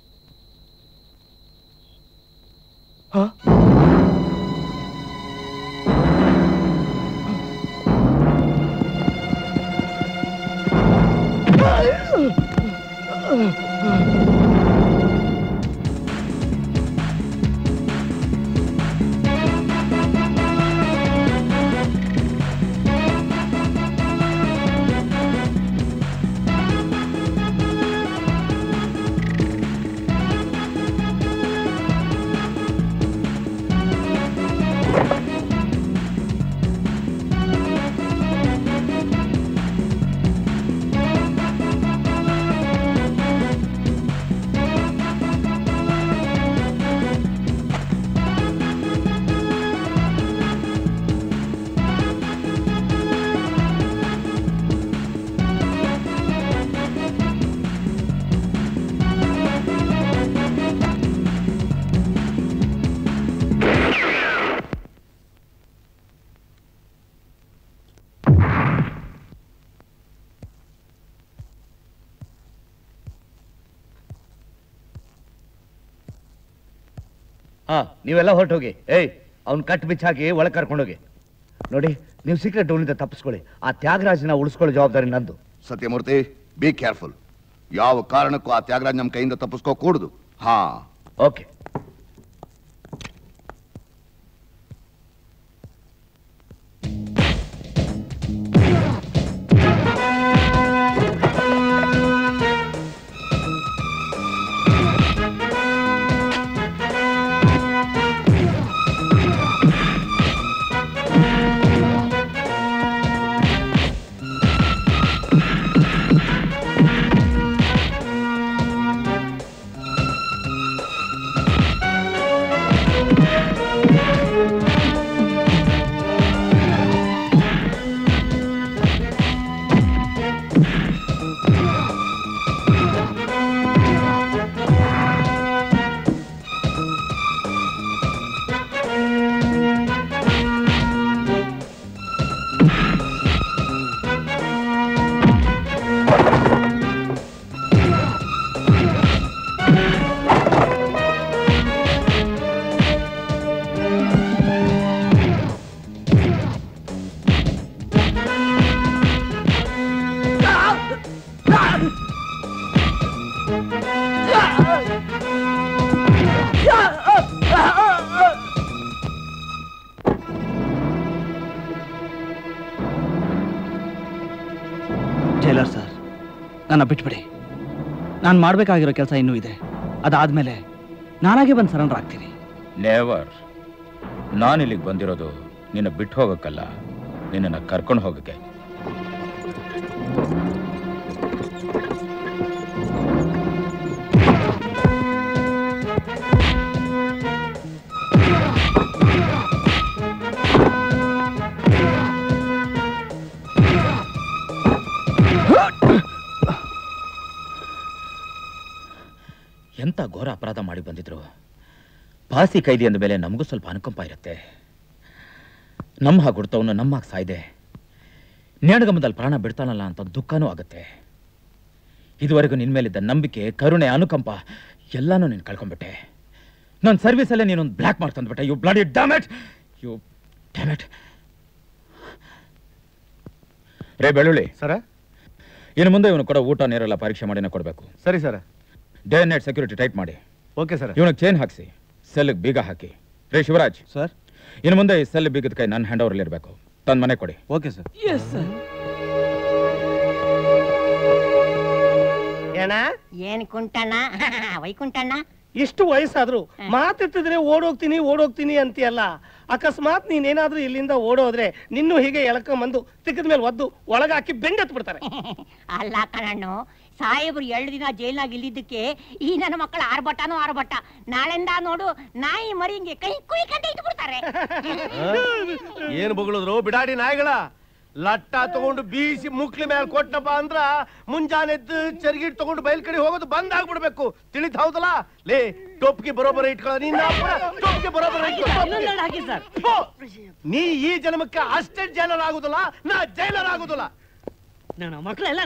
Speaker 18: ಹಾ, ನೀವೆಲ್ಲ ಹೊರಟೋಗಿ. ಏಯ್, ಅವ್ನ್ ಕಟ್ ಬಿಚ್ಚಾಕಿ ಒಳಗೆ ಕರ್ಕೊಂಡೋಗಿ. ನೋಡಿ, ನೀವು ಸೀಕ್ರೆಟ್ ಡೋನಿಂದ ತಪ್ಪಿಸ್ಕೊಳ್ಳಿ. ಆ ತ್ಯಾಗರಾಜನ ಉಳಿಸ್ಕೊಳ್ಳೋ ಜವಾಬ್ದಾರಿ ನಂದು.
Speaker 9: Satyamurthy, be careful. ಯಾವ ಕಾರಣಕ್ಕೂ ಆ ತ್ಯಾಗರಾಜ್ ನಮ್ಮ ಕೈಯಿಂದ ತಪ್ಪಿಸ್ಕೋ ಕೂಡುದು. ಹಾ,
Speaker 18: ಓಕೆ.
Speaker 17: ಜೈಲರ್ ಸರ್, ನನ್ನ ಬಿಟ್ಬಿಡಿ. ನಾನು ಮಾಡಬೇಕಾಗಿರೋ ಕೆಲಸ ಇನ್ನೂ ಇದೆ. ಅದಾದ್ಮೇಲೆ ನಾನಾಗೆ ಬಂದು ಸರೆಂಡರ್ ಆಗ್ತೀನಿ.
Speaker 1: ನೇವರ್. ನಾನು ಇಲ್ಲಿಗೆ ಬಂದಿರೋದು ನಿನ್ನ ಬಿಟ್ಟು ಹೋಗಕ್ಕಲ್ಲ, ನಿನ್ನನ್ನು ಕರ್ಕೊಂಡು ಹೋಗಕ್ಕೆ. ಎಂತ ಘೋರ ಅಪರಾಧ ಮಾಡಿ ಬಂದಿದ್ರು. ಪಾಸಿ ಕೈದಿ ಅಂದ ಮೇಲೆ ನಮಗೂ ಸ್ವಲ್ಪ ಅನುಕಂಪ ಇರುತ್ತೆ. ನಮ್ಮ ಹಾಗೆ ಹುಡ್ತವನು ನಮ್ಮ ಹಾಗೆ ಸಾಯ್ದೆ ನೇಣಗಮದಲ್ಲಿ ಪ್ರಾಣ ಬಿಡ್ತಾನಲ್ಲ ಅಂತ ದುಃಖನೂ ಆಗುತ್ತೆ. ಇದುವರೆಗೂ ನಿನ್ನ ಮೇಲಿದ್ದ ನಂಬಿಕೆ, ಕರುಣೆ, ಅನುಕಂಪ ಎಲ್ಲಾನು ನೀನು ಕಳ್ಕೊಂಡ್ಬಿಟ್ಟೆ. ನನ್ನ ಸರ್ವಿಸಲ್ಲೇ ನೀನೊಂದು ಬ್ಲ್ಯಾಕ್ ಮಾರ್ಕ್ ತಂದ್ಬಿಟ್ಟೆ. You bloody damn it, you damn it. ರೇ ಬೆಳ್ಳುಳ್ಳಿ
Speaker 21: ಸರ,
Speaker 1: ಇನ್ನು ಮುಂದೆ ಇವನು ಕೂಡ ಊಟ ನೀರೆಲ್ಲ ಪರೀಕ್ಷೆ ಮಾಡಿನ ಕೊಡಬೇಕು.
Speaker 21: ಸರಿ sir.
Speaker 1: Day night security tight ಮಾಡಿ.
Speaker 21: Okay sir.
Speaker 1: ಇವನಿಗೆ ಚೈನ್ ಹಾಕಿಸಿ ಸೆಲ್ಗೆ ಬೀಗ ಹಾಕಿ. ರೇ ಶಿವರಾಜ್
Speaker 21: ಸರ್,
Speaker 1: ಇನ್ನು ಮುಂದೆ ಈ ಸೆಲ್ ಬೀಗದ ಕೈ ನನ್ನ ಹ್ಯಾಂಡ್ ಓವರ್ ಇರಬೇಕು. ತನ್ನ ಮನೆ ಕೊಡಿ.
Speaker 21: Okay sir.
Speaker 12: Yes sir.
Speaker 3: ಏನ
Speaker 12: ಏನ್ ಕುಂಟಣ್ಣ ವೈಕುಂಠಣ್ಣ,
Speaker 3: ಇಷ್ಟು ವಯಸ್ಸಾದ್ರು ಮಾತೆತ್ತಿದ್ರೆ ಓಡೋಗ್ತೀನಿ ಓಡೋಗ್ತೀನಿ ಅಂತೀಯಲ್ಲ. ಅಕಸ್ಮಾತ್ ನೀನೇನಾದ್ರೂ ಇಲ್ಲಿಂದ ಓಡೋದ್ರೆ ನಿನ್ನೂ ಹೀಗೆ ಎಳ್ಕೊಂಬಂದು ತಿಕ್ಕದ ಮೇಲೆ ಒದ್ದು ಒಳಗಾಕಿ ಬೆಂಡತ್ ಬಿಡ್ತಾರೆ.
Speaker 12: ಅಲ್ಲ ಕಣಣ್ಣು, ಸಾಹೇಬ್ರು ಎರಡು ದಿನ ಜೈಲ್ನಾಗ ಇಲ್ಲಿದ್ದಕ್ಕೆ ಈ ನನ್ನ ಮಕ್ಕಳ ಆರ್ಭಟನೂ ಆರ್ಭಟ. ನಾಳೆಂದ ನೋಡು ನಾಯಿ ಮರಿಂಗೆ ಕೈ ಕುಯ್ಕಂತ ಇಟ್ಟು ಬಿಡ್ತಾರೆ.
Speaker 21: ಏನ್ ಬೊಗಳಿದ್ರು ಬಿಡಾಡಿ ನಾಯಿಗಳ. ಲಟ್ಟ ತಗೊಂಡು ಬೀಸಿ ಮುಕ್ಲಿ ಮೇಲೆ ಕೊಟ್ಟಪ್ಪ ಅಂದ್ರ ಮುಂಜಾನೆದ್ದು ಚರ್ಗಿಟ್ ತಗೊಂಡು ಬಯಲ್ ಕಡೆ ಹೋಗೋದು ಬಂದ್ ಆಗ್ಬಿಡ್ಬೇಕು ತಿಳಿತ್ ಹೌದಲ್ಲ ಲೇ ಟೊಪ್ಗೆ ಬರೋಬರ ಇಟ್ಕೊಳ್ಳ ನೀನ್ ಟೊಪ್ಗೆ ಬರೋಬರ ಇಟ್ಕೊ ನೀ ಈ ಜನ್ಮಕ್ಕೆ ಅಷ್ಟೇ ಜೈಲರ್ ಆಗುದಿಲ್ಲ ನಾ ಜೈಲರ್ ಆಗುದಿಲ್ಲ
Speaker 12: ನನ್ನ ಮಕ್ಕಳೆಲ್ಲ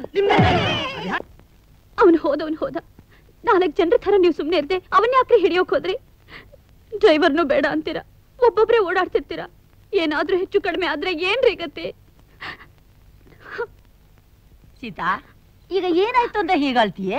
Speaker 13: ಅವನು ಹೋದವನು ಹೋದ ನಾಲ್ಕು ಜನರ ತರ ನೀವು ಸುಮ್ಮನೆ ಇರ್ದೆ ಅವನ್ನೇ ಯಾಕ್ರಿ ಹಿಡಿಯೋಕ್ ಹೋದ್ರಿ ಡ್ರೈವರ್ನು ಬೇಡ ಅಂತೀರಾ ಒಬ್ಬೊಬ್ರೆ ಓಡಾಡ್ತಿರ್ತೀರಾ ಏನಾದ್ರೂ ಹೆಚ್ಚು ಕಡಿಮೆ ಆದ್ರೆ ಏನ್ರಿ ಗತಿ
Speaker 15: ಸೀತಾ ಈಗ ಏನಾಯ್ತು ಅಂತ ಹೀಗಾಳ್ತೀಯೇ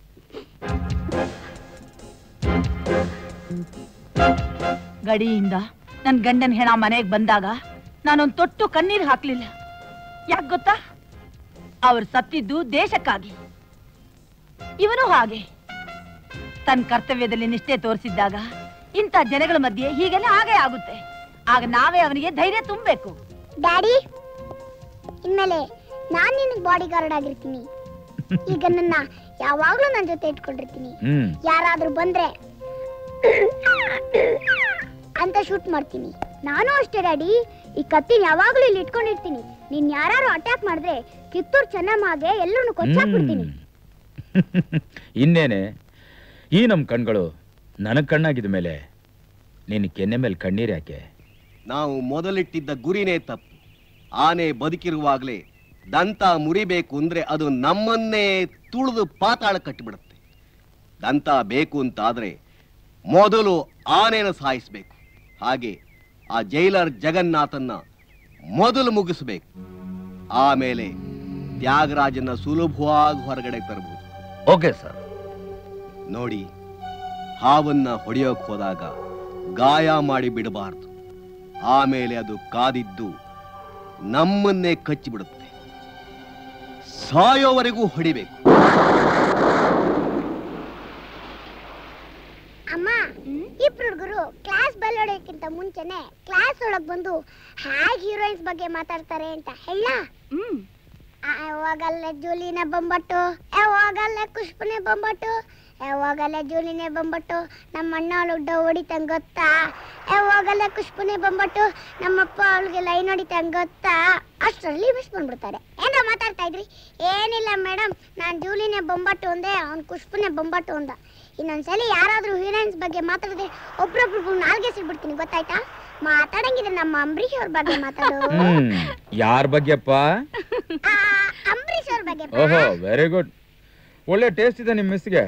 Speaker 15: ಗಡಿಯಿಂದ ನನ್ ಗಂಡನ ಹೆಣ ಮನೆಗೆ ಬಂದಾಗ ನಾನೊಂದ್ ತೊಟ್ಟು ಕಣ್ಣೀರ್ ಹಾಕ್ಲಿಲ್ಲ ಯಾಕೆ ಗೊತ್ತಾ ಅವ್ರು ಸತ್ತಿದ್ದು ದೇಶಕ್ಕಾಗಿ ಇವನು ಹಾಗೆ ತನ್ನ ಕರ್ತವ್ಯದಲ್ಲಿ ನಿಷ್ಠೆ ತೋರಿಸಿದ್ದಾಗ ಇಂಥ ಜನಗಳ ಮಧ್ಯೆ ಹೀಗೆಲ್ಲ ಹಾಗೆ ಆಗುತ್ತೆ ಆಗ ನಾವೇ ಅವನಿಗೆ ಧೈರ್ಯ ತುಂಬಬೇಕು
Speaker 11: ಡ್ಯಾಡಿ ಇನ್ಮೇಲೆ ನಾನ್ ನಿನಗ್ ಬಾಡಿ ಗಾರ್ಡ್ ಆಗಿರ್ತೀನಿ ಈಗ ನನ್ನ ಯಾವಾಗ್ಲೂ ನನ್ನ ಜೊತೆ ಇಟ್ಕೊಂಡಿರ್ತೀನಿ ಯಾರಾದ್ರೂ ಬಂದ್ರೆ ಅಂತ ಶೂಟ್ ಮಾಡ್ತೀನಿ ನಾನು ಅಷ್ಟೇ ಡ್ಯಾಡಿ ಈ ಕತ್ತಿನ ಯಾವಾಗ್ಲೂ ಇಲ್ಲಿ ಇಟ್ಕೊಂಡಿರ್ತೀನಿ ನೀನ್ ಯಾರು ಅಟ್ಯಾಕ್ ಮಾಡಿದ್ರೆ ಕಿತ್ತೂರ್ ಚೆನ್ನಮ್ಮಗೆ ಎಲ್ಲರನ್ನು ಕೊಚ್ಚಾಕ್ಬಿಡ್ತೀನಿ
Speaker 1: ಇನ್ನೇನೆ ಈ ನಮ್ ಕಣ್ಗಳು ನನಗ್ ಕಣ್ಣಾಗಿದ ಮೇಲೆ ನೀನು ಕೆನ್ನೆ ಮೇಲೆ ಕಣ್ಣೀರ್ ಯಾಕೆ
Speaker 6: ನಾವು ಮೊದಲಿಟ್ಟಿದ್ದ ಗುರಿನೇ ತಪ್ಪು ಆನೆ ಬದುಕಿರುವಾಗಲೇ ದಂತ ಮುರಿಬೇಕು ಅಂದ್ರೆ ಅದು ನಮ್ಮನ್ನೇ ತುಳಿದು ಪಾತಾಳ ಕಟ್ಟಿಬಿಡುತ್ತೆ ದಂತ ಬೇಕು ಅಂತಾದ್ರೆ ಮೊದಲು ಆನೆನ ಸಾಯಿಸ್ಬೇಕು ಹಾಗೆ ಆ ಜೈಲರ್ ಜಗನ್ನಾಥನ್ನ ಮೊದಲು ಮುಗಿಸ್ಬೇಕು ಆಮೇಲೆ ತ್ಯಾಗರಾಜನ ಸುಲಭವಾಗಿ ಹೊರಗಡೆ ತರಬಹುದು
Speaker 18: ಓಕೆ ಸರ್
Speaker 6: ನೋಡಿ ಹಾವನ್ನ ಹೊಡೆಯೋಕ್ ಹೋದಾಗ ಗಾಯ ಮಾಡಿ ಬಿಡಬಾರ್ದು ಆಮೇಲೆ ಅದು ಕಾದಿದ್ದು ನಮ್ಮನ್ನೇ ಕಚ್ಚಿಬಿಡುತ್ತೆ ಸಾಯೋವರೆಗೂ ಹೊಡಿಬೇಕು
Speaker 11: ಅಮ್ಮ ಇಬ್ರು ಹುಡುಗರು ಕ್ಲಾಸ್ ಬೆಲ್ ಹೊಡೆಯಕ್ಕಿಂತ ಮುಂಚೆನೆ ಕ್ಲಾಸ್ ಒಳಗ್ ಬಂದು ಹ್ಯಾಗ್ ಹೀರೋಯಿನ್ಸ್ ಬಗ್ಗೆ ಮಾತಾಡ್ತಾರೆ ಅಂತ ಹೇಳ ಯಾವಾಗಲ್ಲೇ ಜೂಲಿನ ಬೊಂಬಟ್ಟು ಯಾವಾಗಲ್ಲೇ ಕುಷ್ಪನೆ ಬೊಂಬಟ್ಟು ಯಾವಾಗಲ್ಲೇ ಜೂಲಿನೇ ಬೊಂಬಟ್ಟು ನಮ್ಮ ಅಣ್ಣ ಅವಳು ಡವ್ ಹೊಡಿತಂಗ್ ಗೊತ್ತಾ ಯಾವಾಗಲ್ಲೇ ಕುಷ್ಪನೆ ಬೊಂಬಟ್ಟು ನಮ್ಮಪ್ಪ ಅವಳಿಗೆ ಲೈನ್ ಹೊಡಿತಂಗ್ ಗೊತ್ತಾ ಅಷ್ಟರಲ್ಲಿ ಮಿಸ್ ಬಂದ್ಬಿಡ್ತಾರೆ ಏನೋ ಮಾತಾಡ್ತಾ ಇದ್ರಿ ಏನಿಲ್ಲ ಮೇಡಮ್ ನಾನ್ ಜೂಲಿನೇ ಬೊಂಬಟ್ಟು ಅಂದೆ ಅವ್ನ್ ಕುಷ್ಪನೆ ಬೊಂಬಟ್ಟು ಅಂದ ಇನ್ನೊಂದ್ಸಲಿ ಯಾರಾದ್ರೂ ಹೀರೋಯಿನ್ಸ್ ಬಗ್ಗೆ ಮಾತಾಡಿದ್ರೆ ಒಬ್ರೊಬ್ರು ನಾಲ್ಗೆ ಸಿಗ್ಬಿಡ್ತೀನಿ ಗೊತ್ತಾಯ್ತಾ ಮಾತಾಡಂಗಿದ್ರೆ ನಮ್ಮ ಅಂಬರೀಷ್ ಅವ್ರ ಬಗ್ಗೆ ಮಾತಾಡು
Speaker 1: ಯಾರ ಬಗ್ಗೆಪ್ಪ
Speaker 11: ಅಂಬರೀಷ್ ಅವ್ರ ಬಗ್ಗೆ
Speaker 1: ಓಹೋ ವೆರಿ ಗುಡ್ ಒಳ್ಳೆ ಟೇಸ್ಟ್ ಇದೆ ನಿಮ್ಮ ಮಿಸ್ಗೆ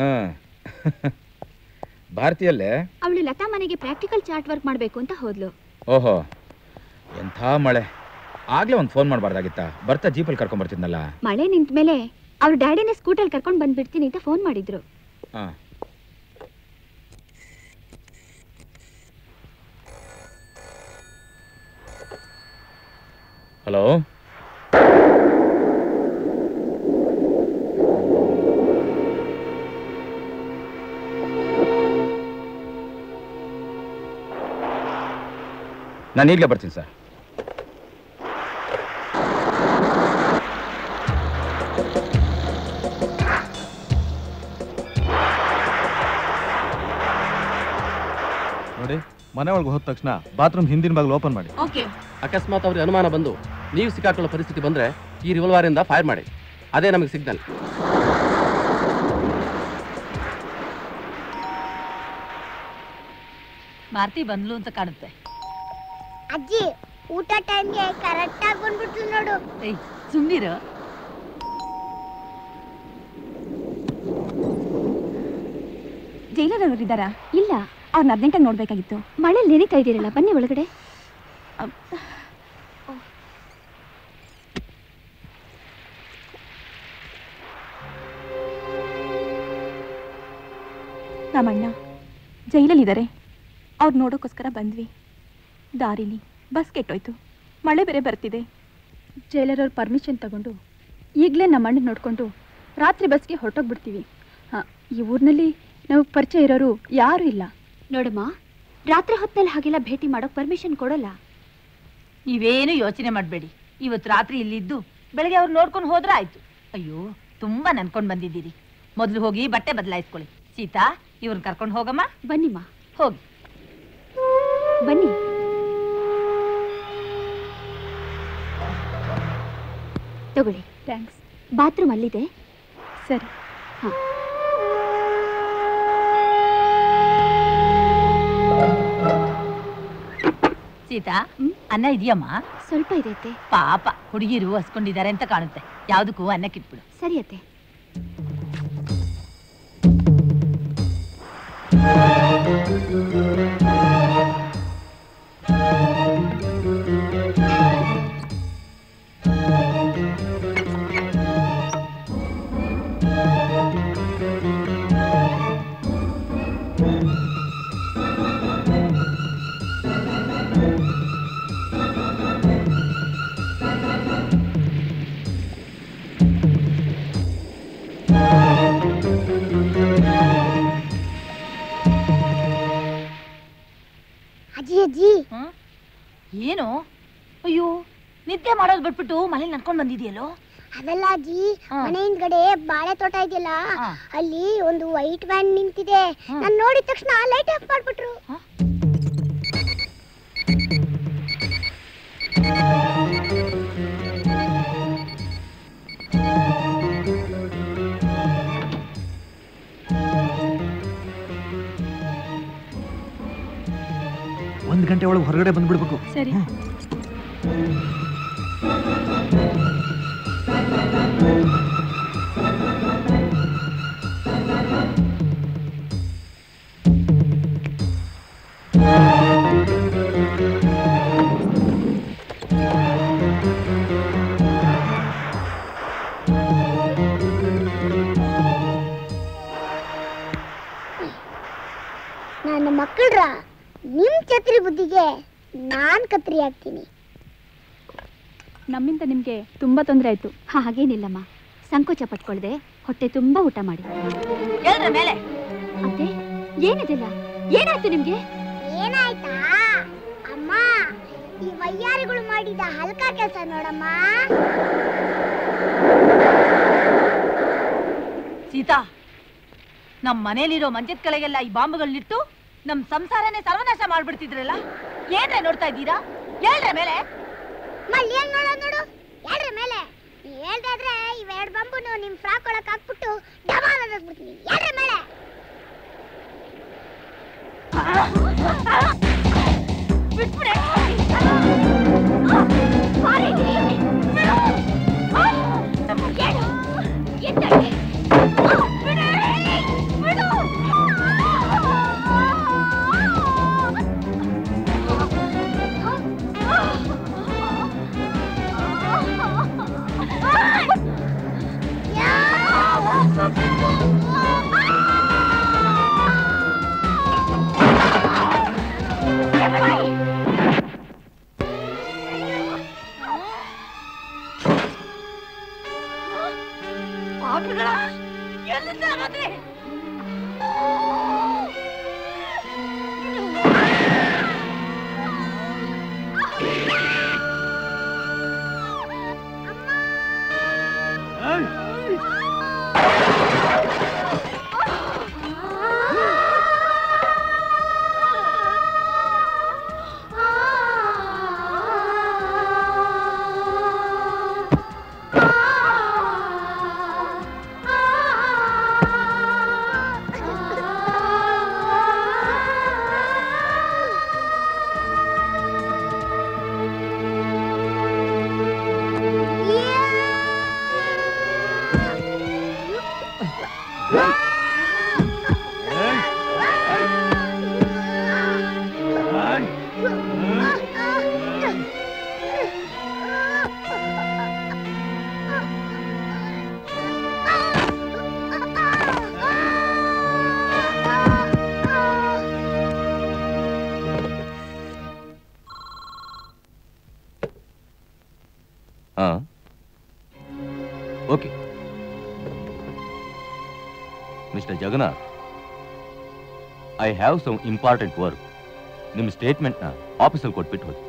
Speaker 1: ಭಾರತೀಯಲ್ಲೇ
Speaker 13: ಅವಳು ಲತಾ ಮನೆಗೆ ಪ್ರಾಕ್ಟಿಕಲ್ ಚಾರ್ಟ್ ವರ್ಕ್ ಮಾಡ್ಬೇಕು ಅಂತ ಹೋದ್ಲು
Speaker 1: ಓಹೋ ಎಂಥ ಮಳೆ ಆಗ್ಲೇ ಒಂದು ಫೋನ್ ಮಾಡಬಾರ್ದಾಗಿತ್ತಾ ಬರ್ತಾ ಜೀಪಲ್ಲಿ ಕರ್ಕೊಂಡ್ ಬರ್ತಿದ್ನಲ್ಲ
Speaker 13: ಮಳೆ ನಿಂತ ಮೇಲೆ ಅವ್ರ ಡ್ಯಾಡಿನೇ ಸ್ಕೂಟರ್ ಕರ್ಕೊಂಡ್ ಬಂದ್ಬಿಡ್ತೀನಿ ಅಂತ ಫೋನ್ ಮಾಡಿದ್ರು
Speaker 1: ಹಾ ಹಲೋ ನಾನು ಈಗಲೇ ಬರ್ತೀನಿ ಸರ್
Speaker 14: ನೋಡಿ ಮನೆ ಒಳಗೆ ಹೋದ ತಕ್ಷಣ ಬಾತ್ರೂಮ್ ಹಿಂದಿನ ಬಾಗಿಲು ಓಪನ್ ಮಾಡಿ
Speaker 8: ಅಕಸ್ಮಾತ್ ಅವ್ರಿಗೆ ಅನುಮಾನ ಬಂದು ನೀವು ಸಿಕ್ಕಾಕೊಳ್ಳೋ ಪರಿಸ್ಥಿತಿ ಬಂದ್ರೆ ಈ ರಿವಲ್ವರ್ ಇಂದ ಫೈರ್ ಮಾಡಿ ಅದೇ ನಮಗೆ ಸಿಗ್ನಲ್
Speaker 15: ಮಾರ್ತಿ ಬಂದ್ಲು ಅಂತ ಕಾಣುತ್ತೆ
Speaker 11: ಅಜ್ಜಿ ಊಟ ಟೈಮ್ಗೆ ಕರೆಕ್ಟ್ ಆಗಿ ಬಂದ್ಬಿಟ್ಲು ನೋಡು
Speaker 15: ಏಯ್ ಸುಮ್ನಿರು
Speaker 13: ಜೈಲರ್ ಅವರು ಇದ್ದಾರಾ ಇಲ್ಲ ಅವ್ರನ್ನ ಅರ್ಜೆಂಟಾಗಿ ನೋಡ್ಬೇಕಾಗಿತ್ತು ಮಳೆ ನೆನೀತಾ ಇದ್ದೀರಲ್ಲ ಬನ್ನಿ ಒಳಗಡೆ ನಮ್ಮಣ್ಣ ಜೈಲಲ್ಲಿದ್ದಾರೆ ಅವ್ರು ನೋಡೋಕ್ಕೋಸ್ಕರ ಬಂದ್ವಿ ದಾರಿಲಿ ಬಸ್ ಕೆಟ್ಟೋಯ್ತು ಮಳೆ ಬೇರೆ ಬರ್ತಿದೆ ಜೈಲರ್ ಅವ್ರ ಪರ್ಮಿಷನ್ ತಗೊಂಡು ಈಗಲೇ ನಮ್ಮ ಅಣ್ಣ ನೋಡಿಕೊಂಡು ರಾತ್ರಿ ಬಸ್ಗೆ ಹೊರಟೋಗ್ಬಿಡ್ತೀವಿ ಹಾಂ ಈ ಊರಿನಲ್ಲಿ ನಾವು ಪರಿಚಯ ಇರೋರು ಯಾರೂ ಇಲ್ಲ ನೋಡಮ್ಮ ರಾತ್ರಿ ಹೊತ್ತಲ್ಲಿ ಹಾಗೆಲ್ಲ ಭೇಟಿ ಮಾಡೋಕೆ ಪರ್ಮಿಷನ್ ಕೊಡೋಲ್ಲ
Speaker 15: ನೀವೇನು ಯೋಚನೆ ಮಾಡಬೇಡಿ ಇವತ್ತು ರಾತ್ರಿ ಇಲ್ಲಿದ್ದು ಬೆಳಗ್ಗೆ ಅವ್ರು ನೋಡ್ಕೊಂಡು ಹೋದ್ರೆ ಆಯ್ತು ಅಯ್ಯೋ ತುಂಬಾ ನನ್ಕೊಂಡು ಬಂದಿದ್ದೀರಿ ಮೊದಲು ಹೋಗಿ ಬಟ್ಟೆ ಬದಲಾಯಿಸ್ಕೊಳ್ಳಿ ಸೀತಾ ಇವ್ರನ್ನ ಕರ್ಕೊಂಡು ಹೋಗಮ್ಮ
Speaker 13: ಬನ್ನಿಮ್ಮ
Speaker 15: ಹೋಗಿ
Speaker 13: ಬನ್ನಿ
Speaker 20: ತಗೊಳ್ಳಿ.
Speaker 13: ಥ್ಯಾಂಕ್ಸ್.
Speaker 20: ಬಾತ್ರೂಮ್ ಅಲ್ಲಿದೆ.
Speaker 13: ಸರಿ.
Speaker 20: ಹಾಂ.
Speaker 15: ಸೀತಾ, ಅನ್ನ ಇದೆಯಮ್ಮ?
Speaker 20: ಸ್ವಲ್ಪ ಇದೈತೆ.
Speaker 15: ಪಾಪ ಹುಡುಗಿರು ಹಸ್ಕೊಂಡಿದ್ದಾರೆ ಅಂತ ಕಾಣುತ್ತೆ. ಯಾವ್ದಕ್ಕೂ ಅನ್ನಕ್ಕಿಟ್ಬಿಡು.
Speaker 20: ಸರಿ ಅತ್ತೆ.
Speaker 11: ಅಜ್ಜಿ ಅಜ್ಜಿ
Speaker 15: ಏನು? ಅಯ್ಯೋ, ನಿದ್ದೆ ಮಾಡೋದು ಬಿಟ್ಬಿಟ್ಟು ಮನೇಲಿ ನಡ್ಕೊಂಡ್ ಬಂದಿದ್ಯಲ್ಲೋ?
Speaker 11: ಅದಲ್ಲ ಅಜ್ಜಿ, ಮನೆ ಹಿಂದ್ಗಡೆ ಬಾಳೆ ತೋಟ ಇದೆಯಲ್ಲ, ಅಲ್ಲಿ ಒಂದು ವೈಟ್ ವ್ಯಾನ್ ನಿಂತಿದೆ. ನಾನ್ ನೋಡಿದ ತಕ್ಷಣ ಲೈಟ್ ಆಫ್ ಮಾಡ್ಬಿಟ್ರು.
Speaker 5: ಒಂದ್ ಗಂಟೆ ಒಳಗೆ ಹೊರಗಡೆ ಬಂದ್ಬಿಡ್ಬೇಕು.
Speaker 13: ಸರಿ.
Speaker 11: ನನ್ನ ಮಕ್ಕಳ್ರ, ನಿಮ್ ಛತ್ರಿ ಬುದ್ಧಿಗೆ ನಾನ್ ಕತ್ರಿ ಆಗ್ತೀನಿ.
Speaker 13: ನಮ್ಮಿಂದ ನಿಮ್ಗೆ ತುಂಬಾ ತೊಂದರೆ ಆಯ್ತು.
Speaker 20: ಹಾಗೇನಿಲ್ಲಮ್ಮ, ಸಂಕೋಚ ಪಟ್ಕೊಳ್ದೆ ಹೊಟ್ಟೆ ತುಂಬಾ ಊಟ ಮಾಡಿ.
Speaker 15: ಮೇಲೆ
Speaker 20: ಅತ್ತೆ, ಏನಿದಿಲ್ಲ? ಏನಾಯ್ತು ನಿಮ್ಗೆ?
Speaker 11: ಏನಾಯ್ತಾ ಅಮ್ಮ? ಈ ವಯ್ಯಾರಿಗಳು ಮಾಡಿದ ಹಲ್ಕ ಕೆಲಸ ನೋಡಮ್ಮ.
Speaker 15: ಸೀತಾ, ನಮ್ ಮನೇಲಿರೋ ಮಂಚದ ಕೆಳಗೆಲ್ಲ ಈ ಬಾಂಬುಗಳನ್ನಿಟ್ಟು ನಮ್ ಸಂಸಾರನೇ ಸರ್ವನಾಶ ಮಾಡ್ಬಿಡ್ತಿದ್ರಲ್ಲ. ಏನ್ರೆ ನೋಡ್ತಾ ಇದ್ದೀರಾ? ಹೇಳ್ರೆ ಮೇಲೆ.
Speaker 11: ಮಲ್ಲಿ ಏನ್ ನೋಡೋ ನೋಡು, ಹೇಳ್ರೆ ಮೇಲೆ. ನೀ ಹೇಳ್ದಾದ್ರೆ ಇವೆರಡು ಬಂಬುನು ನಿಮ್ ಫ್ರಾಕ್ ಒಳಕ್ ಹಾಕ್ಬಿಟ್ಟು ಡಮಾಲ್ ಅನ್ನಿಸ್ಬಿಡ್ತೀನಿ. ಹೇಳ್ರೆ ಮೇಲೆ.
Speaker 15: ಬಿಟ್ಬಿಡೆ.
Speaker 10: Okay Mr Jagannath, I have some important work. ನಿಮ್ಮ ಸ್ಟೇಟ್ಮೆಂಟ್ನ ಆಫೀಸಲ್ಲಿ ಕೊಟ್ಬಿಟ್ಟು ಹೋಗಿ.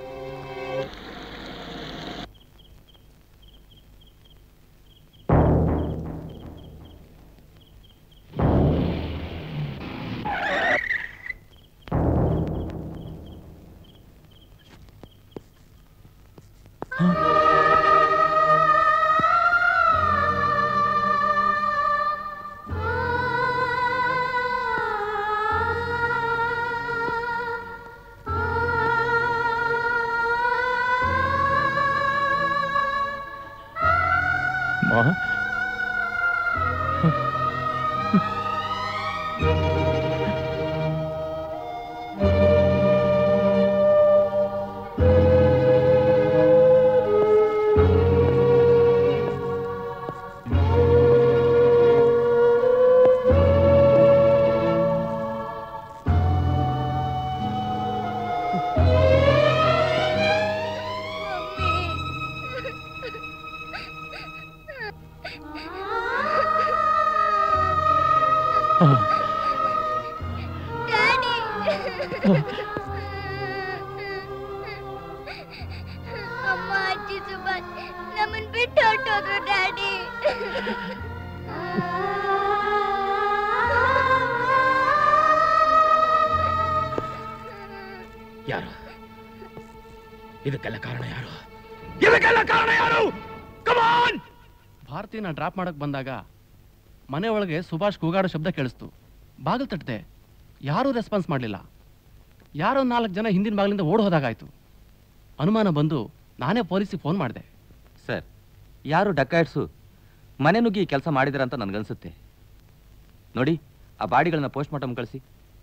Speaker 11: ಅಮ್ಮ ಅಜ್ಜಿ ಸುಭಾಷ್ ನಮ್ಮನ್ ಬಿಟ್ಟು ಹೊರಟೋದ್ರು ಡ್ಯಾಡಿ.
Speaker 1: ಯಾರು ಇದಕ್ಕೆಲ್ಲ ಕಾರಣ? ಯಾರು ಇದಕ್ಕೆಲ್ಲ ಕಾರಣ? ಯಾರು? ಕಮಾನ್!
Speaker 8: ಭಾರತೀನ ಡ್ರಾಪ್ ಮಾಡಕ್ ಬಂದಾಗ ಮನೆ ಒಳಗೆ ಸುಭಾಷ್ ಕೂಗಾಡೋ ಶಬ್ದ ಕೇಳಿಸ್ತು. ಬಾಗಿಲು ತಟ್ಟದೆ, ಯಾರೂ ರೆಸ್ಪಾನ್ಸ್ ಮಾಡಲಿಲ್ಲ. ಯಾರೋ ನಾಲ್ಕು ಜನ ಹಿಂದಿನ ಬಾಗಿಲಿಂದ ಓಡ್ ಹೋದಾಗಾಯ್ತು. ಅನುಮಾನ ಬಂದು ನಾನೇ ಪೊಲೀಸಿಗೆ ಫೋನ್ ಮಾಡಿದೆ.
Speaker 10: ಸರ್, ಯಾರು ಡಕಾಯಿಟ್ಸು ಮನೆ ನುಗ್ಗಿ ಕೆಲಸ ಮಾಡಿದಾರ ಅಂತ ನನಗನ್ಸುತ್ತೆ. ನೋಡಿ, ಆ ಬಾಡಿಗಳನ್ನ ಪೋಸ್ಟ್ ಮಾರ್ಟಮ್ ಕಳಿಸಿ.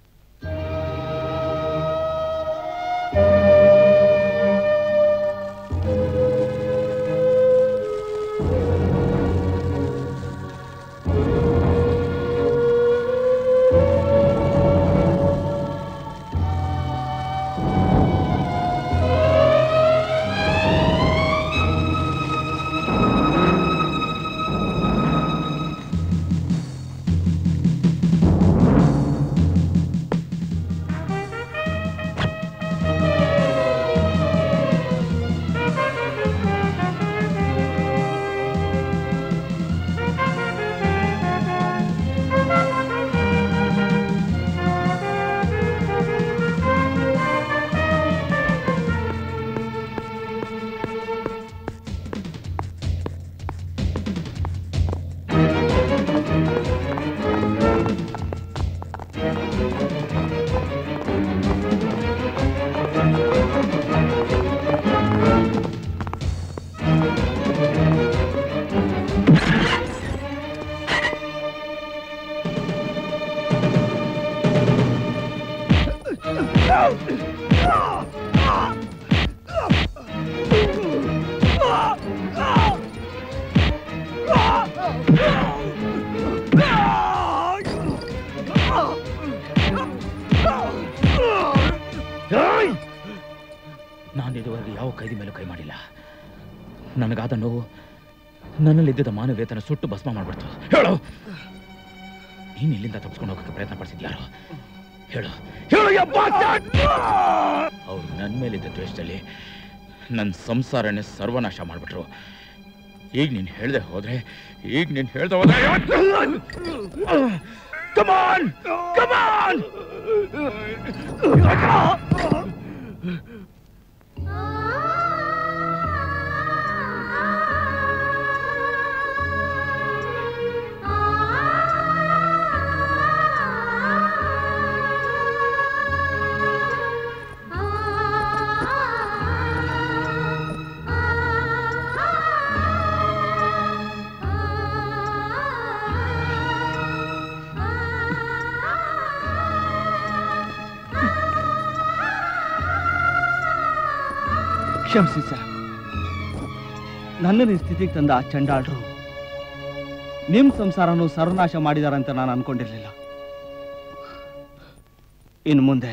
Speaker 1: ನಾನು ಇದುವರೆಗೆ ಯಾವ ಕೈದಿ ಮೇಲೂ ಕೈ ಮಾಡಿಲ್ಲ. ನನಗಾದ ನೋವು ನನ್ನಲ್ಲಿದ್ದ ಮಾನವೇತನ ಸುಟ್ಟು ಭಸ್ಮ ಮಾಡ್ಬಿಡ್ತು. ಹೇಳು, ನೀನು ಇಲ್ಲಿಂದ ತಪ್ಪಿಸ್ಕೊಂಡು ಹೋಗಕ್ಕೆ ಪ್ರಯತ್ನ ಪಡಿಸಿದ್ಯಾರು? ಹೇಳು ಹೇಳು. ಅವ್ರು ನನ್ನ ಮೇಲಿದ್ದ ದ್ವೇಷದಲ್ಲಿ ನನ್ನ ಸಂಸಾರನೇ ಸರ್ವನಾಶ ಮಾಡ್ಬಿಟ್ರು. ಈಗ ನೀನು ಹೇಳ್ದೆ ಹೋದ್ರೆ ಈಗ ನೀನು ಹೇಳ್ದೆ ಹೋದ್ರೆ ಕಮಾನ್ ಕಮಾನ್
Speaker 17: ಕ್ಷಮಿಸಿ ಸರ್, ನನ್ನನ್ನು ಈ ಸ್ಥಿತಿಗೆ ತಂದ ಆ ಚಂಡಾಳರು ನಿಮ್ಮ ಸಂಸಾರನು ಸರ್ವನಾಶ ಮಾಡಿದಾರಂತ ನಾನು ಅನ್ಕೊಂಡಿರ್ಲಿಲ್ಲ. ಇನ್ನು ಮುಂದೆ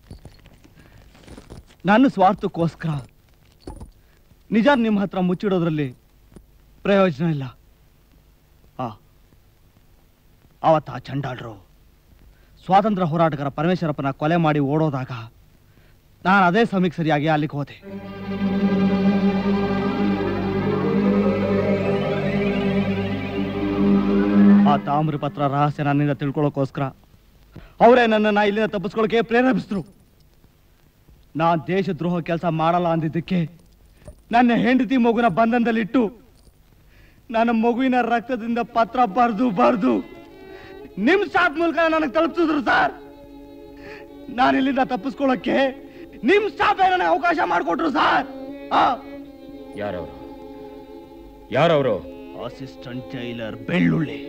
Speaker 17: ನನ್ನ ಸ್ವಾರ್ಥಕ್ಕೋಸ್ಕರ ನಿಜ ನಿಮ್ಮ ಹತ್ರ ಮುಚ್ಚಿಡೋದ್ರಲ್ಲಿ ಪ್ರಯೋಜನ ಇಲ್ಲ. ಆ ಅವತ್ತು ಆ ಚಂಡಾಳರು ಸ್ವಾತಂತ್ರ್ಯ ಹೋರಾಟಗಾರ ಪರಮೇಶ್ವರಪ್ಪನ ಕೊಲೆ ಮಾಡಿ ಓಡೋದಾಗ ನಾನು ಅದೇ ಸಮಯಕ್ಕೆ ಸರಿಯಾಗಿ ಅಲ್ಲಿಗೆ ಹೋದೆ. ಆ ತಾಮ್ರ ಪತ್ರ ರಹಸ್ಯ ನನ್ನಿಂದ ತಿಳ್ಕೊಳ್ಳೋಕೋಸ್ಕರ ಅವರೇ ನನ್ನನ್ನು ಇಲ್ಲಿಂದ ತಪ್ಪಿಸ್ಕೊಳ್ಳೋಕೆ ಪ್ರೇರೇಪಿಸಿದ್ರು. ನಾನು ದೇಶದ್ರೋಹ ಕೆಲಸ ಮಾಡಲ್ಲ ಅಂದಿದ್ದಕ್ಕೆ ನನ್ನ ಹೆಂಡತಿ ಮಗುನ ಬಂಧನದಲ್ಲಿಟ್ಟು ನನ್ನ ಮಗುವಿನ ರಕ್ತದಿಂದ ಪತ್ರ ಬರೆದು ಬರೆದು ನಿಮ್ ಸ್ಟಾಫ್ ಮೂಲಕ ನನಗೆ ತಲುಪಿಸಿದ್ರು ಸರ್. ನಾನು ಇಲ್ಲಿಂದ ತಪ್ಪಿಸ್ಕೊಳ್ಳೋಕೆ ನಿಮ್ ಸ್ಟಾಫ್ ನನಗೆ ಅವಕಾಶ ಮಾಡಿಕೊಟ್ರು ಸರ್.
Speaker 1: ಯಾರವರು ಯಾರವರು?
Speaker 17: ಅಸಿಸ್ಟೆಂಟ್ ಜೈಲರ್ ಬೆಳ್ಳುಳ್ಳಿ.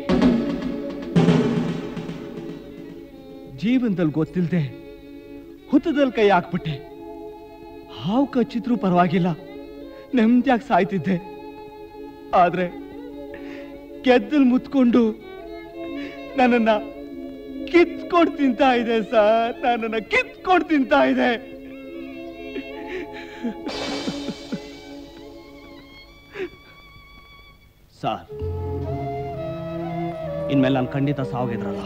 Speaker 17: ಜೀವನದಲ್ಲಿ ಗೊತ್ತಿಲ್ಲದೆ ಹುತ್ತದಲ್ಲಿ ಕೈ ಹಾಕ್ಬಿಟ್ಟೆ. ಹಾವು ಕಚ್ಚಿದ್ರೂ ಪರವಾಗಿಲ್ಲ, ನೆಮ್ಮದಿಯಾಗಿ ಸಾಯ್ತಿದ್ದೆ. ಆದ್ರೆ ಗೆದ್ದಲ್ ಮುತ್ಕೊಂಡು ನನ್ನನ್ನ ಕಿತ್ಕೊಂಡು ತಿಂತಾ ಇದೆ ಸರ್, ನನ್ನನ್ನ ಕಿತ್ಕೊಂಡು ತಿಂತಾ ಇದೆ. ಸರ್, ಇನ್ಮೇಲೆ ನಾನು ಖಂಡಿತ ಸಾವಾಗಿದ್ರಲ್ಲ.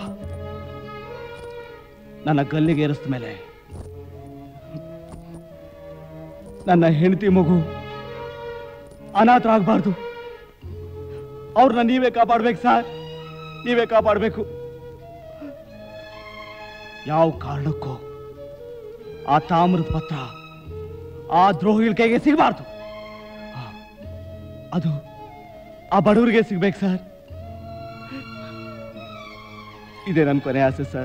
Speaker 17: ನನ್ನ ಗಲ್ಲಿಗೆ ಏರಿಸಿದ ಮೇಲೆ ನನ್ನ ಹೆಂಡತಿ ಮಗು ಅನಾಥರಾಗಬಾರ್ದು. ಅವ್ರನ್ನ ನೀವೇ ಕಾಪಾಡ್ಬೇಕು ಸರ್, ನೀವೇ ಕಾಪಾಡಬೇಕು. ಯಾವ ಕಾರಣಕ್ಕೂ ಆ ತಾಮ್ರದ ಪತ್ರ ಆ ದ್ರೋಹಿಗಳ ಕೈಗೆ ಸಿಗಬಾರ್ದು. ಅದು ಆ ಬಡವರಿಗೆ ಸಿಗ್ಬೇಕು ಸರ್. ಇದೇ ನನ್ನ ಕೊನೆ ಆಸೆ ಸರ್.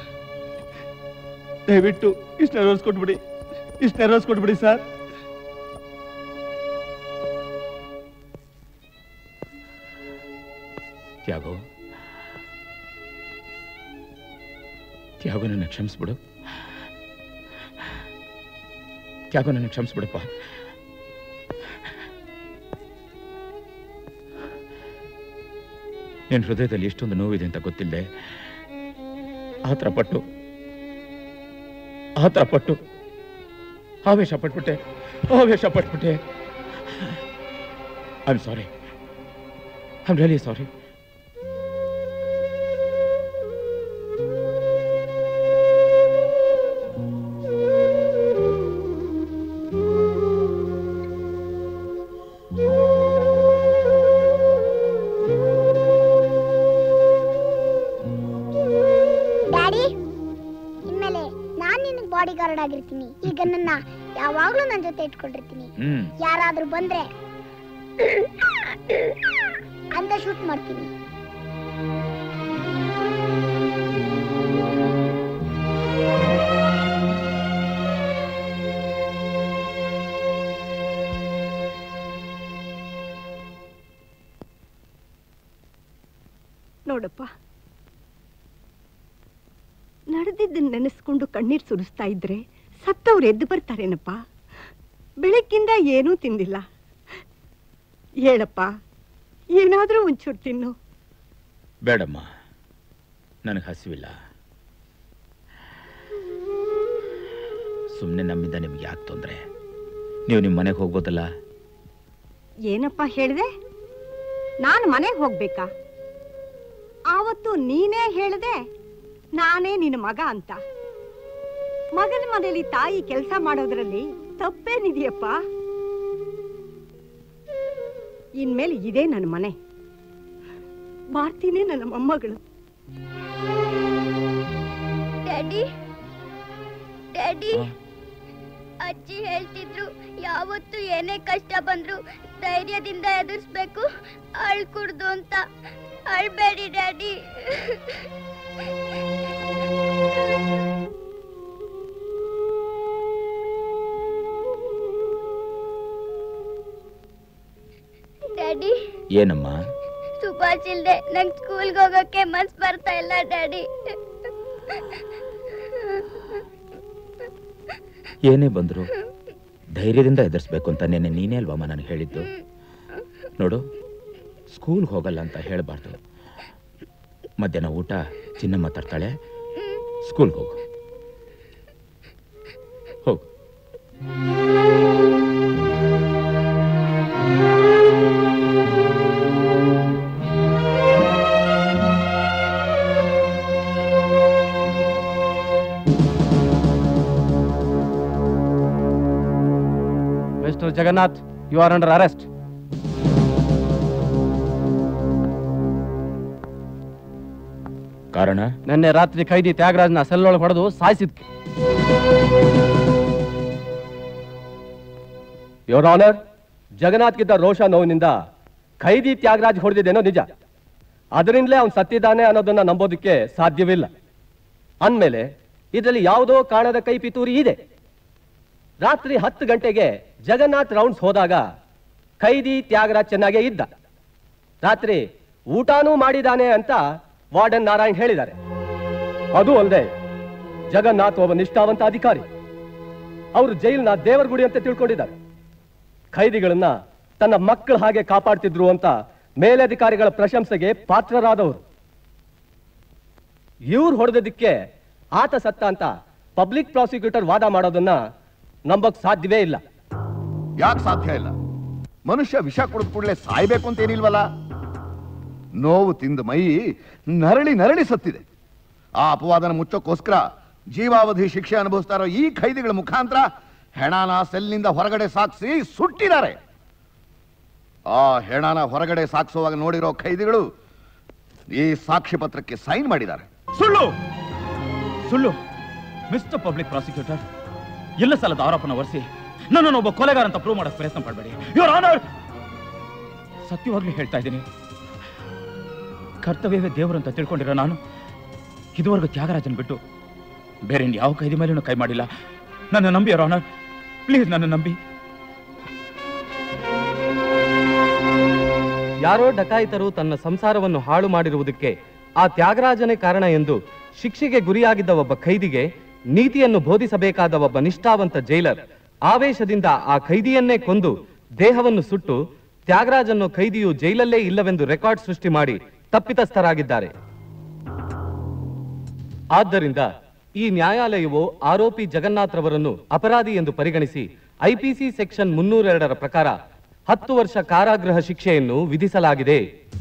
Speaker 17: ದಯವಿಟ್ಟು ಇಷ್ಟು ನೆರವೇರಿಸ್ಕೊಟ್ಬಿಡಿ, ಇಷ್ಟು ನೆರವೇರಿಸ್ಕೊಟ್ಬಿಡಿ ಸರ್.
Speaker 1: ತ್ಯಾಗೋ, ತ್ಯಾಗೋ ನನ್ನ ಕ್ಷಮಿಸ್ಬಿಡು. ತ್ಯಾಗೋ ನನ್ನ ಕ್ಷಮಿಸ್ಬಿಡಪ್ಪ. ನಿನ್ನ ಹೃದಯದಲ್ಲಿ ಎಷ್ಟೊಂದು ನೋವಿದೆ ಅಂತ ಗೊತ್ತಿಲ್ಲದೆ ಆತರ ಪಟ್ಟು ಆತರ ಪಟ್ಟು ಆವೇಶ ಪಟ್ಬಿಟ್ಟೆ ಆವೇಶ ಪಟ್ಬಿಟ್ಟೆ. I am sorry, I am really sorry.
Speaker 11: ಆಗಿರ್ತೀನಿ. ಈಗ ನನ್ನ ಯಾವಾಗ್ಲೂ ನನ್ನ ಜೊತೆ ಇಟ್ಕೊಂಡಿರ್ತೀನಿ. ಯಾರಾದ್ರೂ ಬಂದ್ರೆ ಅಂತ ಶೂಟ್ ಮಾಡ್ತೀನಿ.
Speaker 16: ನೋಡಪ್ಪ, ನಡೆದಿದ್ದನ್ನ ನೆನೆಸ್ಕೊಂಡು ಕಣ್ಣೀರ್ ಸುರಿಸ್ತಾ ಇದ್ರೆ ಸತ್ತವ್ರು ಎದ್ದು ಬರ್ತಾರೇನಪ್ಪ. ಬೆಳಗ್ಗಿಂದ ಏನೂ ತಿಂದಿಲ್ಲ. ಹೇಳಪ್ಪ, ಏನಾದ್ರೂ ಒಂಚೂರು ತಿನ್ನು.
Speaker 1: ಬೇಡಮ್ಮ, ನನಗೆ ಹಸಿವಿಲ್ಲ. ಸುಮ್ಮನೆ ನಮ್ಮಿಂದ ನಿಮ್ಗೆ ಯಾಕೆ ತೊಂದರೆ? ನೀವು ನಿಮ್ಮ ಮನೆಗೆ ಹೋಗ್ಬೋದಲ್ಲ.
Speaker 16: ಏನಪ್ಪ ಹೇಳಿದೆ? ನಾನು ಮನೆಗೆ ಹೋಗ್ಬೇಕಾ? ಆವತ್ತು ನೀನೇ ಹೇಳಿದೆ ನಾನೇ ನಿನ್ನ ಮಗ ಅಂತ. ಮಗನ ಮನೆಯಲ್ಲಿ ತಾಯಿ ಕೆಲಸ ಮಾಡೋದ್ರಲ್ಲಿ ತಪ್ಪೇನಿದೆಯಪ್ಪ? ಇನ್ಮೇಲೆ ಇದೇ ನನ್ನ ಮನೆ. ಭಾರತಿನೇ ನನ್ನ ಮೊಮ್ಮಗಳು.
Speaker 11: ಡ್ಯಾಡಿ, ಡ್ಯಾಡಿ, ಅಜ್ಜಿ ಹೇಳ್ತಿದ್ರು ಯಾವತ್ತು ಏನೇ ಕಷ್ಟ ಬಂದ್ರು ಧೈರ್ಯದಿಂದ ಎದುರಿಸ್ಬೇಕು, ಅಳ್ಕೂಡ್ದು ಅಂತ. ಅಳ್ಬೇಡಿ ಡ್ಯಾಡಿ. ಡ್ಯಾಡಿ,
Speaker 1: ಏನಮ್ಮ?
Speaker 11: ಸುಭಾಷ್ ಇಲ್ದೆ ನಂಗೆ ಸ್ಕೂಲ್ಗೆ ಹೋಗಕ್ಕೆ ಮನ್ಸ್ ಬರ್ತಾ ಇಲ್ಲ ಡ್ಯಾಡಿ.
Speaker 1: ಏನೇ ಬಂದ್ರು ಧೈರ್ಯದಿಂದ ಎದುರಿಸ್ಬೇಕು ಅಂತ ನೆನ್ನೆ ನೀನೇ ಅಲ್ವಮ್ಮ ನನಗೆ ಹೇಳಿದ್ದು. ನೋಡು, ಸ್ಕೂಲ್ಗೆ ಹೋಗಲ್ಲ ಅಂತ ಹೇಳಬಾರ್ದು. ಮಧ್ಯಾಹ್ನ ಊಟ ಚಿನ್ನಮ್ಮ ತರ್ತಾಳೆ. ಸ್ಕೂಲ್ಗೆ ಹೋಗು, ಹೋಗು.
Speaker 8: Mister Jagannath, you are under arrest.
Speaker 1: ಕಾರಣ?
Speaker 8: ನಿನ್ನೆ ರಾತ್ರಿ ಖೈದಿ ತ್ಯಾಗರಾಜ್ನ ಸೆಲ್ಲೊಳಗೆ ಹೊಡೆದು ಸಾಯಿಸಿದ್ಕೆ.
Speaker 22: ಯೋರ್ ಆನರ್, ಜಗನ್ನಾಥ್ಗಿದ್ದ ರೋಷ ನೋವಿನಿಂದ ಖೈದಿ ತ್ಯಾಗರಾಜ್ ಹೊಡೆದಿದ್ದೇನೋ ನಿಜ. ಅದರಿಂದಲೇ ಅವನು ಸತ್ತಿದ್ದಾನೆ ಅನ್ನೋದನ್ನ ನಂಬೋದಕ್ಕೆ ಸಾಧ್ಯವಿಲ್ಲ. ಅಂದ್ಮೇಲೆ ಇದರಲ್ಲಿ ಯಾವುದೋ ಕಾಣದ ಕೈ ಪಿತೂರಿ ಇದೆ. ರಾತ್ರಿ ಹತ್ತು ಗಂಟೆಗೆ ಜಗನ್ನಾಥ್ ರೌಂಡ್ಸ್ ಹೋದಾಗ ಖೈದಿ ತ್ಯಾಗರಾಜ್ ಚೆನ್ನಾಗೇ ಇದ್ದ. ರಾತ್ರಿ ಊಟನೂ ಮಾಡಿದಾನೆ ಅಂತ ವಾರ್ಡನ್ ನಾರಾಯಣ್ ಹೇಳಿದ್ದಾರೆ. ಅದು ಅಲ್ಲದೆ ಜಗನ್ನಾಥ್ ಒಬ್ಬ ನಿಷ್ಠಾವಂತ ಅಧಿಕಾರಿ. ಅವರು ಜೈಲ್ನ ದೇವರ ಗುಡಿ ಅಂತ ತಿಳ್ಕೊಂಡಿದ್ದಾರೆ. ಖೈದಿಗಳನ್ನ ತನ್ನ ಮಕ್ಕಳ ಹಾಗೆ ಕಾಪಾಡ್ತಿದ್ರು ಅಂತ ಮೇಲಧಿಕಾರಿಗಳ ಪ್ರಶಂಸೆಗೆ ಪಾತ್ರರಾದವರು. ಇವ್ರು ಹೊಡೆದಕ್ಕೆ ಆತ ಸತ್ತ ಅಂತ ಪಬ್ಲಿಕ್ ಪ್ರಾಸಿಕ್ಯೂಟರ್ ವಾದ ಮಾಡೋದನ್ನ ನಂಬಕ್ ಸಾಧ್ಯವೇ ಇಲ್ಲ.
Speaker 9: ಯಾಕೆ ಸಾಧ್ಯ ಇಲ್ಲ? ಮನುಷ್ಯ ವಿಷ ಕುಡಿದ ಕೂಡಲೇ ಸಾಯ್ಬೇಕು ಅಂತ ಏನಿಲ್ವಲ್ಲ. ನೋವು ತಿಂದ ಮೈ ನರಳಿ ನರಳಿ ಸತ್ತಿದೆ. ಆ ಅಪವಾದನ ಮುಚ್ಚೋಕ್ಕೋಸ್ಕರ ಜೀವಾವಧಿ ಶಿಕ್ಷೆ ಅನುಭವಿಸ್ತಾ ಇರೋ ಈ ಖೈದಿಗಳ ಮುಖಾಂತರ ಹೆಣಾನ ಸೆಲ್ನಿಂದ ಹೊರಗಡೆ ಸಾಗಿಸಿ ಸುಟ್ಟಿದ್ದಾರೆ. ಆ ಹೆಣಾನ ಹೊರಗಡೆ ಸಾಗಿಸುವಾಗ ನೋಡಿರೋ ಖೈದಿಗಳು ಈ ಸಾಕ್ಷಿ ಪತ್ರಕ್ಕೆ ಸೈನ್ ಮಾಡಿದ್ದಾರೆ.
Speaker 1: ಸುಳ್ಳು ಸುಳ್ಳು ಮಿಸ್ಟರ್ ಪಬ್ಲಿಕ್ ಪ್ರಾಸಿಕ್ಯೂಟರ್, ಎಲ್ಲ ಸಲದ ಆರೋಪನ ಹೊರಿಸಿ ನನ್ನನ್ನು ಒಬ್ಬ ಕೊಲೆಗಾರ ಅಂತ ಪ್ರೂವ್ ಮಾಡಕ್ ಪ್ರಯತ್ನ ಪಡಬೇಡಿ. ಯುವರ್ ಆನರ್, ಸತ್ಯವಾಗ್ಲೂ ಹೇಳ್ತಾ ಇದ್ದೀನಿ, ಕರ್ತವ್ಯವೇ ದೇವರು ಅಂತ ತಿಳ್ಕೊಂಡಿರೋ ನಾನು ಇದುವರೆಗೂ ತ್ಯಾಗರಾಜನ್ ಬಿಟ್ಟು ಬೇರೆ ಯಾವ ಕೈದಿ ಮೇಲೂ ಕೈ ಮಾಡಿಲ್ಲ. ನನ್ನ ನಂಬಿ ಯುವರ್ ಆನರ್, ಪ್ಲೀಸ್ ನನ್ನ ನಂಬಿ.
Speaker 19: ಯಾರೋ ಡಕಾಯಿತರು ತನ್ನ ಸಂಸಾರವನ್ನು ಹಾಳು ಮಾಡಿರುವುದಕ್ಕೆ ಆ ತ್ಯಾಗರಾಜನೇ ಕಾರಣ ಎಂದು ಶಿಕ್ಷೆಗೆ ಗುರಿಯಾಗಿದ್ದ ಒಬ್ಬ ಖೈದಿಗೆ ನೀತಿಯನ್ನು ಬೋಧಿಸಬೇಕಾದ ಒಬ್ಬ ನಿಷ್ಠಾವಂತ ಜೈಲರ್ ಆವೇಶದಿಂದ ಆ ಖೈದಿಯನ್ನೇ ಕೊಂದು ದೇಹವನ್ನು ಸುಟ್ಟು ತ್ಯಾಗರಾಜನ್ನು ಖೈದಿಯು ಜೈಲಲ್ಲೇ ಇಲ್ಲವೆಂದು ರೆಕಾರ್ಡ್ ಸೃಷ್ಟಿ ಮಾಡಿ ತಪ್ಪಿತಸ್ಥರಾಗಿದ್ದಾರೆ. ಆದ್ದರಿಂದ ಈ ನ್ಯಾಯಾಲಯವು ಆರೋಪಿ ಜಗನ್ನಾಥ್ ರವರನ್ನು ಅಪರಾಧಿ ಎಂದು ಪರಿಗಣಿಸಿ ಐಪಿಸಿ ಸೆಕ್ಷನ್ ಮುನ್ನೂರೆರಡರ ಪ್ರಕಾರ ಹತ್ತು ವರ್ಷ ಕಾರಾಗೃಹ ಶಿಕ್ಷೆಯನ್ನು ವಿಧಿಸಲಾಗಿದೆ.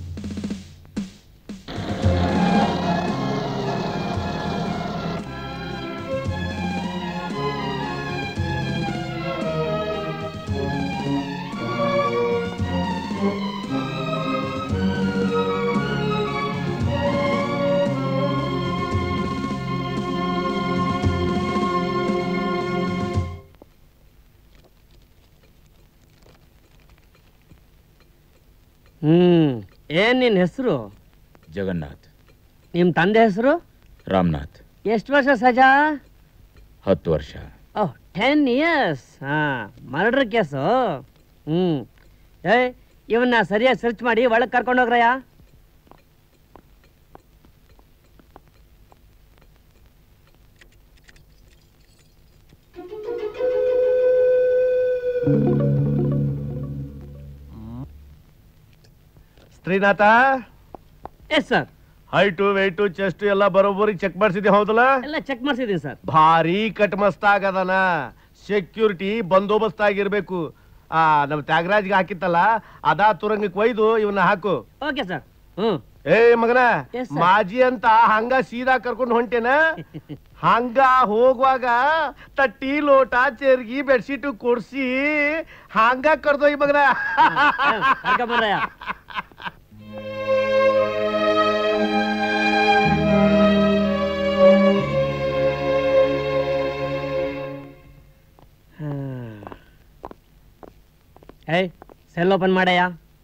Speaker 17: ಹ್ಮ್ ಏನ್ ನಿನ್ ಹೆಸರು?
Speaker 1: ಜಗನ್ನಾಥ್.
Speaker 17: ನಿಮ್ ತಂದೆ ಹೆಸರು?
Speaker 1: ರಾಮನಾಥ್.
Speaker 17: ಎಷ್ಟು ವರ್ಷ ಸಜಾ?
Speaker 1: ಹತ್ತು ವರ್ಷ.
Speaker 17: Oh ten years. ಹಾ ಮರ್ಡರ್ ಕೇಸು. ಹ್ಮ್ ಏ ಇವನ್ನ ಸರಿಯಾಗಿ ಸರ್ಚ್ ಮಾಡಿ ಒಳಗ್ ಕರ್ಕೊಂಡು ಹೋಗ್ರಯ್ಯ.
Speaker 21: Srinatha.
Speaker 17: Yes sir.
Speaker 21: Height weight chest ಎಲ್ಲ ಬರೋಬ್ಬರಿ ಚೆಕ್ ಮಾಡಿಸಿದ್ದೆ ಹೌದಲ್ಲ?
Speaker 17: ಎಲ್ಲ ಚೆಕ್ ಮಾಡಿಸಿದೀನಿ ಸರ್.
Speaker 21: ಭಾರಿ ಕಟ್ ಮಸ್ತ್ ಆಗದನ. ಸೆಕ್ಯೂರಿಟಿ ಬಂದೋಬಸ್ತ್ ಆಗಿರ್ಬೇಕು. ಆ ನಮ್ ತ್ಯಾಗರಾಜ್ಗೆ ಹಾಕಿತ್ತಲ್ಲ ಅದಾ ತುರಂಗಕ್ಕೆ ಒಯ್ದು ಇವನ್ನ ಹಾಕು.
Speaker 17: Okay sir. ಹ್ಮ್
Speaker 21: ಏ ಮಗನ,
Speaker 17: Yes, sir.
Speaker 21: ಮಾಜಿ ಅಂತ ಹಂಗ ಸೀದಾ ಕರ್ಕೊಂಡು ಹೊಂಟೇನ. ಹಂಗ ಹೋಗುವಾಗ ತಟ್ಟಿ ಲೋಟ ಚೆರ್ಗಿ ಬೆಡ್ಶೀಟು ಕೊಡ್ಸಿ ಹಂಗ ಕರ್ದೋಯ್ ಮಗನ.
Speaker 17: ಕರ್ಕೊಂಬರ್ರಯ್ಯ. ಏಯ್ ಸೆಲ್ ಓಪನ್ ಮಾಡಯ್ಯ.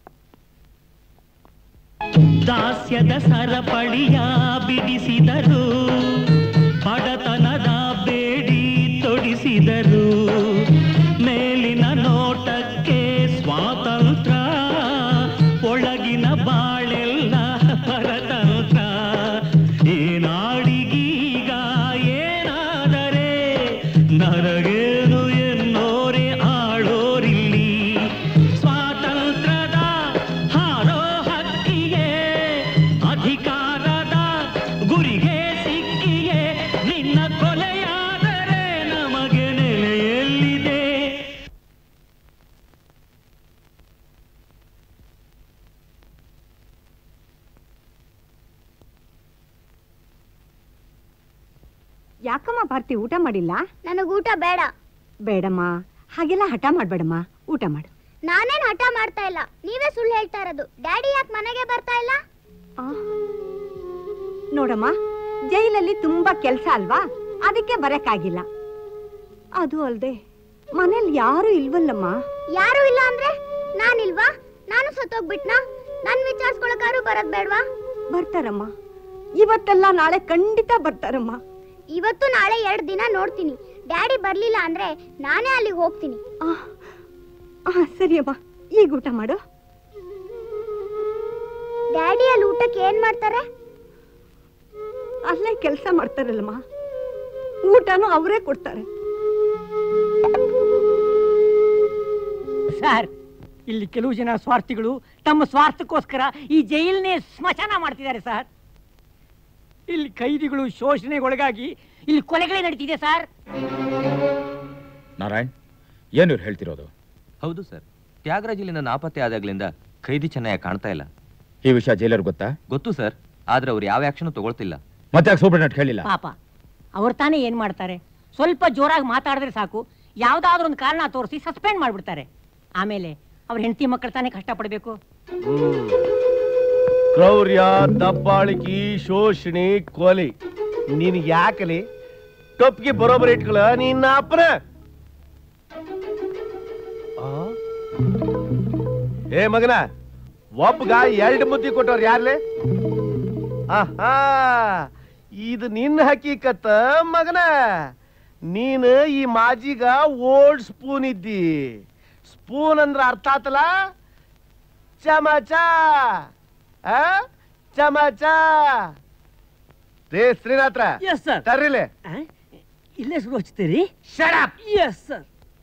Speaker 2: ದಾಸ್ಯದ ಸರಪಳಿಯ ಬಿಡಿಸಿದರು, ಬಡತನದ ಬೇಡಿ ತೊಡಿಸಿದರು, ಮೇಲಿನ ನೋಟಕ್ಕೆ ಸ್ವಾತಂತ್ರ್ಯ, ಒಳಗಿನ ಬಾಳೆಲ್ಲ ಪರತಂತ್ರ. ಈ ನಾಡಿಗೀಗ ಏನಾದರೆ ನರಗೇನು ಎನ್ನೋರೆ ಆಳೋರಿಲ್ಲಿ. ಸ್ವಾತಂತ್ರ್ಯದ ಹಾರೋ ಹಕ್ಕಿಗೆ, ಅಧಿಕಾರದ ಗುರಿಗೆ ಸಿಕ್ಕಿಯೇ, ನಿನ್ನ ಕೊಲೆಯಾದರೆ ನಮಗೆ ನೆಲೆಯಲ್ಲಿದೆ.
Speaker 16: ಯಾಕಮ್ಮ ಭಾರತಿ ಊಟ ಮಾಡಿಲ್ಲ?
Speaker 11: ನನಗೆ ಊಟ ಬೇಡ.
Speaker 16: ಬೇಡಮ್ಮ, ಹಾಗೆಲ್ಲ ಹಠ ಮಾಡ್ಬೇಡಮ್ಮ, ಊಟ ಮಾಡು.
Speaker 11: ನಾನೇನ್ ಹಠ ಮಾಡ್ತಾ ಇಲ್ಲ, ನೀವೇ ಸುಳ್ಳು ಹೇಳ್ತಾ ಇರೋದು. ಡ್ಯಾಡಿ ಯಾಕೆ ಮನೆಗೆ ಬರ್ತಾ ಇಲ್ಲ?
Speaker 16: ನೋಡಮ್ಮ, ಜೈಲಲ್ಲಿ ತುಂಬಾ ಕೆಲ್ಸ ಅಲ್ವಾ, ಅದಕ್ಕೆ ಬರಕ್ಕಾಗಿಲ್ಲ. ಅದು ಅಲ್ದೆ ಮನೇಲಿ ಯಾರು ಇಲ್ವಲ್ಲಮ್ಮ.
Speaker 11: ಯಾರು ಇಲ್ಲ ಅಂದ್ರೆ ನಾನಿಲ್ವಾ? ನಾನು ಸತ್ತೋಗ್ಬಿಟ್ನಾ? ನನ್ ವಿಚಾರಿಸ್ಕೊಳಕಾರು ಬರೋದ್ ಬೇಡ್ವಾ?
Speaker 16: ಬರ್ತಾರಮ್ಮ, ಇವತ್ತೆಲ್ಲ ನಾಳೆ ಖಂಡಿತ ಬರ್ತಾರಮ್ಮ.
Speaker 11: ಇವತ್ತು ನಾಳೆ ಎರಡು ದಿನ ನೋಡ್ತೀನಿ. ಡ್ಯಾಡಿ ಬರ್ಲಿಲ್ಲ ಅಂದ್ರೆ ನಾನೇ ಅಲ್ಲಿಗೆ ಹೋಗ್ತೀನಿ.
Speaker 16: ಸರಿ ಅಮ್ಮ, ಈಗ ಊಟ ಮಾಡು.
Speaker 11: ಡ್ಯಾಡಿ ಅಲ್ಲಿ ಊಟಕ್ಕೆ ಏನ್ ಮಾಡ್ತಾರೆ?
Speaker 16: ಅಲ್ಲೇ ಕೆಲಸ ಮಾಡ್ತಾರಲ್ಲಮ್ಮ, ಊಟನೂ ಅವರೇ ಕೊಡ್ತಾರೆ.
Speaker 12: ಸರ್, ಇಲ್ಲಿ ಕೆಲವು ಜನ ಸ್ವಾರ್ಥಿಗಳು ತಮ್ಮ ಸ್ವಾರ್ಥಕ್ಕೋಸ್ಕರ ಈ ಜೈಲನ್ನೇ ಸ್ಮಶಾನ ಮಾಡ್ತಿದ್ದಾರೆ ಸರ್. ಇಲ್ಲಿ ಕೈದಿಗಳು ಶೋಷಣೆಗೊಳಗಾಗಿ ಇಲ್ಲಿ ಕೊಲೆಗಳೇ ನಡೀತಿದೆ ಸರ್.
Speaker 1: ನಾರಾಯಣ್, ಏನು ಇವ್ರು ಹೇಳ್ತಿರೋದು?
Speaker 10: ಹೌದು ಸರ್, ತ್ಯಾಗರಾಜ್ ಇಲ್ಲಿಂದ ನಾಪತ್ತೆ ಆದಾಗ್ಲಿಂದ ಖೈದಿ ಚೆನ್ನಾಗಿ ಕಾಣ್ತಾ ಇಲ್ಲ.
Speaker 1: ಈ ವಿಷಯ ಜೈಲರ್ ಗೊತ್ತಾ?
Speaker 10: ಗೊತ್ತು ಸರ್, ಆದ್ರೆ ಅವ್ರು ಯಾವ ಆಕ್ಷನ್ ತಗೊಳ್ತಿಲ್ಲ.
Speaker 1: ಮತ್ತೆ ಯಾಕೆ ಸೂಪರ್ಡೆಂಟ್ ಹೇಳಿಲ್ಲ?
Speaker 12: ಪಾಪ ಅವ್ರು ತಾನೇ ಏನ್ ಮಾಡ್ತಾರೆ, ಸ್ವಲ್ಪ ಜೋರಾಗಿ ಮಾತಾಡಿದ್ರೆ ಸಾಕು, ಯಾವ್ದಾದ್ರು ಒಂದು ಕಾರಣ ತೋರಿಸಿ ಸಸ್ಪೆಂಡ್ ಮಾಡ್ಬಿಡ್ತಾರೆ. ಆಮೇಲೆ ಅವ್ರ ಹೆಂಡತಿ ಮಕ್ಕಳು ತಾನೇ ಕಷ್ಟಪಡ್ಬೇಕು.
Speaker 21: ಕ್ರೌರ್ಯ, ದಬ್ಬಾಳಿಕೆ, ಶೋಷಣೆ, ಕೊಲೆ ನಿನಗೆ ಯಾಕಲಿ ಟೊಪ್ಪಿಗೆ ಬರೋಬರ್ ಇಟ್ಕೊಳ ನಿನ್ನ ಅಪ್ಪನ. ಏ ಮಗನ, ಒಬ್ಬಗ ಎರಡು ಮುದ್ದಿ ಕೊಟ್ಟವ್ರ ಯಾರ್ಲೆ? ಆಹಾ, ಇದು ನಿನ್ನ ಹಕೀಕತ್ತ ಮಗನ. ನೀನು ಈ ಮಾಜಿಗ ಓಲ್ಡ್ ಸ್ಪೂನ್ ಇದ್ದಿ. ಸ್ಪೂನ್ ಅಂದ್ರ ಅರ್ಥ ಆತಲ್ಲ, ಚಮಚ. ಆ ಚಮಚ. ರೇ ಶ್ರೀನಾಥ್ರ,
Speaker 12: ಎಸ್ ಸರ್.
Speaker 21: ತರ್ರಿಲೆ
Speaker 12: ಇಲ್ಲೇ ಶುರು ಹಚ್ತೀರಿ?
Speaker 21: Shut up.
Speaker 12: Yes sir.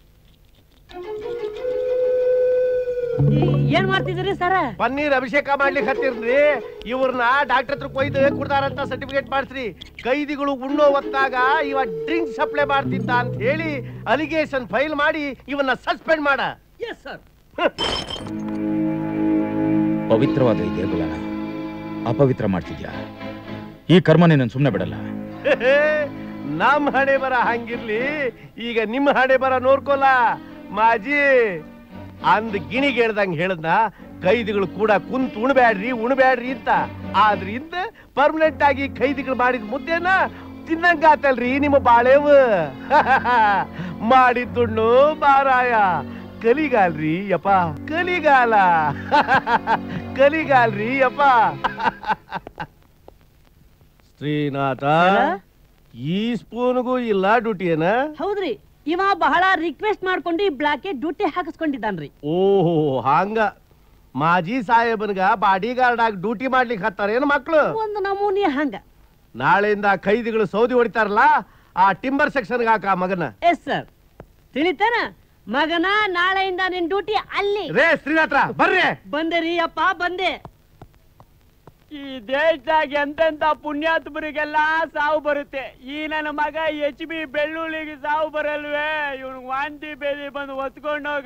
Speaker 12: ಏನ್ ಮಾಡ್ತಿದ್ದೀರಿ ಸರ್?
Speaker 21: ಪನ್ನೀರ್ ಅಭಿಷೇಕ ಮಾಡ್ಲಿಕ್ಕೆ ಹತ್ತಿರ್ರಿ. ಇವ್ರನ್ನ ಡಾಕ್ಟರ್ ಹತ್ರ ಕೊಯ್ದು ಕುಡ್ದಾರಂತ ಸರ್ಟಿಫಿಕೇಟ್ ಮಾಡಿಸ್ರಿ. ಕೈದಿಗಳು ಉಣ್ಣೋ ಹೊತ್ತಾಗ ಇವ ಡ್ರಿಂಕ್ ಸಪ್ಲೈ ಮಾಡ್ತಿದ್ದ ಅಂತ ಹೇಳಿ ಅಲಿಗೇಷನ್ ಫೈಲ್ ಮಾಡಿ ಇವನ್ನ ಸಸ್ಪೆಂಡ್ ಮಾಡ.
Speaker 12: Yes sir.
Speaker 1: ಪವಿತ್ರವಾದ ಈ ದೇಗುಲನ ಅಪವಿತ್ರ ಮಾಡ್ತಿದ್ಯಾ? ಈ ಕರ್ಮ ನಿನ್ನ ಸುಮ್ಮನೆ ಬಿಡಲ್ಲ.
Speaker 21: ನಮ್ ಹಣೆ ಬರ ಹಂಗಿರ್ಲಿ, ಈಗ ನಿಮ್ ಹಣೆ ಬರ ನೋಡ್ಕೊಲ್ಲ ಮಾಜಿ. ಅಂದ್ ಗಿಣಿಗೆ ಹೇಳ್ದಂಗ್ ಹೇಳದ್ನ, ಕೈದಿಗಳು ಕೂಡ ಕುಂತ್ ಉಣ್ಬ್ಯಾಡ್ರಿ ಉಣ್ಬ್ಯಾಡ್ರಿ ಅಂತ. ಆದ್ರೆ ಇಂದ ಪರ್ಮನೆಂಟ್ ಆಗಿ ಕೈದಿಗಳು ಮಾಡಿದ ಮುದ್ದೆನ ತಿನ್ನಂಗ ಆತಲ್ರಿ ನಿಮ್ಮ ಬಾಳೆವು. ಮಾಡಿದ್ದುಣ್ಣು ಬಾರಾಯ. ಕಲಿಗಾಲ್ರಿ ಯಪ್ಪ, ಕಲಿಗಾಲ. ಕಲಿಗಾಲ್ರಿ ಯಪ್ಪ. ಶ್ರೀನಾಥ, ಈ ಸ್ಪೂನ್ಗೂ ಇಲ್ಲ ಡ್ಯೂಟಿ ಏನ?
Speaker 15: ಹೌದ್ರಿ, ಇವ ಬಹಳ ರಿಕ್ವೆಸ್ಟ್ ಮಾಡ್ಕೊಂಡು ಈ ಬ್ಲಾಕ್ ಡ್ಯೂಟಿ ಹಾಕಿಸ್ಕೊಂಡಿದ್ದಾನ್ರಿ.
Speaker 21: ಓಹೋ, ಹಂಗ ಮಾಜಿ ಸಾಹೇಬನ್ಗ ಬಾಡಿ ಗಾರ್ಡ್ ಆಗಿ ಡ್ಯೂಟಿ ಮಾಡ್ಲಿಕ್ಕೆ ಹತ್ತಾರೇನು ಮಕ್ಳು?
Speaker 15: ಒಂದು ನಮೂನಿ ಹಂಗ.
Speaker 21: ನಾಳೆಯಿಂದ ಕೈದಿಗಳು ಸೌದಿ ಹೊಡಿತಾರಲ್ಲ, ಆ ಟಿಂಬರ್ ಸೆಕ್ಷನ್ ಹಾಕ ಮಗನ.
Speaker 15: ಎಸ್ ಸರ್, ತಿಳಿತೇನ ಮಗನ? ನಾಳೆಯಿಂದ ನಿನ್ ಡ್ಯೂಟಿ ಅಲ್ಲಿ.
Speaker 21: ರೇ ಶ್ರೀನಾಥ, ಬರ್ರಿ.
Speaker 15: ಬಂದೆ ರೀ ಅಪ್ಪ, ಬಂದೆ.
Speaker 4: ಈ ದೇಶದಾಗ ಎಂತೆಂತ ಪುಣ್ಯಾತ್ಮರಿಗೆಲ್ಲ ಸಾವು ಬರುತ್ತೆ. ಈ ನನ್ನ ಮಗ ಎಚ್ ಬಿ ಬೆಳ್ಳುಳ್ಳಿಗೆ ಸಾವು ಬರಲ್ವೇ? ಇವನು ವಾಂತಿ ಬೇದಿ ಬಂದು ಒತ್ಕೊಂಡೋಗ.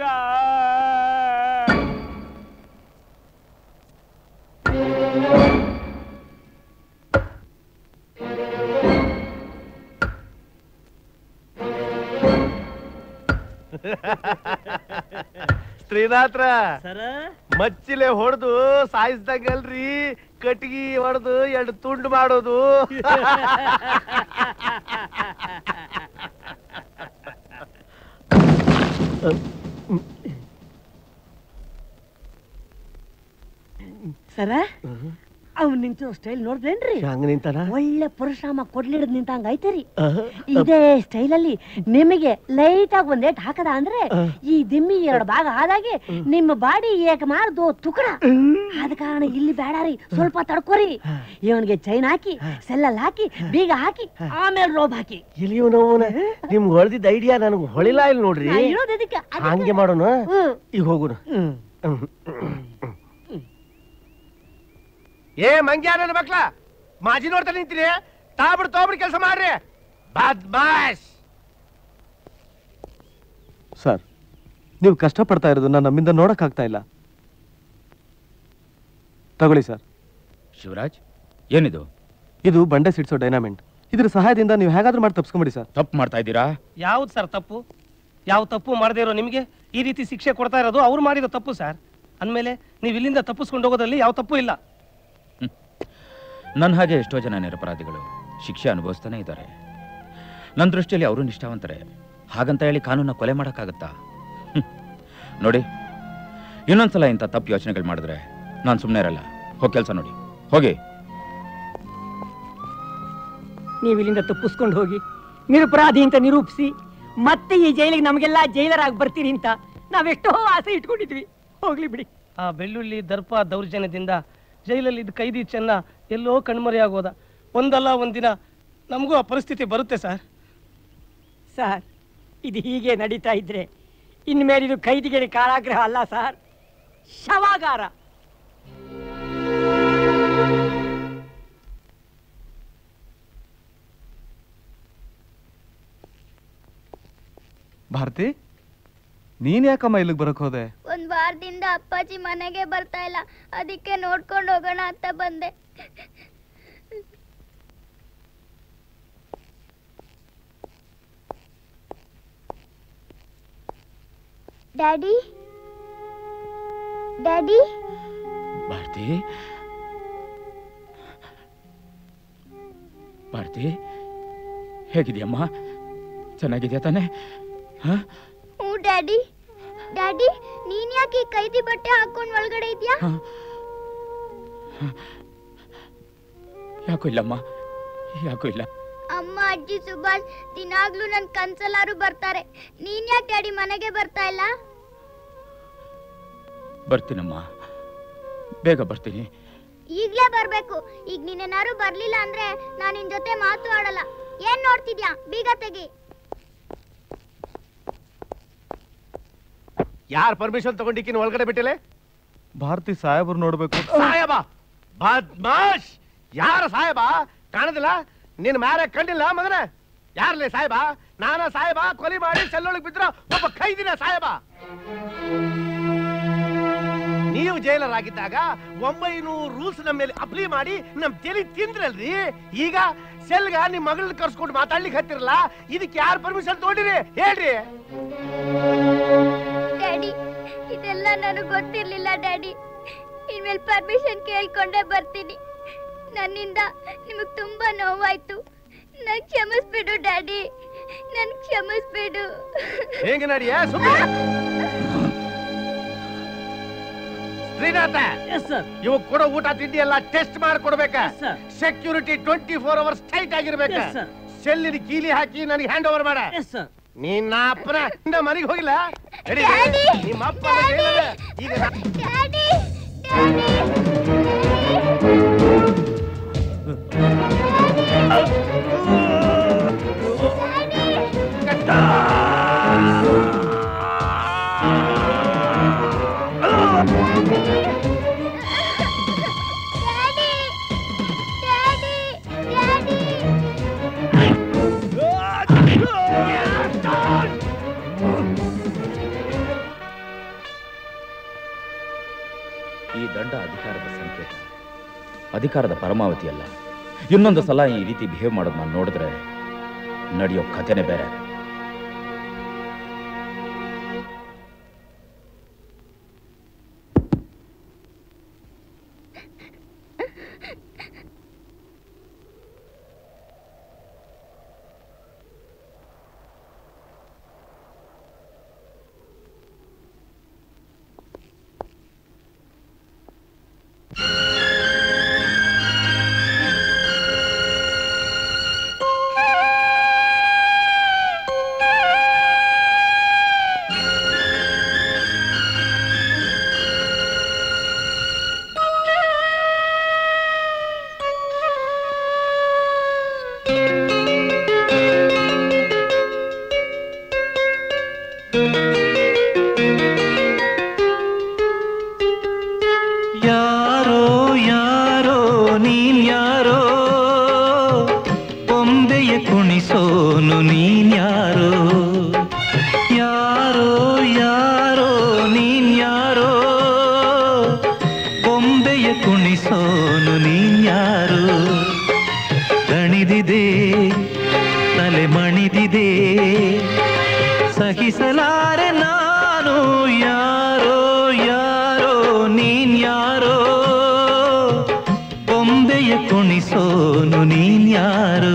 Speaker 21: ಶ್ರೀನಾಥ್ರ, ಮಚ್ಚಿಲೆ ಹೊಡೆದು ಸಾಯಿಸ್ದಂಗಲ್ರಿ, ಕಟ್ಗಿ ಹೊಡೆದು ಎರಡು ತುಂಡು ಮಾಡೋದು.
Speaker 15: ಸರ, ಅವ್ ನಿಂತಿರೋ ಸ್ಟೈಲ್ ನೋಡ್ದೇನ್ರಿ?
Speaker 21: ಹಂಗ ನಿಂತಾನ?
Speaker 15: ಒಳ್ಳೆ ಪರಶುರಾಮ ಕೊಡ್ಲಿಡದ್ ನಿಂತಂಗ ಐತರಿ. ಇದೇ ಸ್ಟೈಲ್ ಅಲ್ಲಿ ನಿಮಗೆ ಲೈಟ್ ಆಗಿ ಒಂದೇಟ್ ಹಾಕದ ಅಂದ್ರೆ ಈ ದಿಮ್ಮಿ ಎರಡು ಭಾಗ ಆದಾಗೆ ನಿಮ್ಮ ಬಾಡಿ ಏಕ ಮಾರ್ದು ತುಕಡ. ಆದ ಕಾರಣ ಇಲ್ಲಿ ಬೇಡಾರಿ, ಸ್ವಲ್ಪ ತಡ್ಕೋರಿ. ಇವನ್ಗೆ ಚೈನ್ ಹಾಕಿ, ಸೆಲ್ಲಲ್ಲಿ ಹಾಕಿ, ಬೀಗ ಹಾಕಿ, ಆಮೇಲೆ ರೋಬ್ ಹಾಕಿ.
Speaker 21: ಇಲ್ಲಿಯೂ ನೋವನ ನಿಮ್ಗೆ ಹೊಳ್ದಿದ್ದ ಐಡಿಯಾ ನನಗೆ ಹೊಳಿಲ್ಲ ಇಲ್ಲ ನೋಡ್ರಿ. ಹಂಗೆ ಮಾಡೋಣ, ಈಗ ಹೋಗುಣ. ಏ ಮಂಗ್ಯ ನನ್ನ ಮಕ್ಳ, ಮಾಜಿ ನೋಡ್ತಾ ನಿಂತೀರಿ? ತಾಬಿಡ್ ತೋಬಿಡ್ ಕೆಲಸ ಮಾಡ್ರಿ. ಬದ್ಮಾಶ್.
Speaker 7: ಸರ್, ನೀವು ಕಷ್ಟಪಡ್ತಾ ಇರೋದು ನಾನು ನಮ್ಮಿಂದ ನೋಡಕ್ಕಾಗ್ತಾ ಇಲ್ಲ. ತಗೊಳ್ಳಿ ಸರ್.
Speaker 1: ಶಿವರಾಜ್, ಏನಿದು?
Speaker 7: ಇದು ಬಂಡೆ ಸಿಡ್ಸೋ ಡೈನಾಮೆಂಟ್. ಇದ್ರ ಸಹಾಯದಿಂದ ನೀವು ಹೇಗಾದ್ರೂ ಮಾಡಿ ತಪ್ಪಿಸ್ಕೊಂಬಿಡಿ ಸರ್.
Speaker 1: ತಪ್ಪು ಮಾಡ್ತಾ ಇದ್ದೀರಾ?
Speaker 3: ಯಾವ್ದು ಸರ್ ತಪ್ಪು? ಯಾವ ತಪ್ಪು ಮಾಡದೇ ಇರೋ ನಿಮಗೆ ಈ ರೀತಿ ಶಿಕ್ಷೆ ಕೊಡ್ತಾ ಇರೋದು ಅವ್ರು ಮಾಡಿದ ತಪ್ಪು ಸರ್. ಅಂದಮೇಲೆ ನೀವು ಇಲ್ಲಿಂದ ತಪ್ಪಿಸ್ಕೊಂಡು ಹೋಗೋದ್ರಲ್ಲಿ ಯಾವ ತಪ್ಪು ಇಲ್ಲ.
Speaker 1: ನನ್ನ ಹಾಗೆ ಎಷ್ಟೋ ಜನ ನಿರಪರಾಧಿಗಳು ಶಿಕ್ಷೆ ಅನುಭವಿಸ್ತಾನೆ ಇದ್ದಾರೆ. ನನ್ನ ದೃಷ್ಟಿಯಲ್ಲಿ ಅವರು ನಿಷ್ಠಾವಂತರೇ. ಹಾಗಂತ ಹೇಳಿ ಕಾನೂನ ಕೊಲೆ ಮಾಡೋಕ್ಕಾಗತ್ತಾ? ನೋಡಿ, ಇನ್ನೊಂದ್ಸಲ ಇಂಥ ತಪ್ಪು ಯೋಚನೆಗಳು ಮಾಡಿದ್ರೆ ನಾನು ಸುಮ್ಮನೆ ಇರಲ್ಲ. ಹೋಗಿ ಕೆಲಸ ನೋಡಿ, ಹೋಗಿ.
Speaker 12: ನೀವು ಇಲ್ಲಿಂದ ತಪ್ಪಿಸ್ಕೊಂಡು ಹೋಗಿ ನಿರಪರಾಧಿ ಅಂತ ನಿರೂಪಿಸಿ ಮತ್ತೆ ಈ ಜೈಲಿಗೆ ನಮಗೆಲ್ಲ ಜೈಲರಾಗಿ ಬರ್ತೀರಿ ಅಂತ ನಾವೆಷ್ಟೋ ಆಸೆ ಇಟ್ಕೊಂಡಿದ್ವಿ. ಹೋಗ್ಲಿ ಬಿಡಿ.
Speaker 3: ಆ ಬೆಳ್ಳುಳ್ಳಿ ದರ್ಪ ದೌರ್ಜನ್ಯದಿಂದ ಜೈಲಲ್ಲಿ ಇದ್ದ ಕೈದಿ ಚೆನ್ನ ಎಲ್ಲೋ ಕಣ್ಮರೆಯಾಗೋದ. ಒಂದಲ್ಲ ಒಂದಿನ ನಮಗೂ ಆ ಪರಿಸ್ಥಿತಿ ಬರುತ್ತೆ ಸರ್.
Speaker 12: ಸರ್, ಇದು ಹೀಗೆ ನಡೀತಾ ಇದ್ರೆ ಇನ್ಮೇಲೆ ಇದು ಕೈದಿಗೆ ಕಾರಾಗೃಹ ಅಲ್ಲ ಸರ್, ಶವಾಗಾರ.
Speaker 14: ಭಾರತಿ, ನೀನ್ ಯಾಕಮ್ಮ ಇಲ್ಲಿಗೆ ಬರಕ್ ಹೋದೆ?
Speaker 11: ಒಂದ್ ವಾರದಿಂದ ಅಪ್ಪಾಜಿ ಮನೆಗೆ ಬರ್ತಾ ಇಲ್ಲ, ಅದಕ್ಕೆ ನೋಡ್ಕೊಂಡು ಹೋಗೋಣ ಅಂತ ಬಂದೆ. ಡ್ಯಾಡಿ ಡ್ಯಾಡಿ
Speaker 1: ಭಾರತಿ, ಭಾರತಿ ಹೇಗಿದೆಯಮ್ಮ? ಚೆನ್ನಾಗಿದೆಯಾ ತಾನೆ?
Speaker 11: ಹ್ಞೂ ಡ್ಯಾಡಿ. ಡ್ಯಾಡಿ, ನೀನ್ ಯಾಕೆ ಈ ಕೈದಿ ಬಟ್ಟೆ ಹಾಕೊಂಡು ಒಳಗಡೆ ಇದ್ಯಾ?
Speaker 1: ಯಾಕೂ ಇಲ್ಲಮ್ಮ, ಯಾಕೂ ಇಲ್ಲ.
Speaker 11: ಅಮ್ಮ, ಅಜ್ಜಿ, ಸುಭಾಷ್ ದಿನಾಗ್ಲೂ ನನ್ ಕನ್ಸಲಾರು ಬರ್ತಾರೆ. ನೀನ್ ಯಾಕೆ ಡ್ಯಾಡಿ ಮನೆಗೆ ಬರ್ತಾ ಇಲ್ಲ?
Speaker 1: ಬರ್ತೀನಮ್ಮ, ಬೇಗ ಬರ್ತೀನಿ.
Speaker 11: ಈಗ್ಲೇ ಬರ್ಬೇಕು. ಈಗ ನೀನೇನಾರು ಬರ್ಲಿಲ್ಲ ಅಂದ್ರೆ ನಾನು ನಿನ್ ಜೊತೆ ಮಾತು ಆಡಲ್ಲ. ಏನ್ ನೋಡ್ತಿದ್ಯಾ? ಬೀಗ ತೆಗಿ.
Speaker 21: ಯಾರ್ ಪರ್ಮಿಷನ್ ತಗೊಂಡಿಕ್ಕಿನ ಒಳಗಡೆ ಬಿಟ್ಟಿಲ್ಲ?
Speaker 14: ಭಾರತಿ ಸಾಹೇಬ್ರು ನೋಡ್ಬೇಕು.
Speaker 21: ಸಾಹೇಬ ಬದ್ಮಾಶ್! ಯಾರ ಸಾಹೇಬ? ಕಾಣದಿಲ್ಲ? ನಿನ್ ಮ್ಯಾರೆ ಕಂಡಿಲ್ಲ ಮಗನ? ಯಾರ್ಲೇ ಸಾಹೇಬ? ನಾನ ಸಾಹೇಬ? ಕೊಲಿ ಮಾಡಿ ಸೆಲ್ಲೊಳಗೆ ಬಿದ್ರ ಒಬ್ಬ ಕೈದಿನ ಸಾಹೇಬ. ನೀವು ಜೈಲರ್ ಆಗಿದ್ದಾಗ ಒಂಬೈನೂರು ರೂಲ್ಸ್ ನಮ್ಮ ಮೇಲೆ ಅಪ್ಲೈ ಮಾಡಿ ನಮ್ ತೆಲಿ ತಿಂದ್ರಲ್ರಿ. ಈಗ ಸೆಲ್ಗ ನಿಮ್ ಮಗಳನ್ನ ಕರ್ಸ್ಕೊಂಡು ಮಾತಾಡ್ಲಿಕ್ಕೆ ಹತ್ತಿರಲ್ಲ, ಇದಕ್ಕೆ ಯಾರು ಪರ್ಮಿಷನ್ ತಗೊಂಡಿರಿ ಹೇಳ್ರಿ?
Speaker 11: ಡ್ಯಾಡಿ, ಇದೆಲ್ಲ ನನಗೆ ಗೊತ್ತಿರ್ಲಿಲ್ಲ ಡ್ಯಾಡಿ. ಇನ್ಮೇಲೆ ಪರ್ಮಿಷನ್ ಕೇಳ್ಕೊಂಡೇ ಬರ್ತೀನಿ. ನನ್ನಿಂದ ನಿಮಗ್ ತುಂಬಾ ನೋವಾಯ್ತು. ನನ್ ಕ್ಷಮಿಸ್ಬಿಡು ಡ್ಯಾಡಿ, ನನ್ ಕ್ಷಮಿಸ್ಬಿಡು.
Speaker 21: ಹೇಗೆ ನಡಿಯ ಶ್ರೀನಾಥ, ಇವ್ ಕೊಡೋ ಊಟ ತಿಂಡಿ ಎಲ್ಲ ಟೆಸ್ಟ್ ಮಾಡಿ ಕೊಡ್ಬೇಕ. Security twenty four hours tight ಆಗಿರ್ಬೇಕ. ಸೆಲ್ಲಿನ ಕೀಲಿ ಹಾಕಿ ನನಗೆ ಹ್ಯಾಂಡ್ ಓವರ್ ಮಾಡ. ನಿನ್ನ ಅಪ್ಪನ ಮನೆಗೆ ಹೋಗಿಲ್ಲ? ನಿಮ್ಮ ಅಪ್ಪ ಈಗ
Speaker 1: ಈ ದಂಡ ಅಧಿಕಾರದ ಸಂಕೇತ, ಅಧಿಕಾರದ ಪರಮಾವತಿ ಅಲ್ಲ. ಇನ್ನೊಂದು ಸಲ ಈ ರೀತಿ ಬಿಹೇವ್ ಮಾಡೋದು ನಾನು ನೋಡಿದ್ರೆ ನಡೆಯೋ ಕಥೆನೇ ಬೇರೆ.
Speaker 2: ಯಾರೋ ಯಾರೋ ನೀನ್ ಯಾರೋ, ಬೊಂಬೆಯ ಕುಣಿಸೋನು ನೀನ್ ಯಾರೋ. ಯಾರೋ ಯಾರೋ ನೀನ್ ಯಾರೋ, ಬೊಂಬೆಯ ಕುಣಿಸೋನು ನೀನ್ ಯಾರೋ. ದಣಿದಿದೆ ತಲೆ ಮಣಿದಿದೆ, ಸಹಿಸಲಾರೆ ನಾನು. ಯಾರೋ ಯಾರೋ ನೀನ್ ಯಾರೋ, ಬೊಂಬೆಯ ಕುಣಿಸೋನು ನೀನ್ ಯಾರೋ.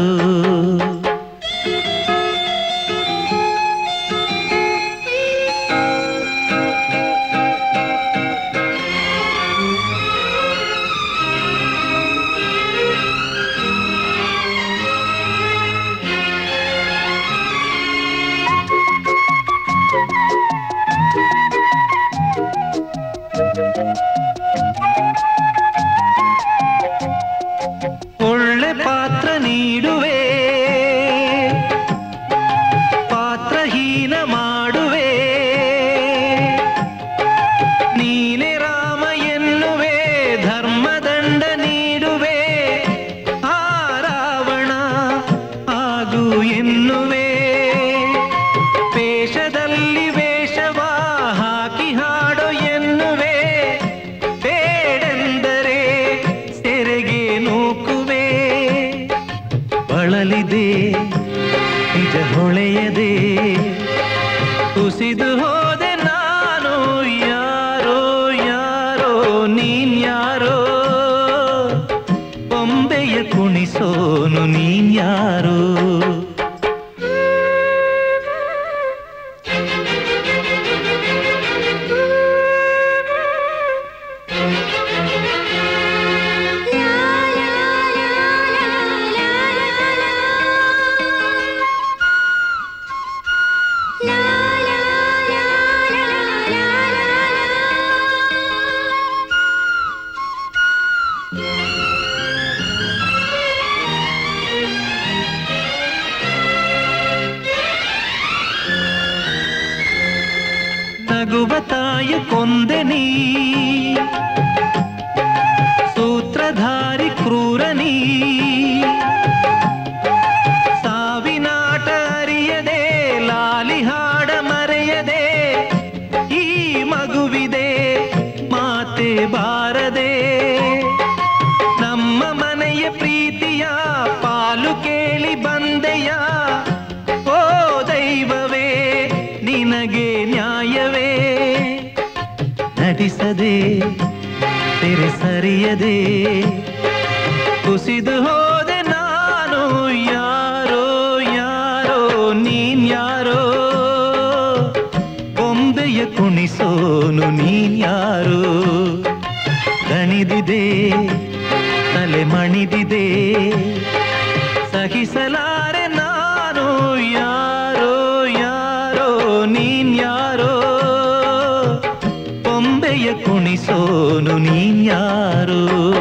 Speaker 2: ಅನ್ಯಾಯ ಕೊಂದೆ ನೀ ಸೂತ್ರಧಾರಿ ಕ್ರೂರ ನೀ ಸಾವಿನಾಟ ಅರಿಯದೆ ಲಾಲಿ ಹಾಡ ಮರೆಯದೆ ಈ ಮಗುವಿದೆ ಮಾತೆ ಬಾರದೆ ನಮ್ಮ ಮನೆಯ ಪ್ರೀತಿಯ ಪಾಲು ಕೇಳಿ ಬಂದೆಯ ಓ ದೈವವೇ ನಿನಗೆ ನ್ಯಾಯವೇ ನಟಿಸದೆ ತೆರೆ ಸರಿಯದೆ ಕುಸಿದು ಹೋದೆ ನಾನು ಯಾರೋ ಯಾರೋ ನೀನ್ಯಾರೋ ಗೊಂಬೆಯ ಕುಣಿಸೋನು ನೀನ್ಯಾರೋ ದಣಿದಿದೆ ತಲೆ ಮಣಿದಿದೆ ಸಹಿಸಲಾರೆ ನಾನು ಯಾರೋ ಯಾರೋ ನೀನ್ಯಾರೋ ಗೊಂಬೆಯ ಕುಣಿಸೋನು ನೀನ್ಯಾರೋ.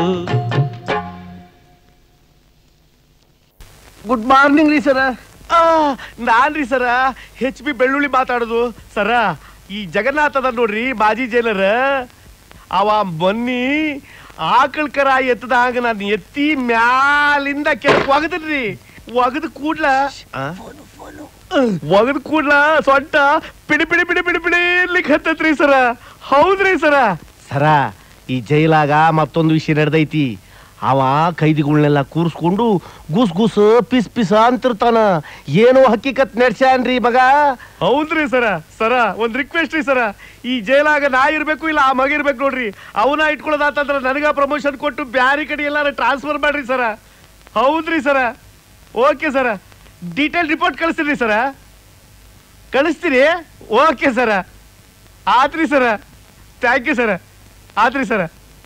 Speaker 21: ಗುಡ್ ಮಾರ್ನಿಂಗ್ ರೀ ಸರ. ನಾನ್ ರೀ ಸರ ಹೆಚ್ ಬಿ ಬೆಳ್ಳುಳ್ಳಿ ಮಾತಾಡೋದು ಸರ. ಈ ಜಗನ್ನಾಥ್ ಅದ ನೋಡ್ರಿ ಮಾಜಿ ಜೈಲರ್, ಅವ ಬನ್ನಿ ಆಕಳ ಕರ ಎತ್ತದಾಗ ನಾನು ಎತ್ತಿ ಮ್ಯಾಲಿಂದ ಕೆಳಕ್ ಒಗದ್ರಿ. ಒಗದ ಕೂಡ್ಲ ಒಗದ ಕೂಡ್ಲ ಸೊಂಟ ಪಿಡಿ ಪಿಡಿ ಪಿಡಿ ಪಿಡಿ ಪಿಡಿ ಇರ್ಲಿಕ್ಕೆ ಹತ್ತತ್ರಿ ಸರ. ಹೌದ್ರಿ ಸರ. ಸರ ಈ ಜೈಲಾಗ ಮತ್ತೊಂದು ವಿಷಯ ನಡೆದೈತಿ. ಅವ ಕೈದಿಗಳನ್ನೆಲ್ಲ ಕೂರಿಸ್ಕೊಂಡು ಗೂಸ್ ಗೂಸ್ ಪಿಸ್ ಪಿಸ್ ಅಂತಿರ್ತಾನ. ಏನೋ ಹಕ್ಕಿಕತ್ ನಡ್ಸ್ಯಾನ್ರಿ ಮಗ. ಹೌದ್ರಿ ಸರ. ಸರ ಒಂದ್ ರಿಕ್ವೆಸ್ಟ್ ರೀ ಸರ, ಈ ಜೈಲಾಗ ನಾ ಇರ್ಬೇಕು ಇಲ್ಲ ಆ ಮಗ ಇರ್ಬೇಕು ನೋಡ್ರಿ. ಅವನ ಇಟ್ಕೊಳ್ಳೋದಾತಂದ್ರ ನನಗ ಪ್ರಮೋಷನ್ ಕೊಟ್ಟು ಬ್ಯಾರಿ ಕಡೆ ಎಲ್ಲಾರ ಟ್ರಾನ್ಸ್ಫರ್ ಮಾಡ್ರಿ ಸರ. ಹೌದ್ರಿ sir. Okay sir, detail report ಕಳಿಸ್ತೀರಿ ಸರ. ಕಳಿಸ್ತೀರಿ? Okay sir. ಆತ್ರಿ ಸರ. ಥ್ಯಾಂಕ್ ಯು ಸರ. ಆತ್ರಿ ಸರ.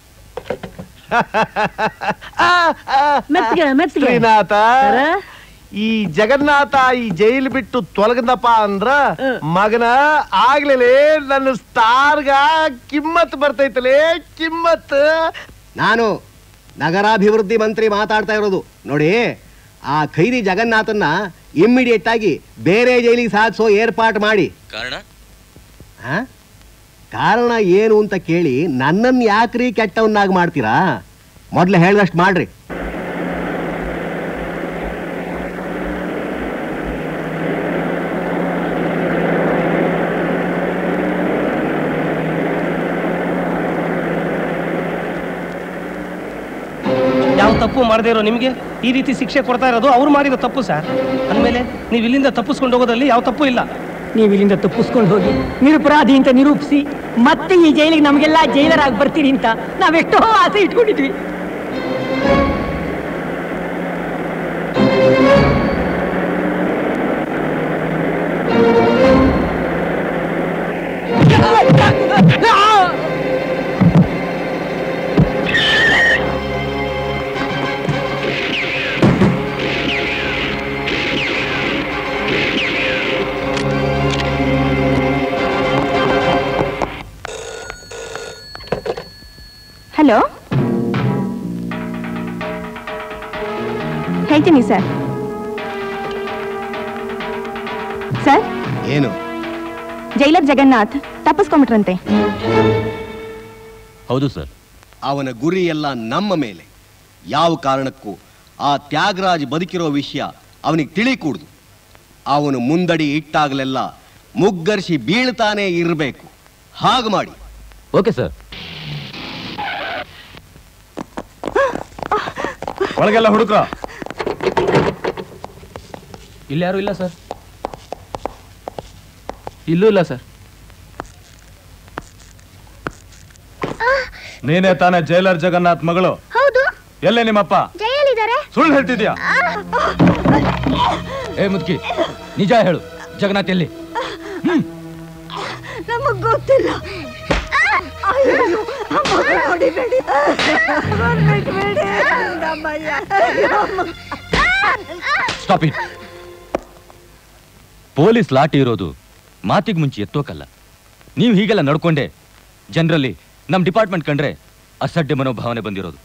Speaker 21: ಶ್ರೀನಾಥ, ಈ ಜಗನ್ನಾಥ ಈ ಜೈಲು ಬಿಟ್ಟು ತೊಲಗದಪ್ಪ ಅಂದ್ರ ಮಗನ ಆಗ್ಲೇ ನನ್ನ ಸ್ಟಾರ್ಗ ಕಿಮ್ಮತ್ ಬರ್ತೈತಲೇ ಕಿಮ್ಮತ್.
Speaker 6: ನಾನು ನಗರಾಭಿವೃದ್ಧಿ ಮಂತ್ರಿ ಮಾತಾಡ್ತಾ ಇರೋದು. ನೋಡಿ, ಆ ಖೈದಿ ಜಗನ್ನಾಥನ್ನ ಇಮ್ಮಿಡಿಯೇಟ್ ಆಗಿ ಬೇರೆ ಜೈಲಿಗೆ ಸಾಧಿಸೋ ಏರ್ಪಾಟ್ ಮಾಡಿ.
Speaker 10: ಕಾರಣ
Speaker 6: ಕಾರಣ ಏನು ಅಂತ ಕೇಳಿ ನನ್ನನ್ನು ಯಾಕ್ರಿ ಕೆಟ್ಟವನ್ನಾಗಿ ಮಾಡ್ತೀರಾ? ಮೊದ್ಲು ಹೇಳ್ದಷ್ಟು ಮಾಡ್ರಿ.
Speaker 21: ಯಾವ ತಪ್ಪು ಮಾಡದೇ ಇರೋ ನಿಮಗೆ ಈ ರೀತಿ ಶಿಕ್ಷೆ ಕೊಡ್ತಾ ಇರೋದು ಅವ್ರು ಮಾಡಿರೋ ತಪ್ಪು ಸರ್. ಅಂದಮೇಲೆ ನೀವು ಇಲ್ಲಿಂದ ತಪ್ಪಿಸ್ಕೊಂಡು ಹೋಗೋದ್ರಲ್ಲಿ ಯಾವ ತಪ್ಪು ಇಲ್ಲ.
Speaker 12: ನೀವು ಇಲ್ಲಿಂದ ತಪ್ಪಿಸ್ಕೊಂಡು ಹೋಗಿ ನಿರಪರಾಧಿ ಅಂತ ನಿರೂಪಿಸಿ ಮತ್ತೆ ಈ ಜೈಲಿಗೆ ನಮಗೆಲ್ಲ ಜೈಲರಾಗಿ ಬರ್ತೀರಿ ಅಂತ ನಾವೆಷ್ಟೋ ಆಸೆ ಇಟ್ಕೊಂಡಿದ್ವಿ.
Speaker 13: ಹಲೋ, ಹೇಳ್ತೀನಿ ಸರ್. ಸರ್,
Speaker 6: ಏನು?
Speaker 13: ಜೈಲರ್ ಜಗನ್ನಾಥ್ ತಪ್ಪಿಸ್ಕೊಂಬಿಟ್ರಂತೆ.
Speaker 10: ಹೌದು ಸರ್.
Speaker 6: ಅವನ ಗುರಿ ಎಲ್ಲ ನಮ್ಮ ಮೇಲೆ. ಯಾವ ಕಾರಣಕ್ಕೂ ಆ ತ್ಯಾಗರಾಜ್ ಬದುಕಿರೋ ವಿಷಯ ಅವನಿಗೆ ತಿಳಿಕೂಡ್ದು. ಅವನು ಮುಂದಡಿ ಇಟ್ಟಾಗಲೆಲ್ಲ ಮುಗ್ಗರ್ಸಿ ಬೀಳ್ತಾನೆ ಇರಬೇಕು. ಹಾಗೆ ಮಾಡಿ.
Speaker 10: Okay sir.
Speaker 5: ಒಳಗೆಲ್ಲ ಹುಡುಕ್ರ.
Speaker 8: ಇಲ್ಲಿ ಯಾರು ಇಲ್ಲ ಸರ್. ಇಲ್ಲೂ ಇಲ್ಲ ಸರ್.
Speaker 14: ನೀನೇ ತಾನೇ ಜೈಲರ್ ಜಗನ್ನಾಥ್ ಮಗಳು?
Speaker 11: ಹೌದು.
Speaker 14: ಎಲ್ಲೇ ನಿಮ್ಮಪ್ಪ?
Speaker 11: ಜೈಲಿದ್ದಾರೆ.
Speaker 14: ಸುಳ್ಳು ಹೇಳ್ತಿದ್ಯಾ?
Speaker 10: ಏ ಮುದ್ಕಿ, ನಿಜ ಹೇಳು, ಜಗನ್ನಾಥ್ ಎಲ್ಲಿ?
Speaker 16: ನಮಗ್ ಗೊತ್ತಿಲ್ಲ.
Speaker 10: Stop it. ಪೊಲೀಸ್ ಲಾಠಿ ಇರೋದು ಮಾತಿಗೆ ಮುಂಚೆ ಎತ್ತೋಕಲ್ಲ. ನೀವು ಹೀಗೆಲ್ಲ ನಡ್ಕೊಂಡೆ ಜನರಲ್ಲಿ ನಮ್ಮ ಡಿಪಾರ್ಟ್ಮೆಂಟ್ ಕಂಡ್ರೆ ಅಸಡ್ಡೆ ಮನೋಭಾವನೆ ಬಂದಿರೋದು.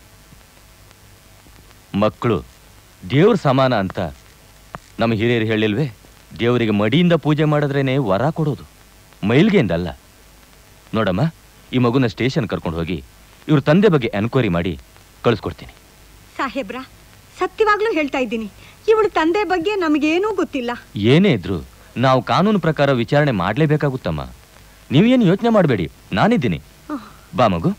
Speaker 10: ಮಕ್ಕಳು ದೇವ್ರ ಸಮಾನ ಅಂತ ನಮ್ಮ ಹಿರಿಯರು ಹೇಳಿಲ್ವೇ? ದೇವರಿಗೆ ಮಡಿಯಿಂದ ಪೂಜೆ ಮಾಡಿದ್ರೇನೆ ವರ ಕೊಡೋದು, ಮೈಲ್ಗೆಯಿಂದಲ್ಲ. ನೋಡಮ್ಮ, ಈ ಮಗುನ ಸ್ಟೇಷನ್ ಕರ್ಕೊಂಡು ಹೋಗಿ ಇವ್ರ ತಂದೆ ಬಗ್ಗೆ ಎನ್ಕ್ವೈರಿ ಮಾಡಿ ಕಳಿಸ್ಕೊಡ್ತೀನಿ.
Speaker 16: ಸಾಹೇಬ್ರ, ಸತ್ಯವಾಗ್ಲೂ ಹೇಳ್ತಾ ಇದ್ದೀನಿ, ಇವಳ ತಂದೆ ಬಗ್ಗೆ ನಮಗೇನೂ ಗೊತ್ತಿಲ್ಲ.
Speaker 10: ಏನೇ ಇದ್ರು ನಾವು ಕಾನೂನು ಪ್ರಕಾರ ವಿಚಾರಣೆ ಮಾಡ್ಲೇಬೇಕಾಗುತ್ತಮ್ಮ. ನೀವೇನು ಯೋಚನೆ ಮಾಡಬೇಡಿ, ನಾನಿದ್ದೀನಿ. ಬಾ ಮಗು.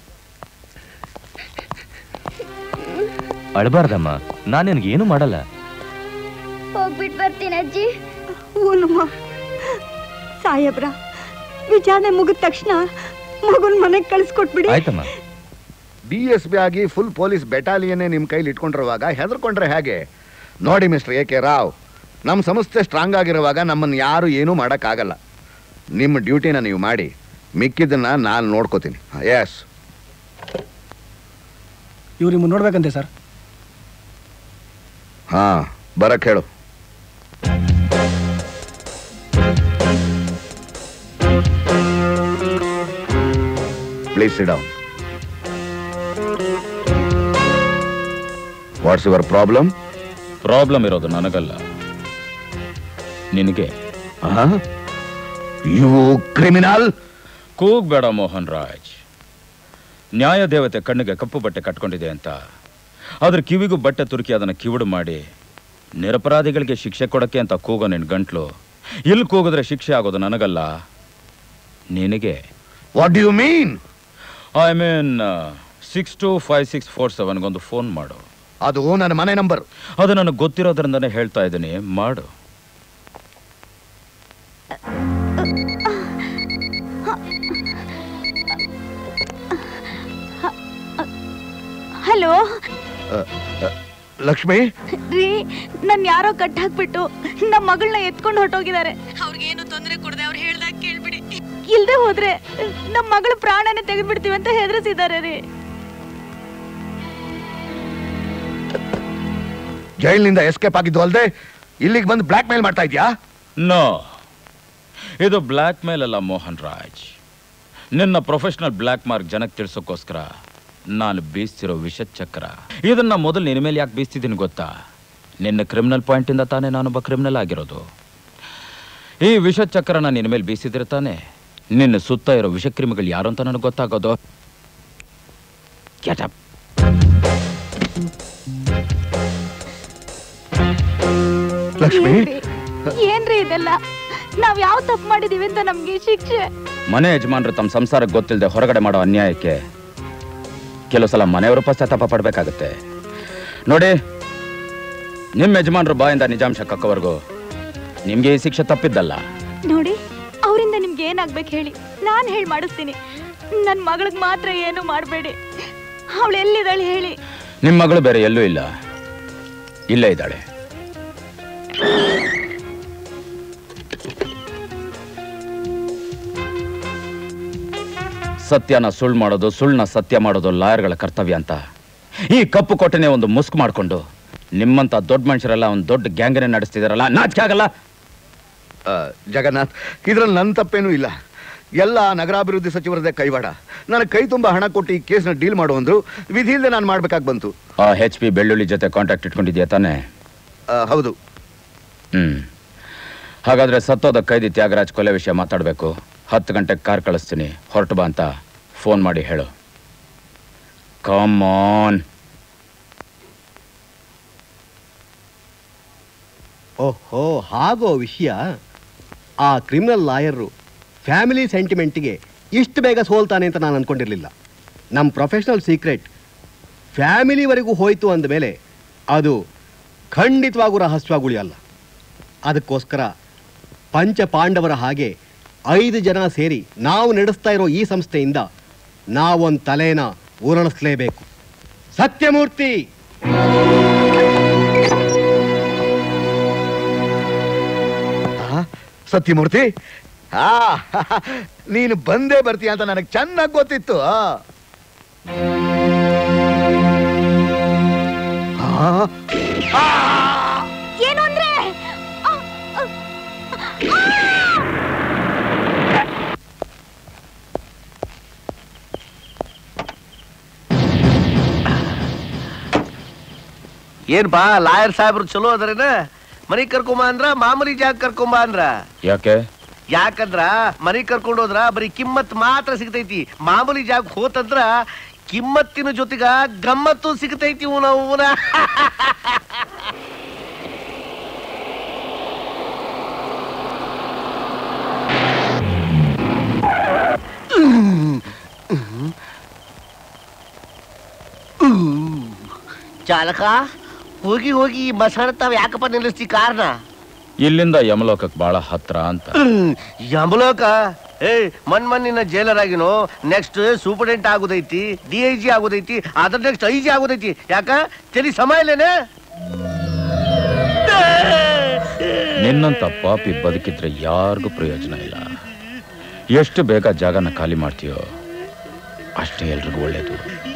Speaker 10: ಅಳಬಾರ್ದಮ್ಮ, ನಾನು ನಿನಗೇನು ಮಾಡಲ್ಲ.
Speaker 11: ಹೋಗ್ಬಿಟ್ಟು ಬರ್ತೀನಿ ಅಜ್ಜಿ.
Speaker 16: ಊನಮ್ಮ. ಸಾಹೇಬ್ರ, ವಿಚಾರಣೆ ಮುಗಿದ ತಕ್ಷಣ ಮಗುನ್ ಮನೆಗೆ ಕಳಿಸ್ಕೊಟ್ಬಿಡಿ.
Speaker 10: ಆಯ್ತಮ್ಮ.
Speaker 9: ಡಿ ಎಸ್ ಬಿ ಆಗಿ ಫುಲ್ ಪೊಲೀಸ್ ಬೆಟಾಲಿಯನ್ನೇ ನಿಮ್ಮ ಕೈಲಿ ಇಟ್ಕೊಂಡಿರುವಾಗ ಹೆದರ್ಕೊಂಡ್ರೆ ಹೇಗೆ? ನೋಡಿ ಮಿಸ್ಟರ್ ಎ ಕೆ ರಾವ್, ನಮ್ಮ ಸಂಸ್ಥೆ ಸ್ಟ್ರಾಂಗ್ ಆಗಿರುವಾಗ ನಮ್ಮನ್ನು ಯಾರು ಏನೂ ಮಾಡೋಕ್ಕಾಗಲ್ಲ. ನಿಮ್ಮ ಡ್ಯೂಟಿನ ನೀವು ಮಾಡಿ, ಮಿಕ್ಕಿದ್ದನ್ನ ನಾನು ನೋಡ್ಕೋತೀನಿ. ಎಸ್.
Speaker 18: ಇವ್ರು ನಿಮ್ಮನ್ನು ನೋಡ್ಬೇಕಂತೆ ಸರ್.
Speaker 9: ಹಾ, ಬರಕ್ಕೆ ಹೇಳು. Please sit down. What's your problem?
Speaker 1: Problem ಇರೋದು ನನಗಲ್ಲ, ನಿನಗೆ.
Speaker 9: You criminal!
Speaker 1: ಕೂಗ್ಬೇಡ ಮೋಹನ್ ರಾಜ್. ನ್ಯಾಯ ದೇವತೆ ಕಣ್ಣಿಗೆ ಕಪ್ಪು ಬಟ್ಟೆ ಕಟ್ಕೊಂಡಿದೆ ಅಂತ ಅದ್ರ ಕಿವಿಗೂ ಬಟ್ಟೆ ತುರುಕಿ ಅದನ್ನು ಕಿವುಡು ಮಾಡಿ ನಿರಪರಾಧಿಗಳಿಗೆ ಶಿಕ್ಷೆ ಕೊಡಕ್ಕೆ ಅಂತ ಕೂಗೋ ನಿನ್ ಗಂಟ್ಲು. ಇಲ್ಲಿ ಕೂಗಿದ್ರೆ ಶಿಕ್ಷೆ ಆಗೋದು ನನಗಲ್ಲ, ನಿನಗೆ.
Speaker 9: What do you mean?
Speaker 1: I mean six two five six four ಸೆವೆನ್ಗೊಂದು ಫೋನ್ ಮಾಡು.
Speaker 9: ಅದು ನನ್ನ ಮನೆ ನಂಬರ್.
Speaker 1: ಅದು ನನಗೆ ಗೊತ್ತಿರೋದ್ರಿಂದನೇ ಹೇಳ್ತಾ ಇದ್ದೀನಿ, ಮಾಡು.
Speaker 13: ಹಲೋ
Speaker 9: ಲಕ್ಷ್ಮಿ.
Speaker 13: ರೀ, ನನ್ ಯಾರೋ ಕಟ್ ಹಾಕ್ಬಿಟ್ಟು ನಮ್ಮ ಮಗಳನ್ನ ಎತ್ಕೊಂಡು ಹೊರಟೋಗಿದ್ದಾರೆ. ಅವ್ರಿಗೇನು ತೊಂದರೆ ಕೊಡದೆ ಅವ್ರು ಹೇಳ್ದಾಗ ಕೇಳ್ಬಿಡಿ. ಇಲ್ದೆ ಹೋದ್ರೆ ನಮ್ಮ ಮಗಳ ಪ್ರಾಣನೇ ತೆಗೆದ್ಬಿಡ್ತೀವಿ ಅಂತ ಹೆದರಿಸಿದ್ದಾರೆ ರೀ.
Speaker 9: ಜೈಲಿನಿಂದ ಎಸ್ಕೇಪ್ ಆಗಿದ್ದು ಅಲ್ದೆ ಇಲ್ಲಿಗೆ ಬಂದು ಬ್ಲಾಕ್ ಮೇಲ್ ಮಾಡ್ತಾ ಇದ್ಯಾ?
Speaker 1: ನೋ, ಇದು ಬ್ಲ್ಯಾಕ್ ಮೇಲ್ ಅಲ್ಲ ಮೋಹನ್ ರಾಜ್. ನಿನ್ನ ಪ್ರೊಫೆಷನಲ್ ಬ್ಲ್ಯಾಕ್ ಮಾರ್ಕ್ ಜನಕ್ಕೆ ತಿಳಿಸೋಕ್ಕೋಸ್ಕರ ನಾನು ಬೀಸ್ತಿರೋ ವಿಷಚಕ್ರ. ಇದನ್ನ ಮೊದಲು ನಿನ್ನ ಮೇಲೆ ಯಾಕೆ ಬೀಸ್ತಿದ್ದೀನಿ ಗೊತ್ತಾ? ನಿನ್ನ ಕ್ರಿಮಿನಲ್ ಪಾಯಿಂಟಿಂದ ತಾನೇ ನಾನೊಬ್ಬ ಕ್ರಿಮಿನಲ್ ಆಗಿರೋದು. ಈ ವಿಷಚಕ್ರನ ನಿನ್ನ ಮೇಲೆ ಬೀಸಿದ್ರೆ ತಾನೇ ನಿನ್ನ ಸುತ್ತ ಇರೋ ವಿಷಕ್ರಿಮಿಗಳು ಯಾರು ಅಂತ ನನಗೆ ಗೊತ್ತಾಗೋದು. Get up.
Speaker 9: ಲಕ್ಷ್ಮಿ,
Speaker 13: ಏನ್ರಿ ಇದೆಲ್ಲ? ನಾವ್ ಯಾವ ತಪ್ಪು ಮಾಡಿದೀವಿ ಅಂತ ನಮ್ಗೆ ಶಿಕ್ಷೆ?
Speaker 1: ಮನೆ ಯಜಮಾನ್ರು ತಮ್ಮ ಸಂಸಾರಕ್ಕೆ ಗೊತ್ತಿಲ್ಲದೆ ಹೊರಗಡೆ ಮಾಡೋ ಅನ್ಯಾಯಕ್ಕೆ ಕೆಲವು ಸಲ ಮನೆಯವರು ಪಶ್ಚಾತ್ತಾಪ ಪಡ್ಬೇಕಾಗತ್ತೆ. ನೋಡಿ, ನಿಮ್ಮ ಯಜಮಾನ್ರು ಬಾಯಿಂದ ನಿಜಾಂಶ ಕಕ್ಕವರೆಗೂ ನಿಮ್ಗೆ ಈ ಶಿಕ್ಷೆ ತಪ್ಪಿದ್ದಲ್ಲ.
Speaker 13: ನೋಡಿ, ಅವರಿಂದ ನಿಮ್ಗೆ ಏನಾಗ್ಬೇಕು ಹೇಳಿ, ನಾನು ಹೇಳಿ ಮಾಡಿಸ್ತೀನಿ. ನನ್ ಮಗಳಿಗೆ ಮಾತ್ರ ಏನು ಮಾಡಬೇಡಿ. ಅವಳು ಎಲ್ಲಿದ್ದಾಳೆ ಹೇಳಿ?
Speaker 1: ನಿಮ್ಮ ಮಗಳು ಬೇರೆ ಎಲ್ಲೂ ಇಲ್ಲ, ಇಲ್ಲೇ ಇದ್ದಾಳೆ. ಸತ್ಯನ ಸುಳ್ಳು ಮಾಡೋದು, ಸುಳ್ಳನ್ನ ಸತ್ಯ ಮಾಡೋದು ಲಾಯರ್ಗಳ ಕರ್ತವ್ಯ ಅಂತ ಈ ಕಪ್ಪು ಕೊಟ್ಟನೆ ಒಂದು ಮುಸ್ಕ್ ಮಾಡಿಕೊಂಡು ನಿಮ್ಮಂತ ದೊಡ್ಡ ಮನುಷ್ಯರೆಲ್ಲ ಒಂದು ದೊಡ್ಡ ಗ್ಯಾಂಗನೆ ನಡೆಸ್ತಿದಾರಲ್ಲ, ನಾಚಿಕೆ ಆಗಲ್ಲ?
Speaker 9: ಜಗನ್ನಾಥ್, ಇದ್ರಲ್ಲಿ ನನ್ನ ತಪ್ಪೇನೂ ಇಲ್ಲ. ಎಲ್ಲ ನಗರಾಭಿವೃದ್ಧಿ ಸಚಿವರದೇ ಕೈವಾಡ. ನನಗೆ ಕೈ ತುಂಬ ಹಣ ಕೊಟ್ಟು ಈ ಕೇಸ್ನ ಡೀಲ್ ಮಾಡು ಅಂದ್ರು, ವಿಧಿ ಇಲ್ಲದೆ ನಾನು ಮಾಡ್ಬೇಕಾಗಿ ಬಂತು.
Speaker 1: ಆ ಹೆಚ್ ಪಿ ಬೆಳ್ಳುಳ್ಳಿ ಜೊತೆ ಕಾಂಟ್ಯಾಕ್ಟ್ ಇಟ್ಕೊಂಡಿದ್ಯಾ ತಾನೆ?
Speaker 9: ಹೌದು.
Speaker 1: ಹ್ಮ್ ಹಾಗಾದ್ರೆ ಸತ್ತೋದ ಕೈದಿ ತ್ಯಾಗರಾಜ್ ಕೊಲೆ ವಿಷಯ ಮಾತಾಡಬೇಕು. ಹತ್ತು ಗಂಟೆಗೆ ಕಾರ್ ಕಳಿಸ್ತೀನಿ, ಹೊರಟು ಬಾ ಅಂತ ಫೋನ್ ಮಾಡಿ ಹೇಳು. Come on.
Speaker 6: ಓಹೋ, ಹಾಗೋ ವಿಷಯ. ಆ ಕ್ರಿಮಿನಲ್ ಲಾಯರು ಫ್ಯಾಮಿಲಿ ಸೆಂಟಿಮೆಂಟ್ಗೆ ಇಷ್ಟು ಬೇಗ ಸೋಲ್ತಾನೆ ಅಂತ ನಾನು ಅನ್ಕೊಂಡಿರಲಿಲ್ಲ. ನಮ್ಮ ಪ್ರೊಫೆಷನಲ್ ಸೀಕ್ರೆಟ್ ಫ್ಯಾಮಿಲಿವರೆಗೂ ಹೋಯ್ತು ಅಂದಮೇಲೆ ಅದು ಖಂಡಿತವಾಗೂ ರಹಸ್ಯವಾಗಿ ಉಳಿಯಲ್ಲ. ಅದಕ್ಕೋಸ್ಕರ ಪಂಚ ಪಾಂಡವರ ಹಾಗೆ ಐದು ಜನ ಸೇರಿ ನಾವು ನಡೆಸ್ತಾ ಇರೋ ಈ ಸಂಸ್ಥೆಯಿಂದ ನಾವೊಂದು ತಲೆನ ಉರುಳಿಸ್ಲೇಬೇಕು. ಸತ್ಯಮೂರ್ತಿ,
Speaker 9: ಸತ್ಯಮೂರ್ತಿ, ಆ ನೀನು ಬಂದೇ ಬರ್ತೀಯ ಅಂತ ನನಗೆ ಚೆನ್ನಾಗಿ ಗೊತ್ತಿತ್ತು.
Speaker 13: ಏನು ಅಂದ್ರೆ
Speaker 21: ಏನ್ ಬಾ ಲಾಯರ್ ಸಾಹೇಬ್ರು ಚಲೋ ಅದರೇನ? ಮನಿ ಕರ್ಕೊಂಬ ಅಂದ್ರ ಮಾಮೂಲಿ ಜಾಗ ಕರ್ಕೊಂಬ ಅಂದ್ರ?
Speaker 1: ಯಾಕೆ?
Speaker 21: ಯಾಕಂದ್ರ ಮನೆ ಕರ್ಕೊಂಡು ಹೋದ್ರ ಬರೀ ಕಿಮ್ಮತ್ ಮಾತ್ರ ಸಿಗ್ತೈತಿ. ಮಾಮೂಲಿ ಜಾಗ ಹೋತಂದ್ರ ಕಿಮ್ಮತ್ತಿನ ಜೊತೆಗ ಗಮ್ಮತ್ತು ಸಿಗ್ತೈತಿ. ನಾವು ಚಾಲಕ ಹೋಗಿ ಹೋಗಿ ಮಸಾಣ ತಾವ್ ಯಾಕಪ್ಪ ನಿಲ್ಲಿಸ್ತಿ ಕಾರ್ನ?
Speaker 1: ಇಲ್ಲಿಂದ ಯಮಲೋಕಕ್ಕೆ ಬಹಳ ಹತ್ರ ಅಂತ.
Speaker 21: ಯಮಲೋಕ? ಏ ಮನ್ ಮಣ್ಣಿನ ಜೈಲರ್ ಆಗಿನೋ, ನೆಕ್ಸ್ಟ್ ಸೂಪರ್ಡೆಂಟ್ ಆಗೋದೈತಿ, ಡಿ ಐ ಜಿ ಆಗೋದೈತಿ, ಅದ್ರ ನೆಕ್ಸ್ಟ್ ಐ ಜಿ ಆಗೋದೈತಿ. ಯಾಕ ತೆಲಿ ಸಮ ಇಲ್ಲೇನೆ?
Speaker 1: ನಿನ್ನಂತ ಪಾಪಿ ಬದುಕಿದ್ರೆ ಯಾರಿಗೂ ಪ್ರಯೋಜನ ಇಲ್ಲ. ಎಷ್ಟು ಬೇಗ ಜಾಗನ ಖಾಲಿ ಮಾಡ್ತೀಯೋ ಅಷ್ಟೇ ಎಲ್ರಿಗೂ ಒಳ್ಳೇದು.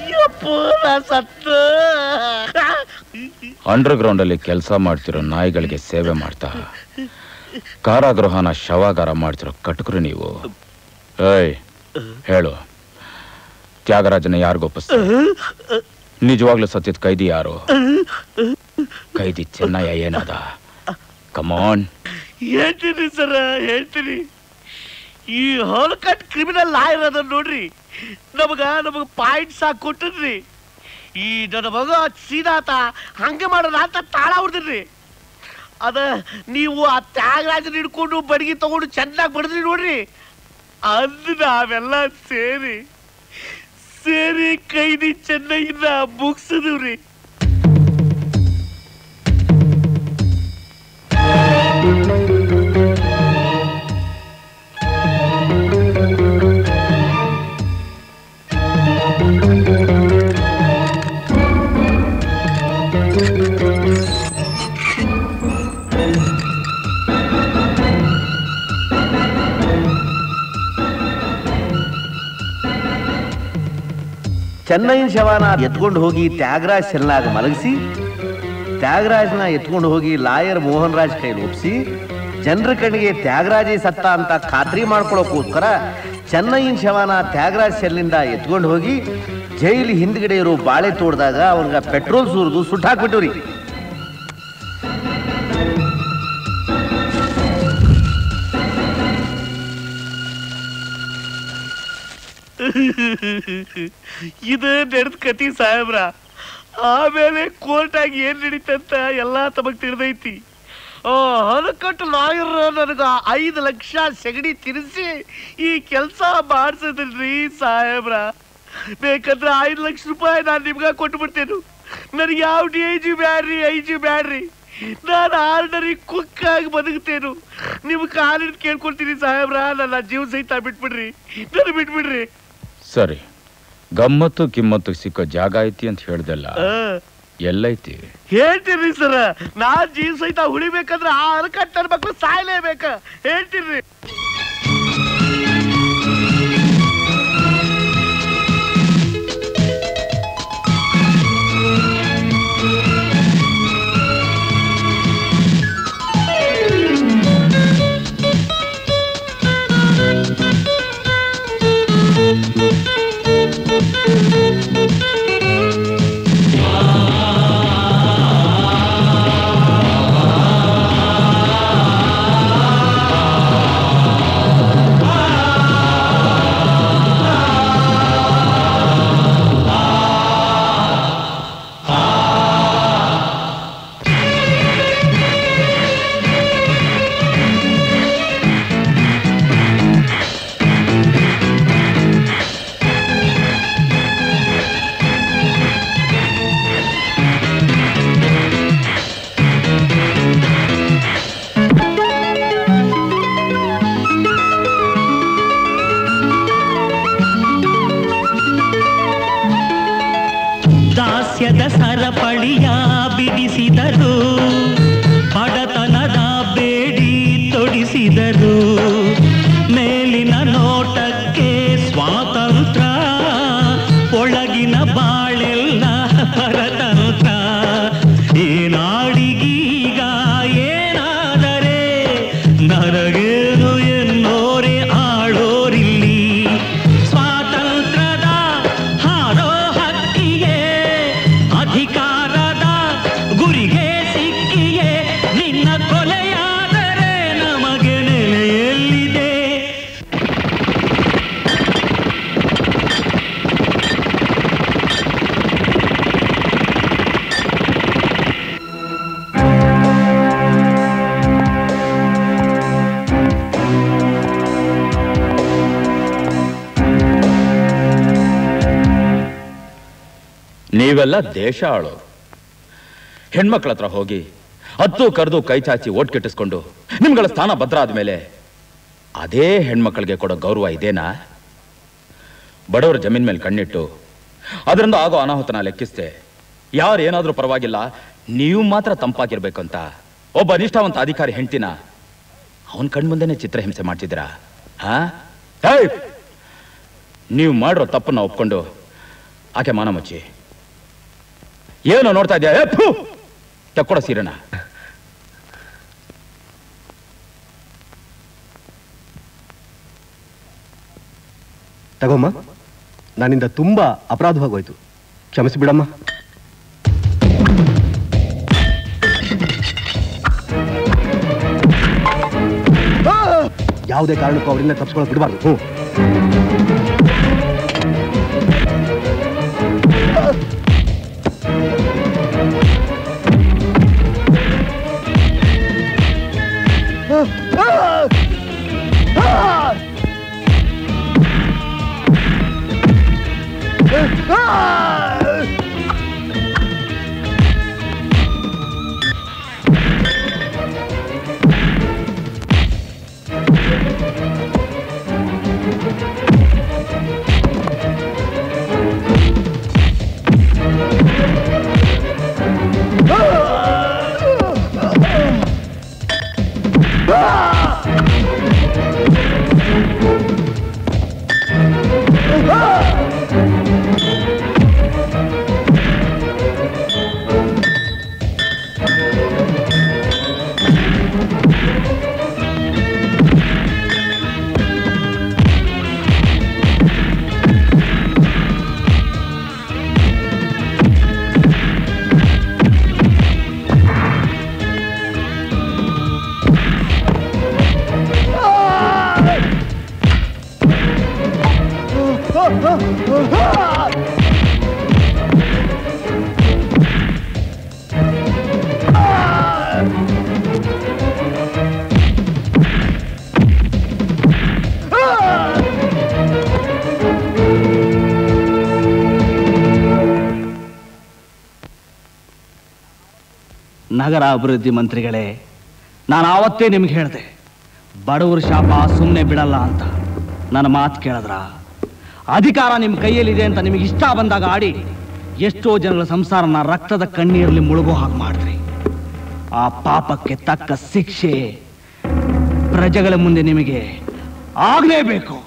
Speaker 1: ಅಂಡರ್ ಗ್ರೌಂಡ್ ಅಲ್ಲಿ ಕೆಲಸ ಮಾಡ್ತಿರೋ ನಾಯಿಗಳಿಗೆ ಸೇವೆ ಮಾಡ್ತಾ ಕಾರಾಗೃಹನ ಶವಾಗಾರ ಮಾಡ್ತಿರೋ ಕಟಕರು ನೀವು. ಏಯ್ ಹೇಳು, ತ್ಯಾಗರಾಜನ ಯಾರಿಗೊಪ್ಪಿಸ್ತ? ನಿಜವಾಗ್ಲೂ ಸತ್ಯದ ಕೈದಿ ಯಾರು? ಕೈದಿ ಚೆನ್ನಯ್ಯ ಏನಾದ? ಕಮಾನ್
Speaker 21: ಹೇಳ್ತೀನಿ ಸರ, ಹೇಳ್ತೀನಿ. ಈ ಹೊಲಕಟ್ ಕ್ರಿಮಿನಲ್ ಲಾಯರ್ ಅದ ನೋಡ್ರಿ, ನಮಗ ನಮಗ ಪಾಯಿಂಟ್ಸ್ ಹಾಕಿ ಕೊಟ್ಟಿದ್ರಿ. ಈ ನನ್ನ ಮಗ ಸೀದಾತ ಹಂಗೆ ಮಾಡೋಣ ಅಂತ ತಾಳ ಹೊಡ್ದಿರ್ರಿ. ಅದ ನೀವು ಆ ತ್ಯಾಗರಾಜನ ಹಿಡ್ಕೊಂಡು ಬಡಗಿ ತಗೊಂಡು ಚೆನ್ನಾಗಿ ಬಡದ್ರಿ ನೋಡ್ರಿ. ಅಂದ್ ನಾವೆಲ್ಲ ಸೇರಿ ಸೇರಿ ಕೈದಿ ಚೆನ್ನೈಯಿಂದ ಮುಗಿಸಿದ್ರಿ. ಚೆನ್ನೈನ ಶವನ ಎತ್ಕೊಂಡು ಹೋಗಿ ತ್ಯಾಗರಾಜ್ ಸೆಲ್ನಾಗ ಮಲಗಿಸಿ, ತ್ಯಾಗರಾಜ್ನ ಎತ್ಕೊಂಡು ಹೋಗಿ ಲಾಯರ್ ಮೋಹನ್ ರಾಜ್ ಕೈಲಿ ಒಪ್ಪಿಸಿ, ಜನರ ಕಣ್ಣಿಗೆ ತ್ಯಾಗರಾಜೇ ಸತ್ತ ಅಂತ ಖಾತ್ರಿ ಮಾಡ್ಕೊಳ್ಳೋಕೋಸ್ಕರ ಚೆನ್ನೈನ ಶವನ ತ್ಯಾಗರಾಜ್ ಸೆಲ್ನಿಂದ ಎತ್ಕೊಂಡು ಹೋಗಿ ಜೈಲು ಹಿಂದ್ಗಡೆ ಇರೋ ಬಾಳೆ ತೋಡ್ದಾಗ ಅವ್ನಿಗೆ ಪೆಟ್ರೋಲ್ ಸುರಿದು ಸುಟ್ಟಾಕ್ಬಿಟ್ಟವ್ರಿ. ಇದು ನಡೆದ ಕತಿ ಸಾಹೇಬ್ರ. ಆಮೇಲೆ ಕೋರ್ಟ್ ಆಗಿ ಏನ್ ನಡೀತಂತ ಎಲ್ಲಾ ತಮಗ್ ತಿಳಿದೈತಿ. ಹಲಕಟ್ಟು ಲಾಯರ್ ನನಗ ಐದು ಲಕ್ಷ ಸೆಗಡಿ ತಿನ್ನಿಸಿ ಈ ಕೆಲಸ ಮಾಡ್ಸದ್ರಿ ಸಾಹೇಬ್ರ. ಬೇಕಂದ್ರೆ ಐದು ಲಕ್ಷ ರೂಪಾಯಿ ನಾನು ನಿಮ್ಗ ಕೊಟ್ಟು ಬಿಡ್ತೇನೆ. ನನಗೆ ಯಾವ ಡಿ ಐ ಜಿ ಬ್ಯಾಡ್ರಿ, ಐ ಜಿ ಬ್ಯಾಡ್ರಿ. ನಾನು ಆರ್ಡರಿ ಕುಕ್ ಆಗಿ ಬದುಕ್ತೇನು. ನಿಮ್ ಕಾಲಿಡ್ ಕೇಳ್ಕೊಳ್ತೀನಿ ಸಾಹೇಬ್ರ, ನನ್ನ ಜೀವ ಸಹಿತ ಬಿಟ್ಬಿಡ್ರಿ, ನನ್ನ ಬಿಟ್ಬಿಡ್ರಿ.
Speaker 1: ಸರಿ, ಗಮ್ಮತ್ತು ಕಿಮ್ಮತ್ತು ಸಿಕ್ಕೋ ಜಾಗ ಐತಿ ಅಂತ ಹೇಳ್ದಲ್ಲ, ಎಲ್ಲೈತಿ?
Speaker 21: ಹೇಳ್ತೀರಿ ಸರ. ನಾನ್ ಜೀವ ಸಹಿತ ಉಳಿಬೇಕಂದ್ರೆ ಆ ಅರಕಟ್ಟ ನನ್ನ ಮಕ್ಳು ಸಾಯ್ಲೇಬೇಕ. ಹೇಳ್ತೀರಿ.
Speaker 2: ದಾಸ್ಯದ ಸರಪಳಿಯ ಬಿಡಿಸಿದರು, ಬಡತನದ ಬೇಡಿ ತೊಡಿಸಿದರು. ಮೇಲಿನ ನೋಟಕ್ಕೆ ಸ್ವಾತಂತ್ರ್ಯ, ಒಳಗಿನ ಬಾಳೆಲ್ಲ ಪರತಂತ್ರ. ಈ ನಾಡಿಗೀಗ ಏನಾದರೆ ನರಗೇನು ಎನ್ನೋರೆ ಆಳೋರಿಲ್ಲಿ. ಸ್ವಾತಂತ್ರ್ಯದ ಹಾರೋ ಹಕ್ಕಿಗೆ, ಅಧಿಕಾರದ ಗುರಿಗೆ ಸಿಗ
Speaker 1: ನೀವೆಲ್ಲ ದೇಶ ಆಳೋ ಹೆಣ್ಮಕ್ಳ ಹತ್ರ ಹೋಗಿ ಹತ್ತು ಕರೆದು ಕೈ ಚಾಚಿ ಓಟ್ ಕೆಟ್ಟಿಸ್ಕೊಂಡು ನಿಮ್ಗಳ ಸ್ಥಾನ ಭದ್ರ ಆದ್ಮೇಲೆ ಅದೇ ಹೆಣ್ಮಕ್ಳಿಗೆ ಕೊಡೋ ಗೌರವ ಇದೇನಾ? ಬಡವರ ಜಮೀನ್ ಮೇಲೆ ಕಣ್ಣಿಟ್ಟು ಅದರಿಂದ ಆಗೋ ಅನಾಹುತನ ಲೆಕ್ಕಿಸ್ದೆ ಯಾರು ಏನಾದ್ರೂ ಪರವಾಗಿಲ್ಲ, ನೀವು ಮಾತ್ರ ತಂಪಾಗಿರ್ಬೇಕಂತ ಒಬ್ಬ ನಿಷ್ಠಾವಂತ ಅಧಿಕಾರಿ ಹೆಂಡ್ತಿನ ಅವನ್ ಕಣ್ಮುಂದೆನೆ ಚಿತ್ರಹಿಂಸೆ ಮಾಡ್ತಿದ್ದೀರಾ? ಹಾ, ನೀವು ಮಾಡಿರೋ ತಪ್ಪನ್ನ ಒಪ್ಕೊಂಡು ಆಕೆ ಮಾನ ಮುಚ್ಚಿ ಏನೋ ನೋಡ್ತಾ ಇದ್ಯಾ? ತಕ್ಕೊಡ ಸೀರೆನ.
Speaker 6: ತಗೋಮ್ಮ, ನನ್ನಿಂದ ತುಂಬಾ ಅಪರಾಧವಾಗೋಯ್ತು, ಕ್ಷಮಿಸಿ ಬಿಡಮ್ಮ. ಯಾವುದೇ ಕಾರಣಕ್ಕೂ ಅವರಿಂದ ತಪ್ಪಿಸ್ಕೊಳ್ಳೋಕೆ ಬಿಡಬಾರ್ದು. ಹ್ಞೂ
Speaker 17: ನಗರ ಅಭಿವೃದ್ಧಿ ಮಂತ್ರಿಗಳೇ, ನಾನು ಆವತ್ತೇ ನಿಮ್ಗೆ ಹೇಳಿದೆ ಬಡವರ ಶಾಪ ಸುಮ್ಮನೆ ಬಿಡಲ್ಲ ಅಂತ. ನನ್ನ ಮಾತು ಕೇಳಿದ್ರ? ಅಧಿಕಾರ ನಿಮ್ಮ ಕೈಯಲ್ಲಿದೆ ಅಂತ ನಿಮಗೆ ಇಷ್ಟ ಬಂದಾಗ ಆಡಿ ಎಷ್ಟೋ ಜನಗಳ ಸಂಸಾರನ ರಕ್ತದ ಕಣ್ಣೀರಲ್ಲಿ ಮುಳುಗೋ ಹಾಗೆ ಮಾಡಿದ್ರಿ. ಆ ಪಾಪಕ್ಕೆ ತಕ್ಕ ಶಿಕ್ಷೆ ಪ್ರಜೆಗಳ ಮುಂದೆ ನಿಮಗೆ ಆಗಲೇಬೇಕು.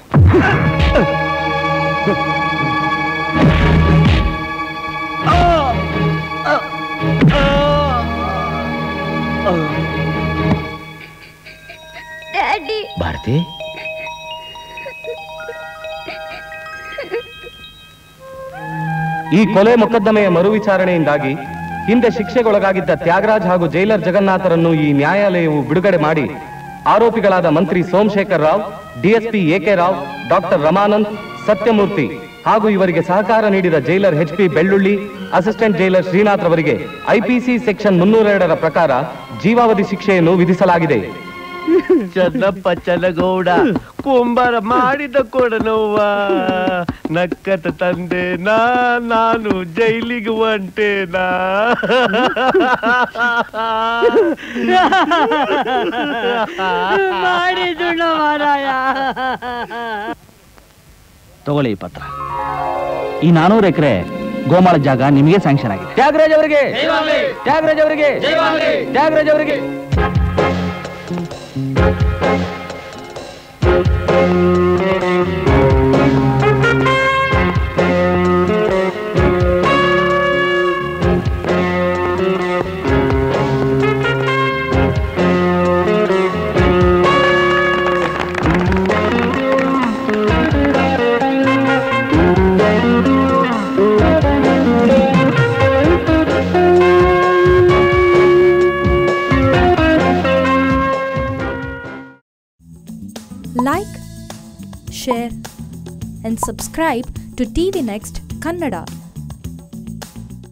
Speaker 1: ಭಾರತಿ,
Speaker 19: ಈ ಕೊಲೆ ಮೊಕದ್ದಮೆಯ ಮರು ವಿಚಾರಣೆಯಿಂದಾಗಿ ಹಿಂದೆ ಶಿಕ್ಷೆಗೊಳಗಾಗಿದ್ದ ತ್ಯಾಗರಾಜ್ ಹಾಗೂ ಜೈಲರ್ ಜಗನ್ನಾಥರನ್ನು ಈ ನ್ಯಾಯಾಲಯವು ಬಿಡುಗಡೆ ಮಾಡಿ ಆರೋಪಿಗಳಾದ ಮಂತ್ರಿ Somashekar Rao, DSP AK Rao, doctor Ramanand, Satyamurthy ಹಾಗೂ ಇವರಿಗೆ ಸಹಕಾರ ನೀಡಿದ jailer H P Bellulli, assistant jailer Srinath ರವರಿಗೆ ಐಪಿಸಿ ಸೆಕ್ಷನ್ ಮುನ್ನೂರೆರಡರ ಪ್ರಕಾರ ಜೀವಾವಧಿ ಶಿಕ್ಷೆಯನ್ನು ವಿಧಿಸಲಾಗಿದೆ.
Speaker 21: ಚನ್ನಪ್ಪ ಚನ್ನಗೌಡ ಕುಂಬಾರ ಮಾಡಿದ ಕೊಡನವ್ವ ನಕ್ಕತ ತಂದೆ ನಾ ನಾನು ಜೈಲಿಗೆ ಹೊಂಟೇನಾ.
Speaker 15: ಮಾಡಿದುಣ ಮಾರಾಯ.
Speaker 17: ತಗೊಳ್ಳಿ ಈ ಪತ್ರ. ಈ ನಾನೂರು ಎಕರೆ ಗೋಮಾಳ ಜಾಗ ನಿಮಗೆ ಸ್ಯಾಂಕ್ಷನ್ ಆಗಿದೆ. ತ್ಯಾಗರಾಜ್ ಅವರಿಗೆ, ತ್ಯಾಗರಾಜ್ ಅವರಿಗೆ, ತ್ಯಾಗರಾಜ್ ಅವರಿಗೆ.
Speaker 20: Like, share and subscribe to T V Next Kannada.